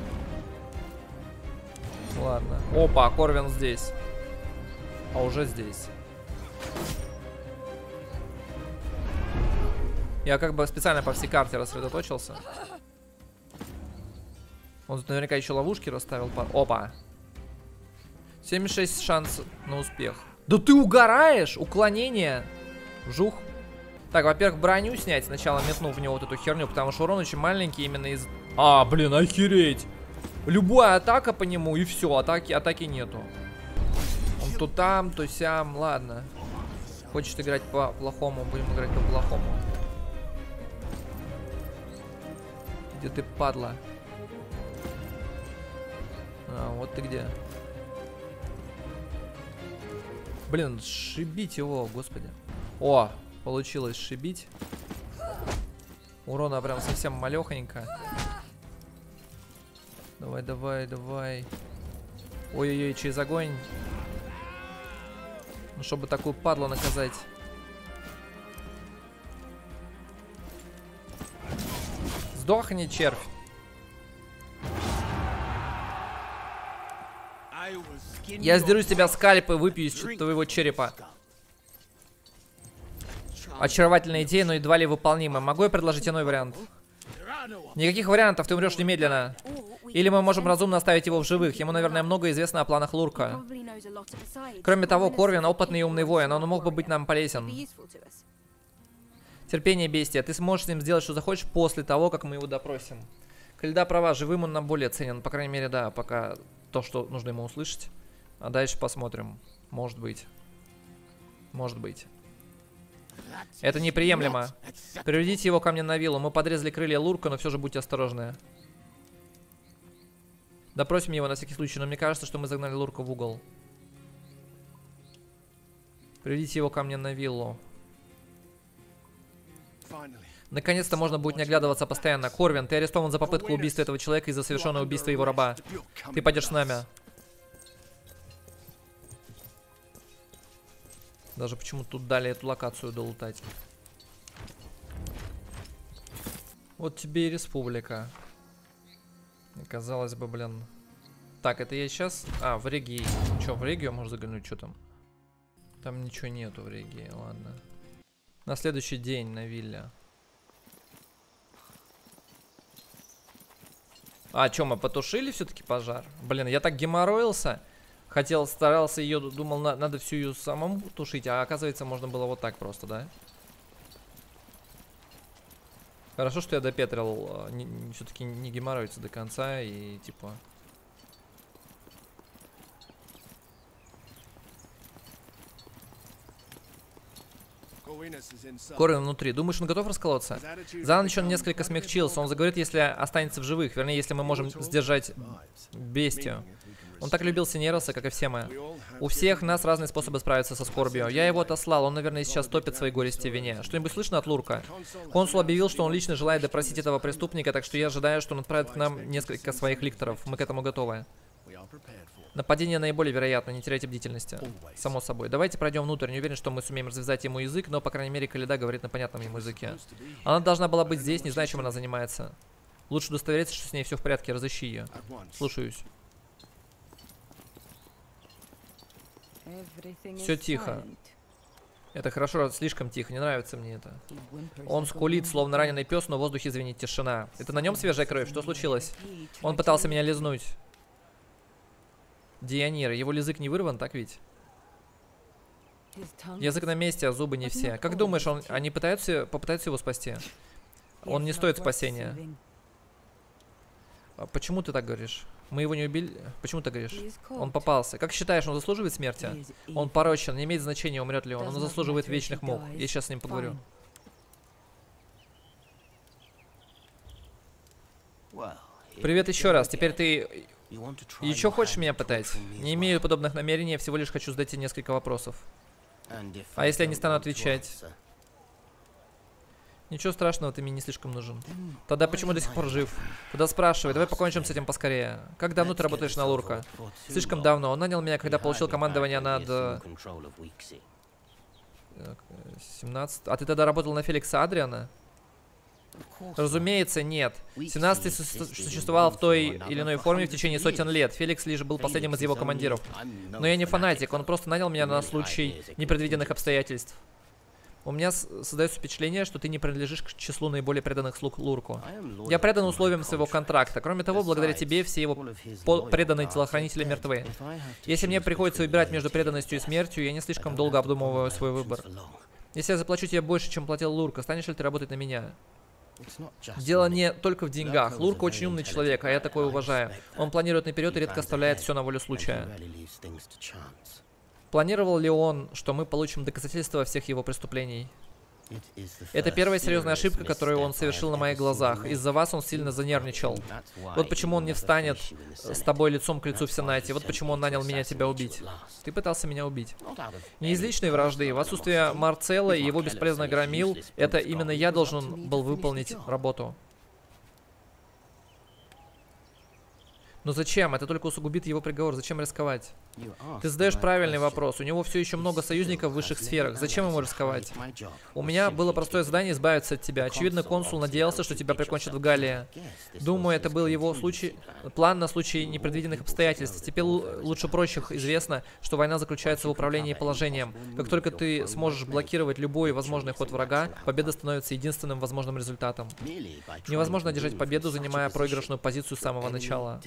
Ладно. Опа, Корвин здесь. А уже здесь. Я как бы специально по всей карте рассредоточился. Он тут наверняка еще ловушки расставил. Опа. 76 шанс на успех. Да ты угораешь! Уклонение. Жух. Так, во-первых, броню снять. Сначала метнув в него вот эту херню, потому что урон очень маленький именно из... А, блин, охереть. Любая атака по нему, и все. Атаки нету. Он то там, то сям. Ладно. Хочешь играть по-плохому, будем играть по-плохому. Где ты, падла? А, вот ты где. Блин, сшибить его, господи. О, получилось сшибить. Урона прям совсем малехонько. Давай, давай, давай. Ой-ой-ой, через огонь. Ну, чтобы такую падлу наказать. Сдохни, червь. Я сдеру с тебя скальп и выпью из твоего черепа. Очаровательная идея, но едва ли выполнимая. Могу я предложить иной вариант? Никаких вариантов, ты умрешь немедленно. Или мы можем разумно оставить его в живых. Ему, наверное, много известно о планах Лурка. Кроме того, Корвин опытный и умный воин, он мог бы быть нам полезен. Терпение, бестия. Ты сможешь с ним сделать, что захочешь, после того, как мы его допросим. Каледа права, живым он нам более ценен. По крайней мере, да, пока то, что нужно ему услышать. А дальше посмотрим. Может быть. Может быть. Это неприемлемо. Приведите его ко мне на виллу. Мы подрезали крылья Лурка, но все же будьте осторожны. Допросим его на всякий случай, но мне кажется, что мы загнали Лурка в угол. Приведите его ко мне на виллу. Наконец-то можно будет не оглядываться постоянно. Корвин, ты арестован за попытку убийства этого человека и за совершенное убийство его раба. Ты пойдешь с нами. Даже почему тут дали эту локацию долутать. Вот тебе и республика. И казалось бы, блин. Так, это я сейчас... А, в Регии. Че, в Регию можно заглянуть? Что там? Там ничего нету в Регии, ладно. На следующий день на вилле. А, что, мы потушили все-таки пожар? Блин, я так геморроился. Хотел, старался ее, думал, надо всю ее самому тушить. А оказывается, можно было вот так просто, да? Хорошо, что я допетрил. Все-таки не геморроиться до конца и типа... Корвин внутри. Думаешь, он готов расколоться? За ночь он несколько смягчился. Он заговорит, если останется в живых. Вернее, если мы можем сдержать бестию. Он так любил Синероса, как и все мы. У всех нас разные способы справиться со скорбью. Я его отослал, он, наверное, сейчас топит свои горести в вине. Что-нибудь слышно от Лурка? Консул объявил, что он лично желает допросить этого преступника, так что я ожидаю, что он отправит к нам несколько своих ликторов. Мы к этому готовы. Нападение наиболее вероятно, не теряйте бдительности. Само собой. Давайте пройдем внутрь. Не уверен, что мы сумеем развязать ему язык, но, по крайней мере, Каледа говорит на понятном ему языке. Она должна была быть здесь, не знаю, чем она занимается. Лучше удостовериться, что с ней все в порядке, разыщи ее. Слушаюсь. Все тихо. Это хорошо, слишком тихо, не нравится мне это. Он скулит, словно раненый пес, но в воздухе звенит тишина. Это на нем свежая кровь? Что случилось? Он пытался меня лизнуть. Дионир, его язык не вырван, так ведь? Язык на месте, а зубы не все. Как думаешь, они попытаются его спасти? Он не стоит спасения. Почему ты так говоришь? Мы его не убили? Почему ты говоришь? Он попался. Как считаешь, он заслуживает смерти? Он порочен, не имеет значения, умрет ли он. Он заслуживает вечных мук. Я сейчас с ним поговорю. Привет еще раз. Теперь ты еще хочешь меня пытать? Не имею подобных намерений, я всего лишь хочу задать тебе несколько вопросов. А если я не стану отвечать? Ничего страшного, ты мне не слишком нужен. Тогда почему до сих пор жив? Тогда спрашивай, давай покончим с этим поскорее. Как давно ты работаешь на Лурка? Слишком давно. Он нанял меня, когда получил командование над... 17... А ты тогда работал на Феликса Адриана? Разумеется, нет. 17-й существовал в той или иной форме в течение сотен лет. Феликс лишь был последним из его командиров. Но я не фанатик, он просто нанял меня на случай непредвиденных обстоятельств. У меня создается впечатление, что ты не принадлежишь к числу наиболее преданных слуг Лурку. Я предан условиям своего контракта. Кроме того, благодаря тебе все его преданные телохранители мертвы. Если мне приходится выбирать между преданностью и смертью, я не слишком долго обдумываю свой выбор. Если я заплачу тебе больше, чем платил Лурка, станешь ли ты работать на меня? Дело не только в деньгах. Лурка очень умный человек, а я такое уважаю. Он планирует наперед и редко оставляет все на волю случая. Планировал ли он, что мы получим доказательства всех его преступлений? Это первая серьезная ошибка, которую он совершил на моих глазах. Из-за вас он сильно занервничал. Вот почему он не встанет с тобой лицом к лицу в Сенате. Вот почему он нанял меня тебя убить. Ты пытался меня убить. Не из личной вражды. В отсутствие Марцелла и его бесполезно громил, это именно я должен был выполнить работу. Но зачем? Это только усугубит его приговор. Зачем рисковать? Ты задаешь правильный вопрос. У него все еще много союзников в высших сферах. Зачем ему рисковать? У меня было простое задание избавиться от тебя. Очевидно, консул надеялся, что тебя прикончат в Галлии. Думаю, это был его план на случай непредвиденных обстоятельств. Теперь лучше прочих известно, что война заключается в управлении положением. Как только ты сможешь блокировать любой возможный ход врага, победа становится единственным возможным результатом. Невозможно одержать победу, занимая проигрышную позицию с самого начала.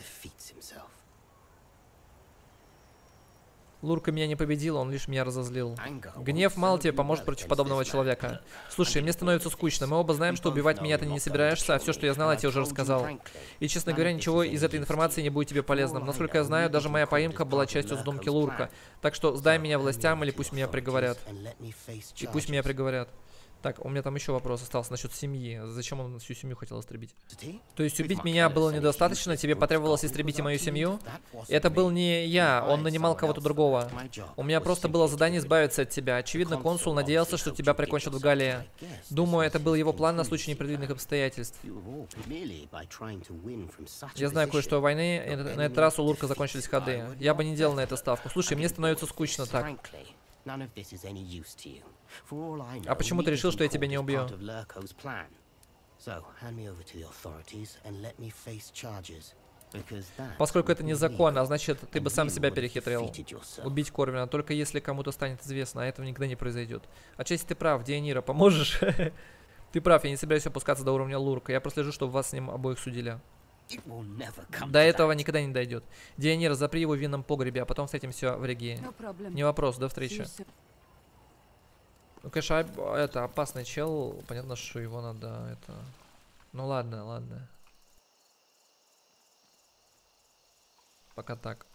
Лурка меня не победил, он лишь меня разозлил. Гнев мало тебе поможет против подобного человека. Слушай, мне становится скучно. Мы оба знаем, что убивать меня ты не собираешься, а все, что я знал, я тебе уже рассказал. И, честно говоря, ничего из этой информации не будет тебе полезным. Насколько я знаю, даже моя поимка была частью задумки Лурка. Так что сдай меня властям или пусть меня приговорят. И пусть меня приговорят. Так, у меня там еще вопрос остался насчет семьи. Зачем он всю семью хотел истребить? То есть убить меня было недостаточно? Тебе потребовалось истребить и мою семью? Это был не я, он нанимал кого-то другого. У меня просто было задание избавиться от тебя. Очевидно, консул надеялся, что тебя прикончат в Галлии. Думаю, это был его план на случай непредвиденных обстоятельств. Я знаю кое-что о войне, и на этот раз у Лурка закончились ходы. Я бы не делал на это ставку. Слушай, мне становится скучно так. А почему ты решил, что я тебя не убью? Поскольку это незаконно, а значит, ты бы сам себя перехитрил. Убить Корвина, только если кому-то станет известно, а этого никогда не произойдет. Отчасти ты прав, Дионира, поможешь? Ты прав, я не собираюсь опускаться до уровня Лурка. Я прослежу, чтобы вас с ним обоих судили. До этого никогда не дойдет. Дионира, запри его в винном погребе, а потом встретимся в Регии. Не вопрос, до встречи. Ну, конечно, это опасный чел. Понятно, что его надо это... Ну ладно, ладно. Пока так.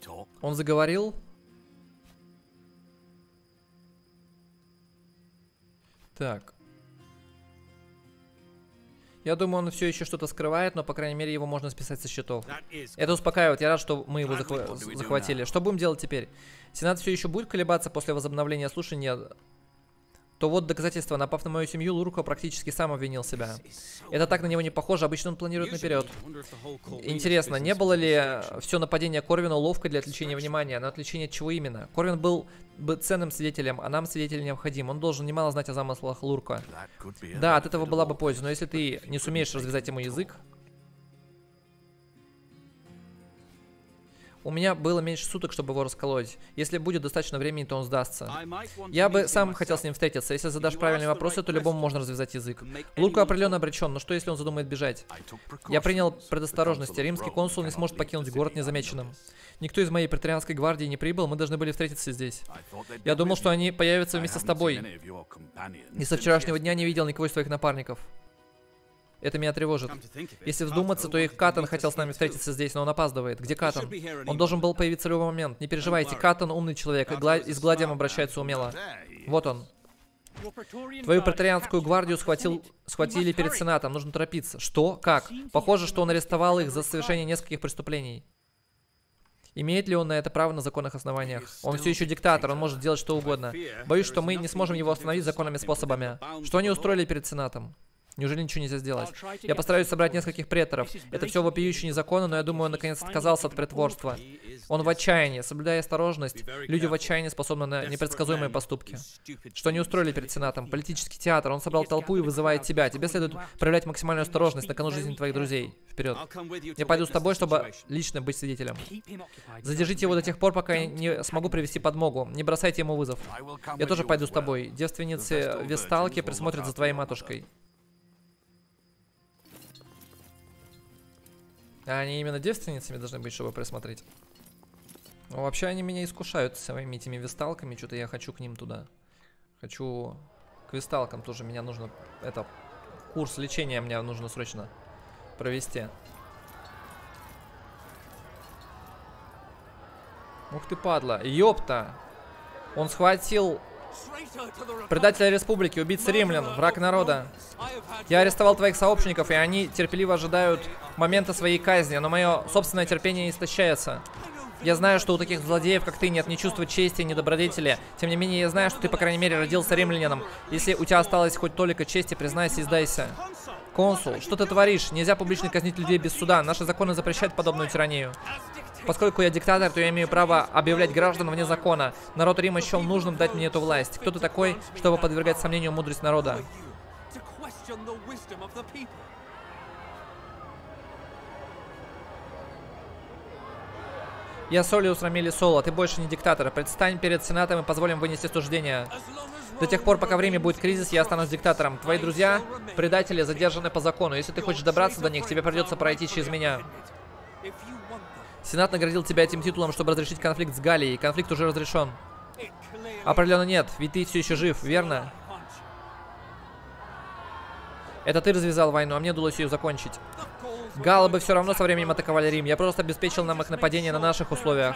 Он заговорил? Так. Я думаю, он все еще что-то скрывает, но, по крайней мере, его можно списать со счетов. Это успокаивает. Я рад, что мы его захватили. Что будем делать теперь? Сенат все еще будет колебаться после возобновления слушания? То вот доказательство. Напав на мою семью, Лурко практически сам обвинил себя. Это так на него не похоже. Обычно он планирует наперед. Интересно, не было ли все нападение Корвина уловкой для отвлечения внимания? Но отвлечение от чего именно? Корвин был бы ценным свидетелем, а нам свидетель необходим. Он должен немало знать о замыслах Лурко. Да, от этого была бы польза. Но если ты не сумеешь развязать ему язык... У меня было меньше суток, чтобы его расколоть. Если будет достаточно времени, то он сдастся. Я бы сам хотел с ним встретиться. Если задашь правильные вопросы, то любому можно развязать язык. Лурко определенно обречен, но что если он задумает бежать? Я принял предосторожности. Римский консул не сможет покинуть город незамеченным. Никто из моей преторианской гвардии не прибыл, мы должны были встретиться здесь. Я думал, что они появятся вместе с тобой. И со вчерашнего дня не видел никого из твоих напарников. Это меня тревожит. Если вздуматься, то их Каттон хотел с нами встретиться здесь, но он опаздывает. Где Каттон? Он должен был появиться в любой момент. Не переживайте, Каттон умный человек, и с гладием обращается умело. Вот он. Твою преторианскую гвардию схватили перед Сенатом. Нужно торопиться. Что? Как? Похоже, что он арестовал их за совершение нескольких преступлений. Имеет ли он на это право на законных основаниях? Он все еще диктатор, он может делать что угодно. Боюсь, что мы не сможем его остановить законными способами. Что они устроили перед Сенатом? Неужели ничего нельзя сделать? Я постараюсь собрать нескольких преторов. Это все вопиюще незаконно, но я думаю, он наконец отказался от притворства. Он в отчаянии. Соблюдая осторожность, люди в отчаянии способны на непредсказуемые поступки. Что они устроили перед Сенатом? Политический театр. Он собрал толпу и вызывает тебя. Тебе следует проявлять максимальную осторожность на кону жизни твоих друзей. Вперед. Я пойду с тобой, чтобы лично быть свидетелем. Задержите его до тех пор, пока я не смогу привести подмогу. Не бросайте ему вызов. Я тоже пойду с тобой. Девственницы Весталки присмотрят за твоей матушкой. А они именно девственницами должны быть, чтобы присмотреть. Ну, вообще они меня искушают своими этими весталками. Что-то я хочу к ним туда. Хочу к весталкам тоже. Меня нужно... Это... Курс лечения мне нужно срочно провести. Ух ты, падла. Ёпта. Он схватил... Предателя республики, убийца римлян, враг народа. Я арестовал твоих сообщников, и они терпеливо ожидают момента своей казни, но мое собственное терпение истощается. Я знаю, что у таких злодеев, как ты, нет ни чувства чести, ни добродетели. Тем не менее, я знаю, что ты, по крайней мере, родился римлянином. Если у тебя осталось хоть толика чести, признайся и сдайся. Консул, что ты творишь? Нельзя публично казнить людей без суда. Наши законы запрещают подобную тиранию. Поскольку я диктатор, то я имею право объявлять граждан вне закона. Народ Рима счел нужным дать мне эту власть. Кто ты такой, чтобы подвергать сомнению мудрость народа? Я Солиус Рамили Соло, ты больше не диктатор. Предстань перед Сенатом и позволим вынести суждение. До тех пор, пока в Риме будет кризис, я останусь диктатором. Твои друзья, предатели, задержаны по закону. Если ты хочешь добраться до них, тебе придется пройти через меня. Сенат наградил тебя этим титулом, чтобы разрешить конфликт с Галлией. Конфликт уже разрешен. Определенно нет, ведь ты все еще жив, верно? Это ты развязал войну, а мне удалось ее закончить. Галлы бы все равно со временем атаковали Рим. Я просто обеспечил нам их нападение на наших условиях.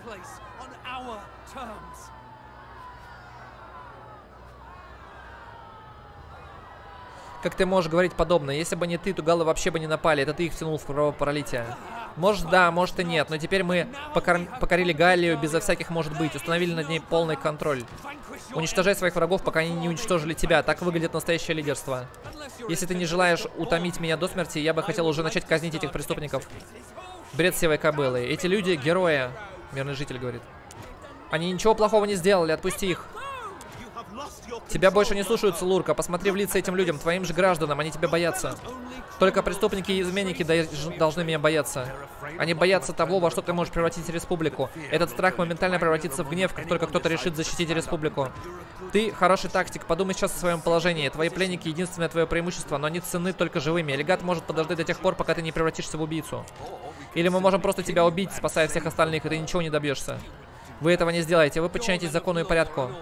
Как ты можешь говорить подобное? Если бы не ты, то галлы вообще бы не напали. Это ты их втянул в кровопролитие. Может да, может и нет. Но теперь мы покорили Галлию безо всяких может быть. Установили над ней полный контроль. Уничтожай своих врагов, пока они не уничтожили тебя. Так выглядит настоящее лидерство. Если ты не желаешь утомить меня до смерти, я бы хотел уже начать казнить этих преступников. Бред сивой кобылы. Эти люди герои. Мирный житель говорит. Они ничего плохого не сделали, отпусти их. Тебя больше не слушаются, Лурко. Посмотри в лица этим людям, твоим же гражданам, они тебя боятся. Только преступники и изменники должны меня бояться. Они боятся того, во что ты можешь превратить республику. Этот страх моментально превратится в гнев, как только кто-то решит защитить республику. Ты хороший тактик, подумай сейчас о своем положении. Твои пленники — единственное твое преимущество, но они ценны только живыми. Легат может подождать до тех пор, пока ты не превратишься в убийцу. Или мы можем просто тебя убить, спасая всех остальных, и ты ничего не добьешься. Вы этого не сделаете, вы подчиняетесь закону и порядку.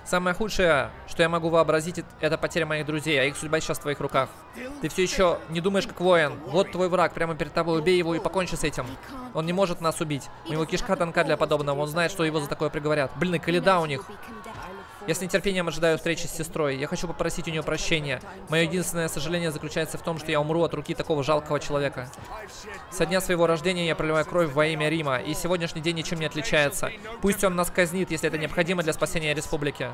Самое худшее, что я могу вообразить, это потеря моих друзей, а их судьба сейчас в твоих руках. Ты все еще не думаешь как воин. Вот твой враг прямо перед тобой, убей его и покончи с этим. Он не может нас убить. У него кишка тонка для подобного, он знает, что его за такое приговорят. Блин, и коляда у них. Я с нетерпением ожидаю встречи с сестрой. Я хочу попросить у нее прощения. Мое единственное сожаление заключается в том, что я умру от руки такого жалкого человека. Со дня своего рождения я проливаю кровь во имя Рима, и сегодняшний день ничем не отличается. Пусть он нас казнит, если это необходимо для спасения республики.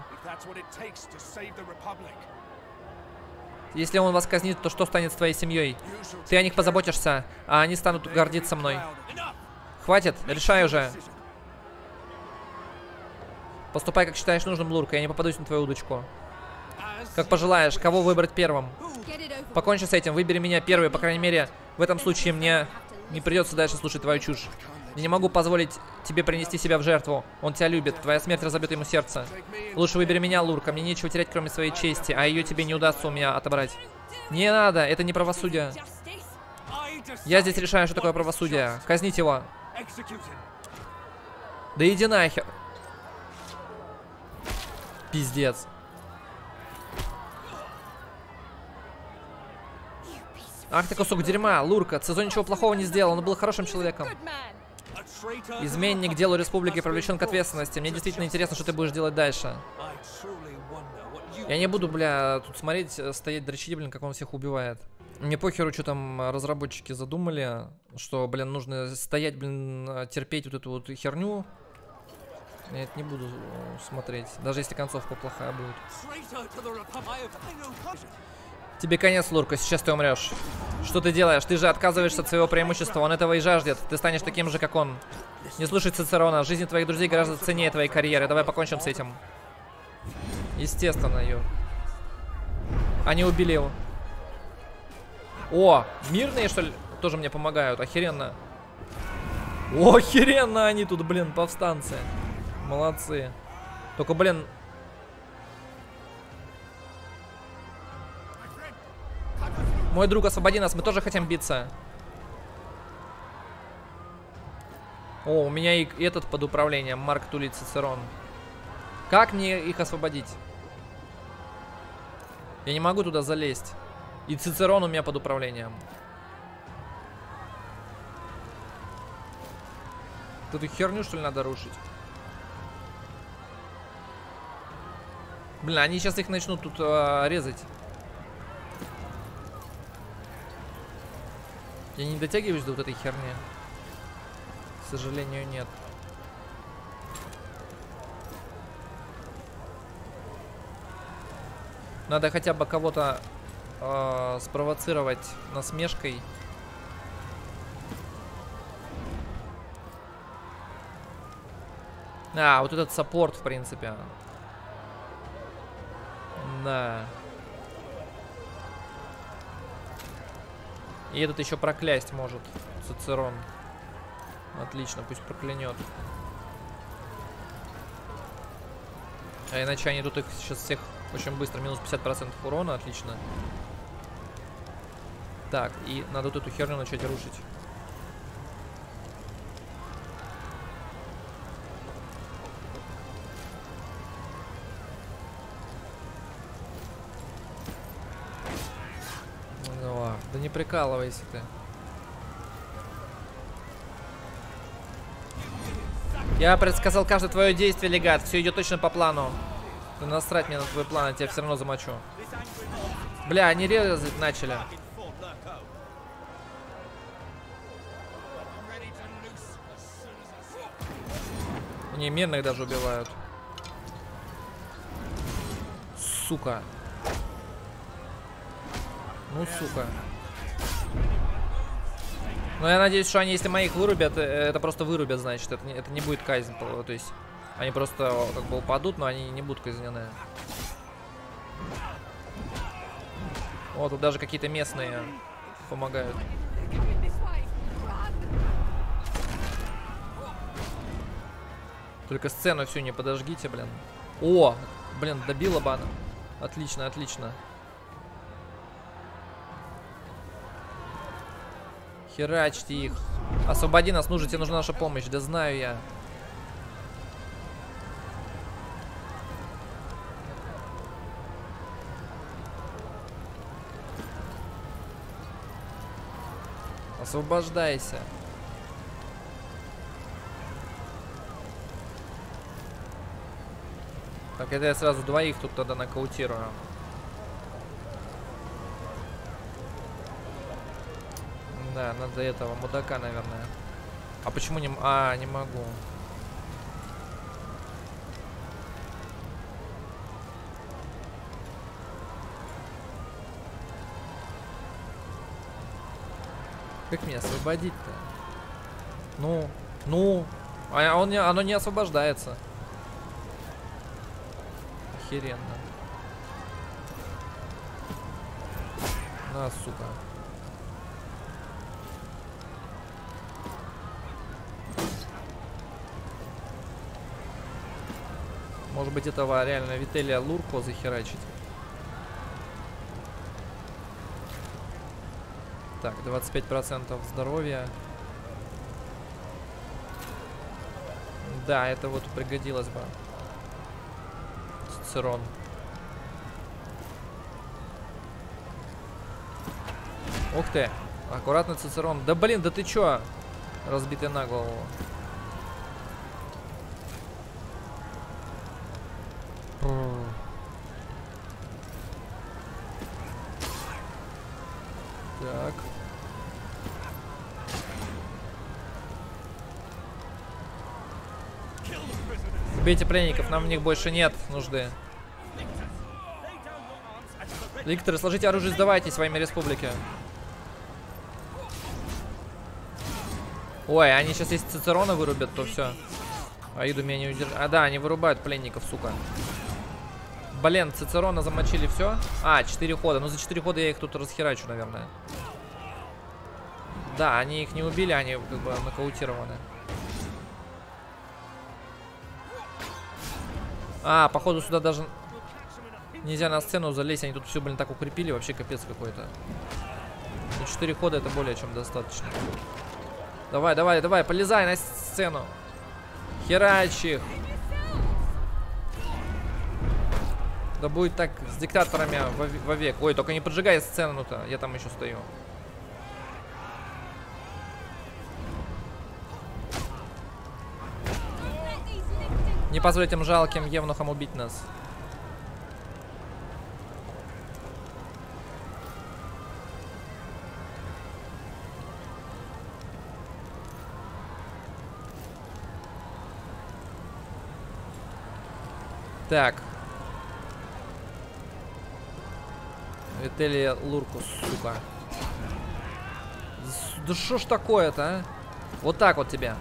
Если он вас казнит, то что станет с твоей семьей? Ты о них позаботишься, а они станут гордиться мной. Хватит, решай уже. Поступай, как считаешь нужным, Лурка, я не попадусь на твою удочку. Как пожелаешь, кого выбрать первым? Покончи с этим, выбери меня первый, по крайней мере, в этом случае мне не придется дальше слушать твою чушь. Я не могу позволить тебе принести себя в жертву. Он тебя любит, твоя смерть разобьет ему сердце. Лучше выбери меня, Лурка, мне нечего терять, кроме своей чести, а ее тебе не удастся у меня отобрать. Не надо, это не правосудие. Я здесь решаю, что такое правосудие. Казнить его. Да иди нахер. Пиздец. Ах ты кусок дерьма, Лурка. Цезо ничего плохого не сделал, он был хорошим человеком. Изменник делу республики привлечен к ответственности. Мне действительно интересно, что ты будешь делать дальше. Я не буду, бля, тут смотреть, стоять, дрочить, блин, как он всех убивает. Мне похеру, что там разработчики задумали. Что, блин, нужно стоять, блин, терпеть вот эту вот херню. Я это не буду смотреть, даже если концовка плохая будет. Тебе конец, Лурка, сейчас ты умрешь. Что ты делаешь? Ты же отказываешься от своего преимущества, он этого и жаждет. Ты станешь таким же, как он. Не слушай Цицерона, жизнь твоих друзей гораздо ценнее твоей карьеры. Давай покончим с этим. Естественно, ее. Они убили его. О, мирные, что ли, тоже мне помогают, охеренно. О, охеренно они тут, блин, повстанцы. Молодцы. Только, блин... Мой друг, освободи нас, мы тоже хотим биться. О, у меня и этот под управлением, Марк Тулий Цицерон. Как мне их освободить? Я не могу туда залезть. И Цицерон у меня под управлением. Эту херню, что ли, надо рушить? Блин, они сейчас их начнут тут резать. Я не дотягиваюсь до вот этой херни. К сожалению, нет. Надо хотя бы кого-то спровоцировать насмешкой. А, вот этот саппорт, в принципе. Да. И этот еще проклясть может. Цицерон. Отлично, пусть проклянет. А иначе они тут их сейчас всех очень быстро. Минус 50% урона, отлично. Так, и надо вот эту херню начать рушить. Да не прикалывайся ты. Я предсказал каждое твое действие, легат. Все идет точно по плану. Да насрать мне на твой план, я тебя все равно замочу. Бля, они резать начали. Они мирных даже убивают. Сука. Ну, сука. Но я надеюсь, что они, если моих вырубят, это просто вырубят, значит. Это не будет казнь. То есть они просто как бы упадут, но они не будут казнены. О, тут даже какие-то местные помогают. Только сцену всю не подожгите, блин. О, блин, добила бана. Отлично, отлично. Херачьте их. Освободи нас, нужно, тебе нужна наша помощь. Да знаю я. Освобождайся. Так, это я сразу двоих тут тогда нокаутирую. Да, надо этого мудака, наверное. А почему не... А, не могу. Как меня освободить-то? Ну. А оно не освобождается. Охеренно. На, сука. Может быть, этого реально Вителия Лурко захерачить. Так, 25% здоровья. Да, это вот пригодилось бы. Цицерон. Ух ты. Аккуратно, Цицерон. Да блин, да ты чё? Разбитый на голову. Так. Убейте пленников, нам в них больше нет нужды. Ликторы, сложите оружие, сдавайтесь во имя республики. Ой, они сейчас если Цицерона вырубят, то все. Аиду меня не удержат. А, да, они вырубают пленников, сука. Блин, Цицерона замочили, все. А, 4 хода. Ну, за 4 хода я их тут расхерачу, наверное. Да, они их не убили, они как бы нокаутированы. А, походу сюда даже нельзя на сцену залезть. Они тут все, блин, так укрепили. Вообще капец какой-то. Ну, 4 хода это более чем достаточно. Давай, давай, давай, полезай на сцену. Херач их. Да будет так с диктаторами вовек. Ой, только не поджигай сцену-то. Я там еще стою. Не позволить им жалким евнухам убить нас. Так. Вителия Луркус, сука. Да что ж такое-то, а? Вот так вот тебе.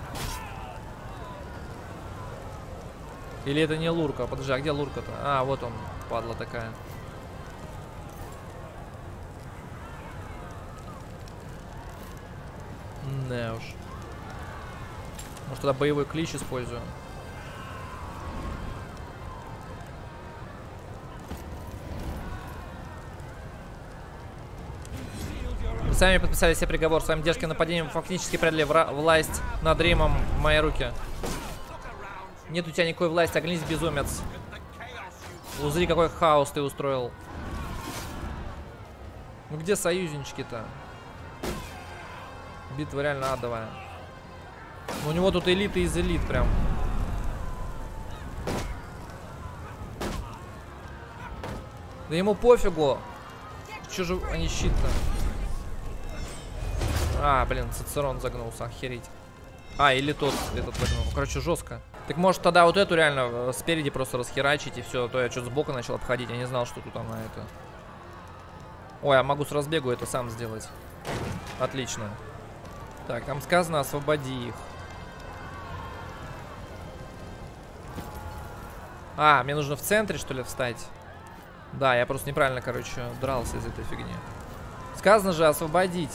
Или это не Лурка? Подожди, а где Лурка-то? А, вот он, падла такая. Не уж. Может, тогда боевой клич использую. Вы сами подписали себе приговор. Своим дерзким нападением фактически предали власть над Римом в мои руки. Нет у тебя никакой власти, оглянись, безумец. Узри, какой хаос ты устроил. Ну где союзнички-то? Битва реально адовая. У него тут элиты из элит прям. Да ему пофигу. Че же они щит-то? А, блин, Цицерон загнулся, охереть. А, или тот этот загнул. Короче, жестко. Так может тогда вот эту реально спереди просто расхерачить и все. То я что-то сбоку начал обходить. Я не знал, что тут она это. Ой, я могу с разбегу это сам сделать. Отлично. Так, там сказано, освободи их. А, мне нужно в центре, что ли, встать? Да, я просто неправильно, короче, дрался из этой фигни. Сказано же освободить.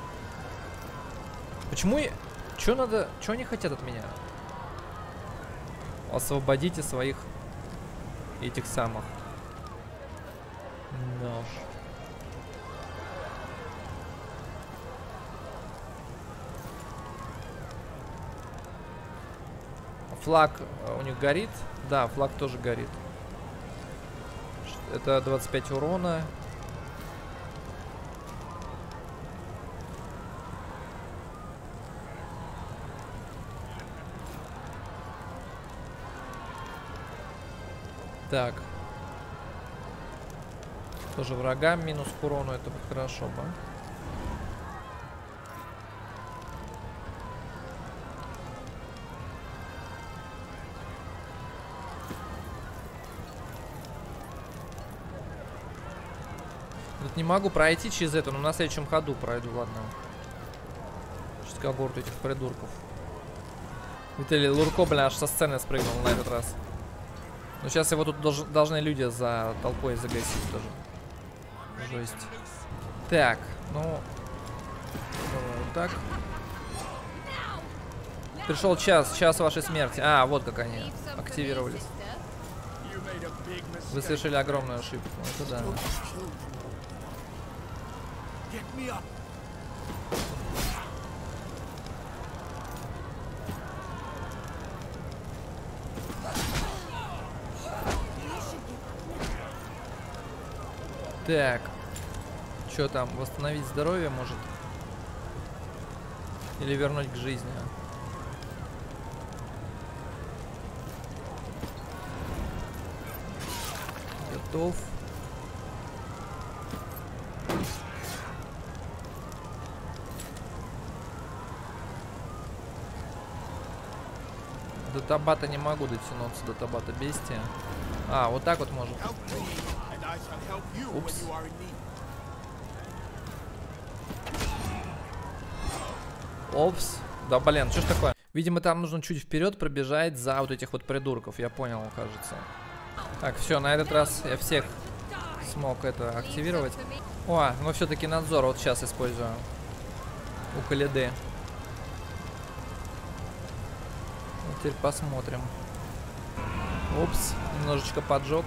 Почему я... Чё надо... Чё они хотят от меня? Освободите своих... Этих самых. Нож. Флаг у них горит? Да, флаг тоже горит. Это 25 урона. Так. Тоже врагам минус к урону, это хорошо бы. Тут не могу пройти через это, но на следующем ходу пройду, ладно. Сейчас к аборту этих придурков. Виталий Лурко, бля, аж со сцены спрыгнул на этот раз. Но сейчас его тут должны люди за толпой загасить тоже. Жесть. Так, ну... Давай вот так. Пришел час вашей смерти. А, вот как они активировались. Вы совершили огромную ошибку. Это да. Так. Что там? Восстановить здоровье может? Или вернуть к жизни? Готов. До табата не могу дотянуться, до табата бестия. А, вот так вот может. Упс. Опс. Да блин, что ж такое? Видимо, там нужно чуть вперед пробежать за вот этих вот придурков. Я понял, кажется. Так, все, на этот раз я всех смог это активировать. О, но все-таки надзор вот сейчас использую. У Каледы. Вот теперь посмотрим. Упс, немножечко поджег.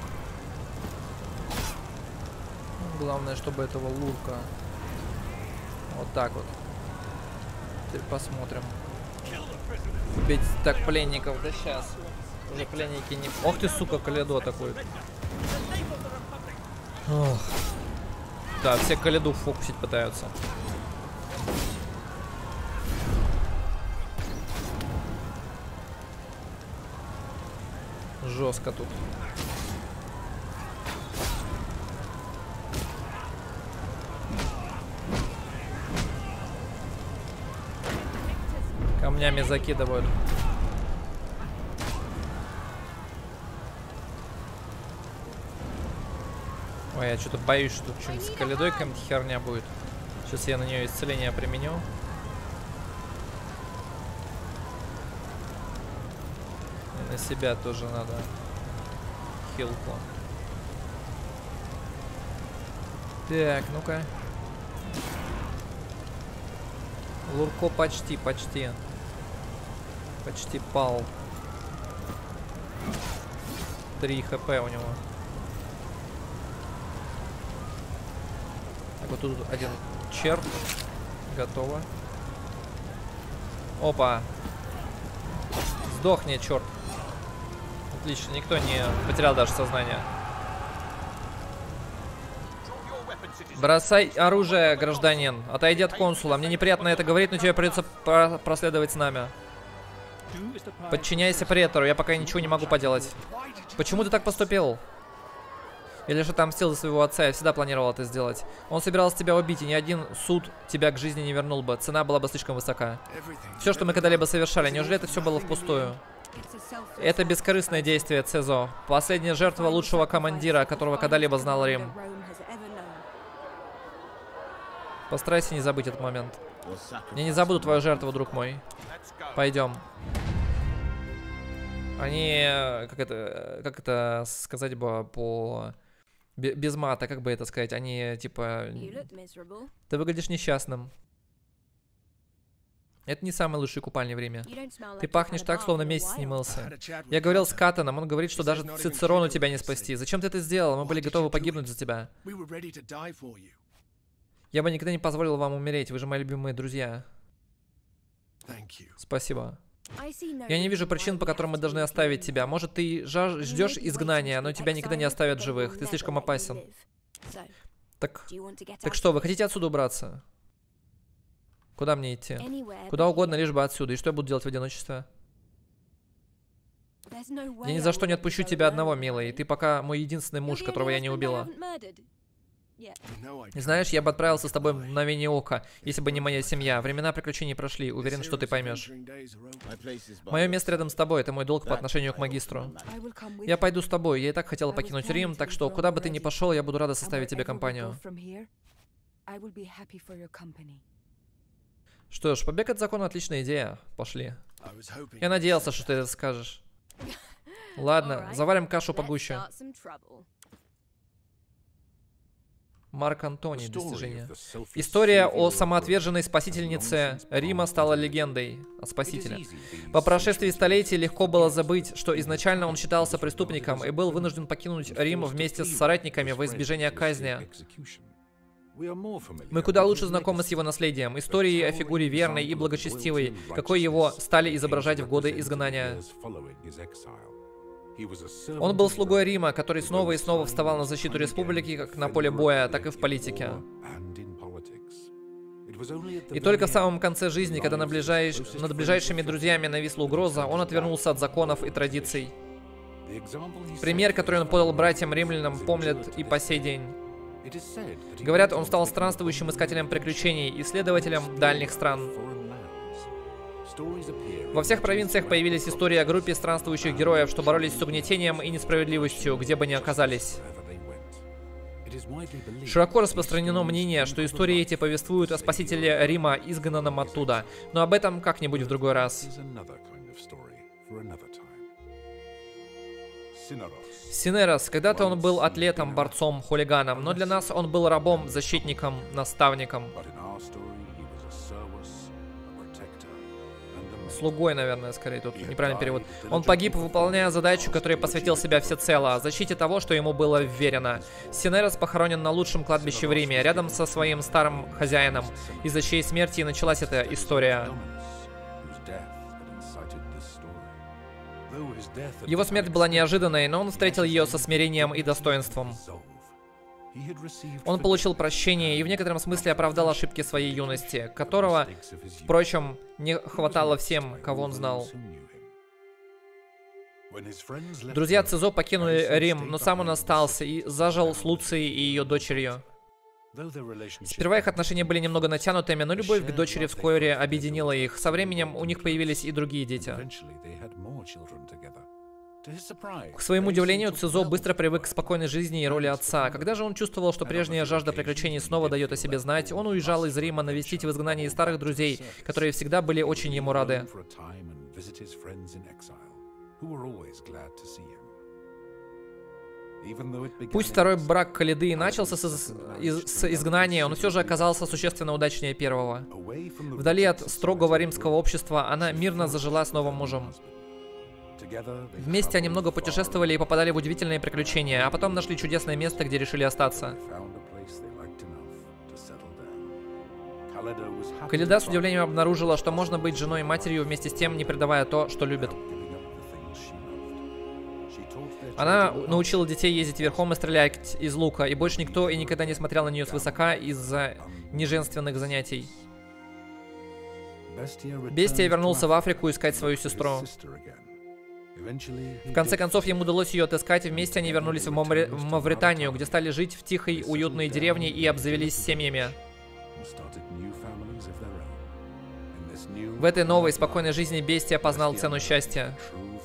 Главное, чтобы этого лурка. Вот так вот. Теперь посмотрим. Убить так пленников, да сейчас. Уже пленники не... Ох ты, сука, Каледо такой. Ох. Да, все Каледу фокусить пытаются. Жестко тут. Камнями закидывают. Ой, я что-то боюсь, что тут что-нибудь с Каледой какая-нибудь херня будет. Сейчас я на нее исцеление применю. И на себя тоже надо хилку. Так, ну-ка. Лурко почти пал. 3 хп у него. Так, вот тут один черт. Готово. Опа. Сдохни, черт. Отлично, никто не потерял даже сознание. Бросай оружие, гражданин. Отойди от консула. Мне неприятно это говорить, но тебе придется проследовать с нами. Подчиняйся претору, я пока ничего не могу поделать. Почему ты так поступил? Я лишь отомстил за своего отца, я всегда планировал это сделать. Он собирался тебя убить, и ни один суд тебя к жизни не вернул бы. Цена была бы слишком высока. Все, что мы когда-либо совершали, неужели это все было впустую? Это бескорыстное действие, Цезо. Последняя жертва лучшего командира, которого когда-либо знал Рим. Постарайся не забыть этот момент. Я не забуду твою жертву, друг мой. Пойдем. Они, как это сказать бы по... Без мата, как бы это сказать, они типа... Ты выглядишь несчастным. Это не самое лучшее купальное время. Ты пахнешь так, словно месяц не мылся. Я говорил с Катаном, он говорит, что даже Цицерону тебя не спасти. Зачем ты это сделал? Мы были готовы погибнуть за тебя. Я бы никогда не позволил вам умереть, вы же мои любимые друзья. Спасибо. Я не вижу причин, по которым мы должны оставить тебя. Может, ты ждешь изгнания, но тебя никогда не оставят живых. Ты слишком опасен. Так что, вы хотите отсюда убраться? Куда мне идти? Куда угодно, лишь бы отсюда. И что я буду делать в одиночестве? Я ни за что не отпущу тебя одного, милый. Ты пока мой единственный муж, которого я не убила. Знаешь, я бы отправился с тобой в мгновение ока, если бы не моя семья. Времена приключений прошли. Уверен, что ты поймешь. Мое место рядом с тобой. Это мой долг по отношению к магистру. Я пойду с тобой. Я и так хотела покинуть Рим, так что куда бы ты ни пошел, я буду рада составить тебе компанию. Что ж, побег от закона — отличная идея. Пошли. Я надеялся, что ты это скажешь. Ладно, заварим кашу погуще. Марк Антоний. Достижение. История о самоотверженной спасительнице Рима стала легендой о спасителе. По прошествии столетий легко было забыть, что изначально он считался преступником и был вынужден покинуть Рим вместе с соратниками во избежание казни. Мы куда лучше знакомы с его наследием, историей о фигуре верной и благочестивой, какой его стали изображать в годы изгнания. Он был слугой Рима, который снова и снова вставал на защиту республики как на поле боя, так и в политике. И только в самом конце жизни, когда над ближайшими друзьями нависла угроза, он отвернулся от законов и традиций. Пример, который он подал братьям-римлянам, помнят и по сей день. Говорят, он стал странствующим искателем приключений, исследователем дальних стран. Во всех провинциях появились истории о группе странствующих героев, что боролись с угнетением и несправедливостью, где бы ни оказались. Широко распространено мнение, что истории эти повествуют о спасителе Рима, изгнанном оттуда, но об этом как-нибудь в другой раз. Синерос. Когда-то он был атлетом, борцом, хулиганом, но для нас он был рабом, защитником, наставником. Слугой, наверное, скорее, тут неправильный перевод. Он погиб, выполняя задачу, которой посвятил себя всецело, защите того, что ему было вверено. Синерос похоронен на лучшем кладбище в Риме, рядом со своим старым хозяином, из-за чьей смерти и началась эта история. Его смерть была неожиданной, но он встретил ее со смирением и достоинством. Он получил прощение и в некотором смысле оправдал ошибки своей юности, которого, впрочем, не хватало всем, кого он знал. Друзья Цезо покинули Рим, но сам он остался и зажил с Луцией и ее дочерью. Сперва их отношения были немного натянутыми, но любовь к дочери вскоре объединила их. Со временем у них появились и другие дети. К своему удивлению, Цезо быстро привык к спокойной жизни и роли отца. Когда же он чувствовал, что прежняя жажда приключений снова дает о себе знать, он уезжал из Рима навестить в изгнании старых друзей, которые всегда были очень ему рады. Пусть второй брак Калиды и начался с изгнания, он все же оказался существенно удачнее первого. Вдали от строгого римского общества она мирно зажила с новым мужем. Вместе они много путешествовали и попадали в удивительные приключения, а потом нашли чудесное место, где решили остаться. Калида с удивлением обнаружила, что можно быть женой и матерью, вместе с тем не предавая то, что любит. Она научила детей ездить верхом и стрелять из лука, и больше никто и никогда не смотрел на нее свысока из-за неженственных занятий. Бестия вернулся в Африку искать свою сестру. В конце концов, ему удалось ее отыскать, и вместе они вернулись в Мавританию, где стали жить в тихой, уютной деревне и обзавелись семьями. В этой новой, спокойной жизни Бестия познал цену счастья.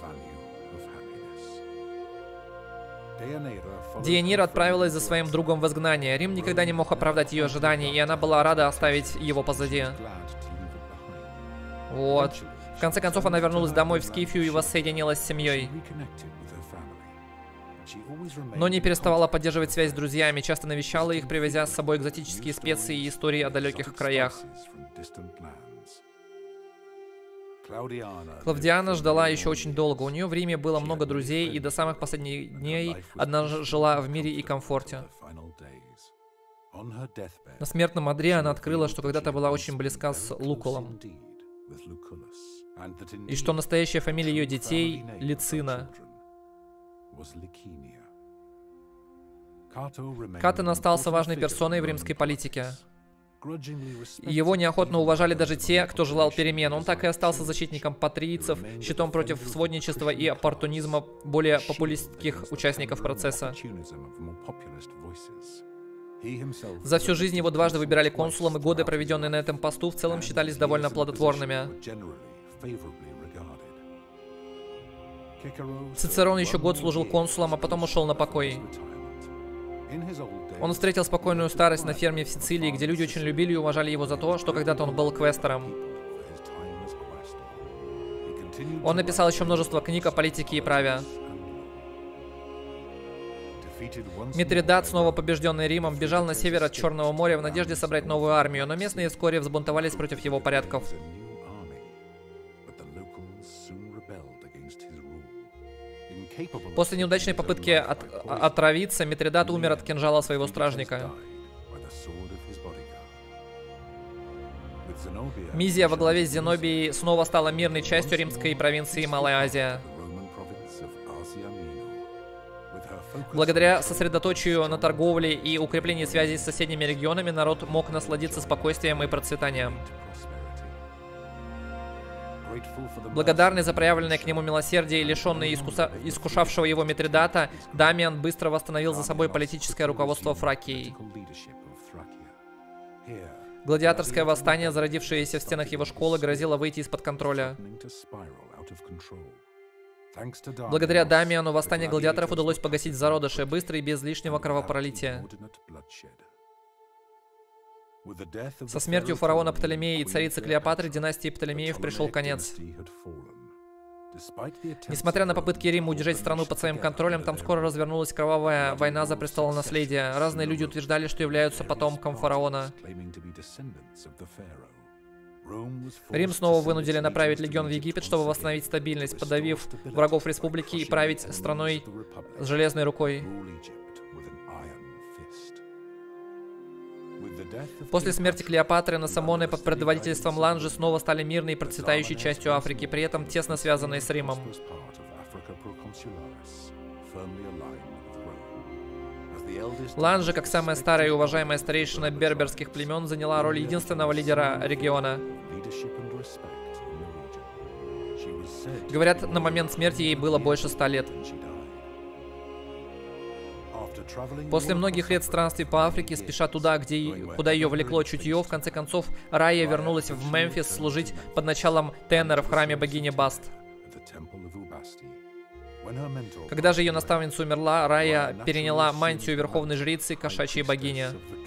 Дeianira отправилась за своим другом в изгнание. Рим никогда не мог оправдать ее ожиданий, и она была рада оставить его позади. Вот. В конце концов, она вернулась домой в Скифию и воссоединилась с семьей. Но не переставала поддерживать связь с друзьями, часто навещала их, привозя с собой экзотические специи и истории о далеких краях. Клавдиана ждала еще очень долго. У нее в Риме было много друзей, и до самых последних дней одна жила в мире и комфорте. На смертном одре она открыла, что когда-то была очень близка с Лукулом, и что настоящая фамилия ее детей — Лицина. Катон остался важной персоной в римской политике. Его неохотно уважали даже те, кто желал перемен. Он так и остался защитником патрийцев, щитом против сводничества и оппортунизма более популистских участников процесса. За всю жизнь его дважды выбирали консулом, и годы, проведенные на этом посту, в целом считались довольно плодотворными. Цицерон еще год служил консулом, а потом ушел на покой. Он встретил спокойную старость на ферме в Сицилии, где люди очень любили и уважали его за то, что когда-то он был квестором. Он написал еще множество книг о политике и праве. Митридат, снова побежденный Римом, бежал на север от Черного моря в надежде собрать новую армию, но местные вскоре взбунтовались против его порядков. После неудачной попытки отравиться, Митридат умер от кинжала своего стражника. Мизия во главе с Зенобией снова стала мирной частью римской провинции Малая Азия. Благодаря сосредоточию на торговле и укреплении связей с соседними регионами народ мог насладиться спокойствием и процветанием. Благодарный за проявленное к нему милосердие и лишенный искушавшего его Митридата, Дамиан быстро восстановил за собой политическое руководство Фракией. Гладиаторское восстание, зародившееся в стенах его школы, грозило выйти из-под контроля. Благодаря Дамиану восстание гладиаторов удалось погасить в зародыше, быстро и без лишнего кровопролития. Со смертью фараона Птолемея и царицы Клеопатры династии Птолемеев пришел конец. Несмотря на попытки Рима удержать страну под своим контролем, там скоро развернулась кровавая война за престолонаследие. Разные люди утверждали, что являются потомком фараона. Рим снова вынудили направить легион в Египет, чтобы восстановить стабильность, подавив врагов республики и править страной с железной рукой. После смерти Клеопатры Насамоны под предводительством Ланжи снова стали мирной и процветающей частью Африки, при этом тесно связанной с Римом. Ланжи, как самая старая и уважаемая старейшина берберских племен, заняла роль единственного лидера региона. Говорят, на момент смерти ей было больше 100 лет. После многих лет странствий по Африке, спеша туда, куда ее влекло чутье, в конце концов, Рая вернулась в Мемфис служить под началом Теннера в храме богини Баст. Когда же ее наставница умерла, Рая переняла мантию верховной жрицы кошачьей богини.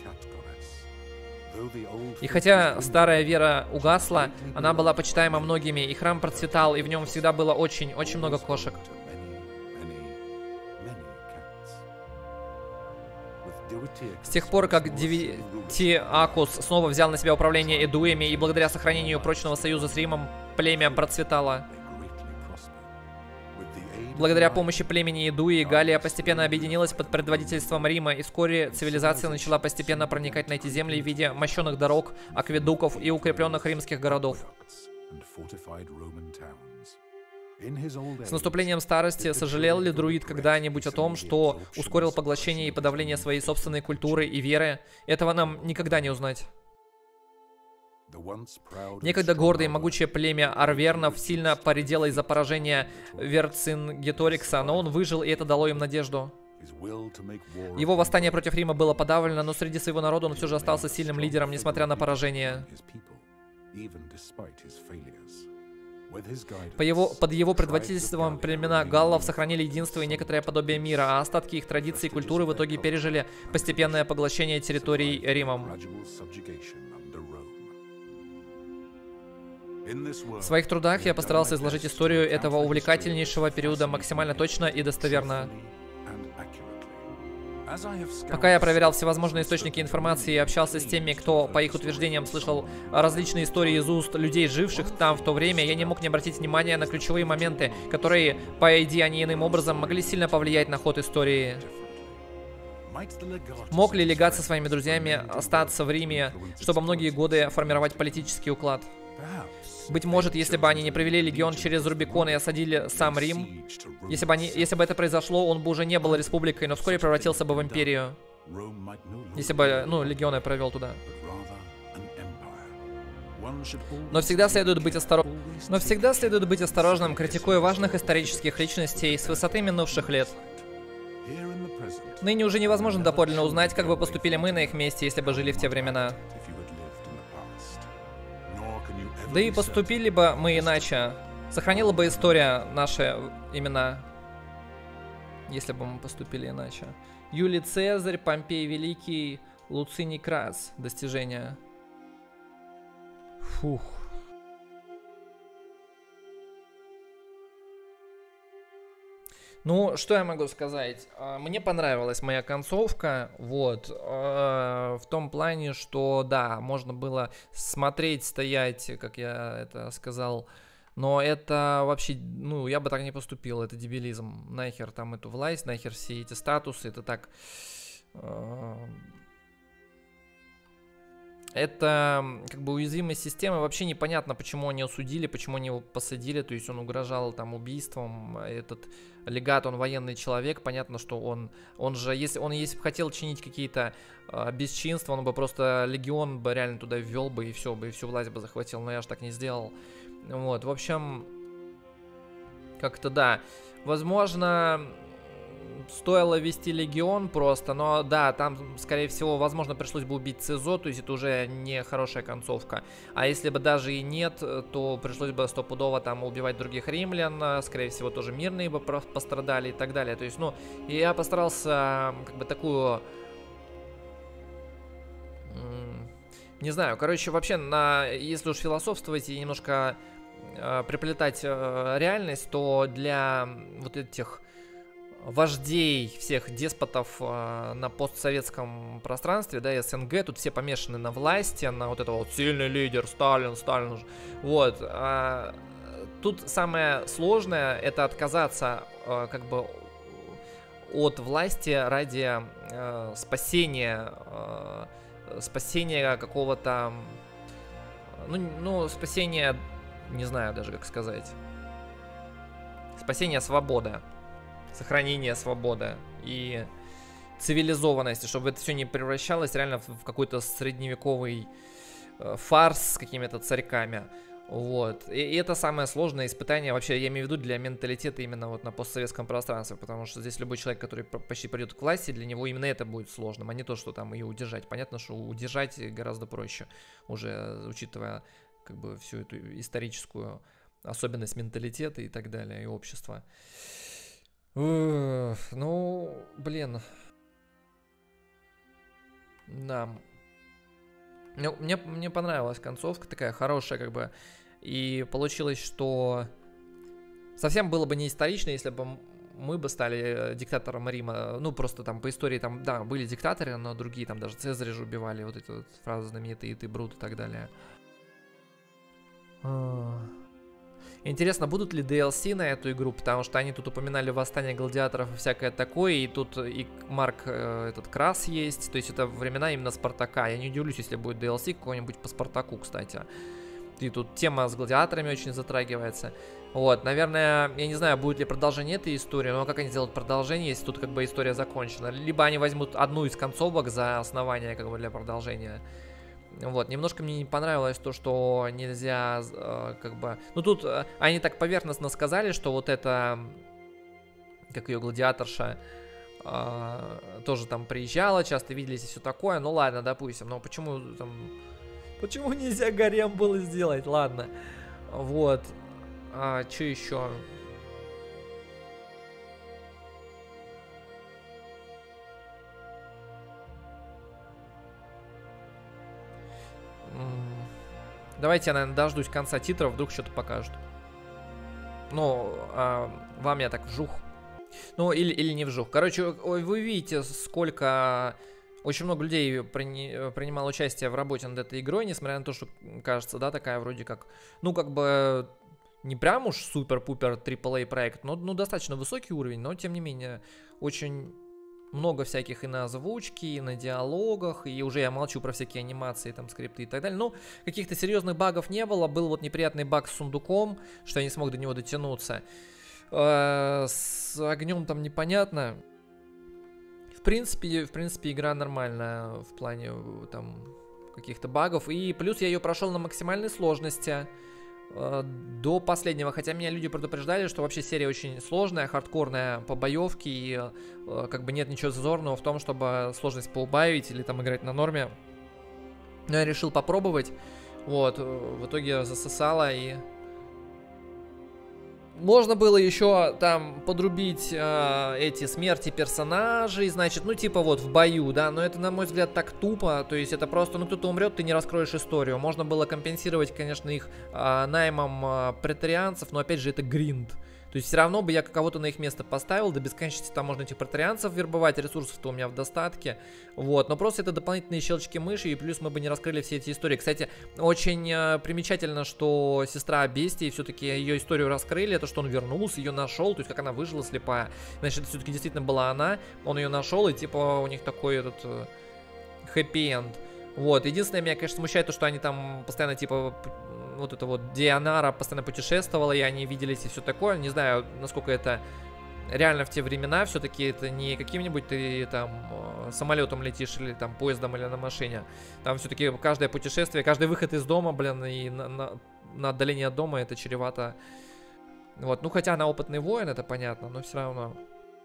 И хотя старая вера угасла, она была почитаема многими, и храм процветал, и в нем всегда было очень много кошек. С тех пор, как Девитиакус снова взял на себя управление Эдуями, и благодаря сохранению прочного союза с Римом, племя процветало. Благодаря помощи племени Эдуи, Галлия постепенно объединилась под предводительством Рима, и вскоре цивилизация начала постепенно проникать на эти земли в виде мощенных дорог, акведуков и укрепленных римских городов. С наступлением старости сожалел ли друид когда-нибудь о том, что ускорил поглощение и подавление своей собственной культуры и веры? Этого нам никогда не узнать. Некогда гордое и могучее племя Арвернов сильно поредело из-за поражения Верцингеторикса, но он выжил, и это дало им надежду. Его восстание против Рима было подавлено, но среди своего народа он все же остался сильным лидером, несмотря на поражение. Под его предводительством племена галлов сохранили единство и некоторое подобие мира, а остатки их традиций и культуры в итоге пережили постепенное поглощение территорий Римом. В своих трудах я постарался изложить историю этого увлекательнейшего периода максимально точно и достоверно. Пока я проверял всевозможные источники информации и общался с теми, кто, по их утверждениям, слышал различные истории из уст людей, живших там в то время, я не мог не обратить внимания на ключевые моменты, которые, по идее, они иным образом могли сильно повлиять на ход истории. Мог ли легат со своими друзьями остаться в Риме, чтобы многие годы формировать политический уклад? Быть может, если бы они не провели легион через Рубикон и осадили сам Рим, если бы это произошло, он бы уже не был республикой, но вскоре превратился бы в империю. Если бы, легионы провел туда. Но всегда следует быть осторожным, критикуя важных исторических личностей с высоты минувших лет. Ныне уже невозможно доподлинно узнать, как бы поступили мы на их месте, если бы жили в те времена. Да и поступили бы мы иначе. Сохранила бы история наши имена, если бы мы поступили иначе. Юлий Цезарь, Помпей Великий, Луциний Крас. Достижения. Фух. Ну, что я могу сказать? Мне понравилась моя концовка, вот, в том плане, что, да, можно было смотреть, стоять, как я это сказал, но это вообще, ну, я бы так не поступил, это дебилизм, нахер там эту власть, нахер все эти статусы, это так... Это как бы уязвимость системы, вообще непонятно, почему они осудили, почему они его посадили, то есть он угрожал там убийством, этот легат, он военный человек, понятно, что он же, если бы хотел чинить какие-то бесчинства, он бы просто легион бы реально туда ввел бы и все, бы и всю власть бы захватил, но я же так не сделал, вот, в общем, как-то да, возможно... Стоило вести легион просто, но да, там, скорее всего, возможно, пришлось бы убить Цезо, то есть это уже не хорошая концовка. А если бы даже и нет, то пришлось бы стопудово там убивать других римлян, скорее всего, тоже мирные бы пострадали и так далее. То есть, ну, я постарался как бы такую... Не знаю, короче, вообще, если уж философствовать и немножко приплетать реальность, то для вот этих... вождей всех деспотов на постсоветском пространстве, да, СНГ, тут все помешаны на власти, на вот этого вот сильный лидер, Сталин, вот. Тут самое сложное это отказаться как бы от власти ради спасения какого-то, ну, спасения, не знаю даже как сказать, спасения свободы. Сохранение свободы и цивилизованности, чтобы это все не превращалось реально в какой-то средневековый фарс с какими-то царьками. Вот. И это самое сложное испытание вообще, я имею в виду, для менталитета именно вот на постсоветском пространстве, потому что здесь любой человек, который почти придет к власти, для него именно это будет сложным, а не то, что там ее удержать. Понятно, что удержать гораздо проще, уже учитывая как бы всю эту историческую особенность менталитета и так далее, и общества. Ну, блин. Да. Ну, мне понравилась концовка, такая хорошая, как бы. И получилось, что совсем было бы не исторично, если бы мы бы стали диктатором Рима. Ну, просто там по истории, там, да, были диктаторы, но другие, там даже Цезаря же убивали. Вот эти вот фразы знаменитые, ты брут и так далее. Интересно, будут ли DLC на эту игру, потому что они тут упоминали восстание гладиаторов и всякое такое, и тут и Марк этот Крас есть, то есть это времена именно Спартака. Я не удивлюсь, если будет DLC какой-нибудь по Спартаку, кстати. И тут тема с гладиаторами очень затрагивается. Вот, наверное, я не знаю, будет ли продолжение этой истории, но как они сделают продолжение, если тут как бы история закончена. Либо они возьмут одну из концовок за основание как бы для продолжения. Вот, немножко мне не понравилось то, что нельзя, как бы... Ну, тут они так поверхностно сказали, что вот это, как ее гладиаторша, тоже там приезжала, часто виделись и все такое. Ну, ладно, допустим, но почему там... Почему нельзя гарем было сделать? Ладно. Вот. Что еще? Давайте я, наверное, дождусь конца титров, вдруг что-то покажут. Ну, вам я так вжух. Ну, или не вжух. Короче, вы видите, сколько... Очень много людей принимало участие в работе над этой игрой, несмотря на то, что, кажется, да, такая вроде как... Ну, как бы... Не прям уж супер-пупер AAA проект, но достаточно высокий уровень, но, тем не менее, очень... Много всяких и на озвучке, и на диалогах, и уже я молчу про всякие анимации, там, скрипты и так далее. Ну, каких-то серьезных багов не было. Был вот неприятный баг с сундуком, что я не смог до него дотянуться. С огнем там непонятно. В принципе, игра нормальная в плане там каких-то багов. И плюс я ее прошел на максимальной сложности до последнего. Хотя меня люди предупреждали, что вообще серия очень сложная, хардкорная по боевке. И как бы нет ничего зазорного в том, чтобы сложность поубавить или там играть на норме. Но я решил попробовать. Вот, в итоге засосало и... Можно было еще там подрубить эти смерти персонажей, значит, ну типа вот в бою, да, но это, на мой взгляд, так тупо, то есть это просто, ну кто-то умрет, ты не раскроешь историю. Можно было компенсировать, конечно, их наймом претарианцев, но опять же это гринд. То есть все равно бы я кого-то на их место поставил, до бесконечности там можно этих претарианцев вербовать, ресурсов-то у меня в достатке, вот, но просто это дополнительные щелчки мыши, и плюс мы бы не раскрыли все эти истории. Кстати, очень примечательно, что сестра Бестии, все-таки ее историю раскрыли, это что он вернулся, ее нашел, то есть как она выжила слепая, значит, это все-таки действительно была она, он ее нашел, и типа у них такой этот хэппи-энд. Вот, единственное, меня, конечно, смущает то, что они там постоянно, типа, вот это вот Дианара постоянно путешествовала, и они виделись и все такое. Не знаю, насколько это реально в те времена. Все-таки это не каким-нибудь ты там самолетом летишь или там поездом или на машине. Там все-таки каждое путешествие, каждый выход из дома, блин, и на отдаление от дома это чревато. Вот, ну хотя она опытный воин, это понятно, но все равно.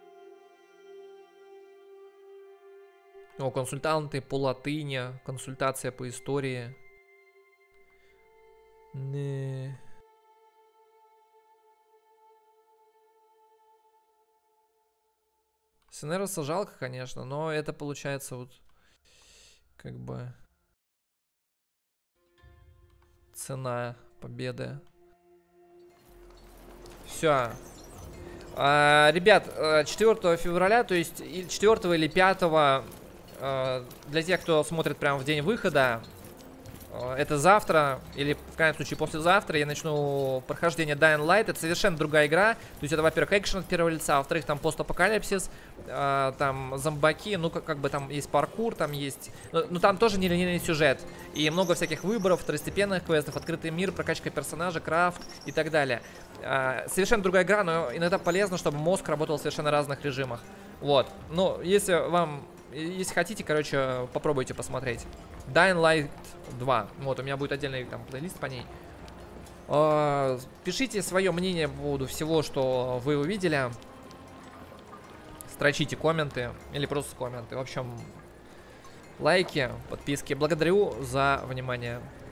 О, консультанты по латыни, консультация по истории. Не. Сенероса жалко, конечно, но это получается вот как бы цена победы. Все. Ребят, 4 февраля, то есть 4 или 5, для тех, кто смотрит прямо в день выхода, это завтра, или в крайнем случае послезавтра, я начну прохождение Dying Light. Это совершенно другая игра. То есть это, во-первых, экшен от первого лица, а во-вторых, там постапокалипсис, там зомбаки, ну как бы там есть паркур, там есть... Ну там тоже нелинейный сюжет. И много всяких выборов, второстепенных квестов, открытый мир, прокачка персонажа, крафт и так далее. Совершенно другая игра, но иногда полезно, чтобы мозг работал в совершенно разных режимах. Вот. Ну, если хотите, короче, попробуйте посмотреть. Dying Light 2. Вот, у меня будет отдельный там плейлист по ней. Пишите свое мнение по поводу всего, что вы увидели. Строчите комменты. Или просто комменты. В общем, лайки, подписки. Благодарю за внимание.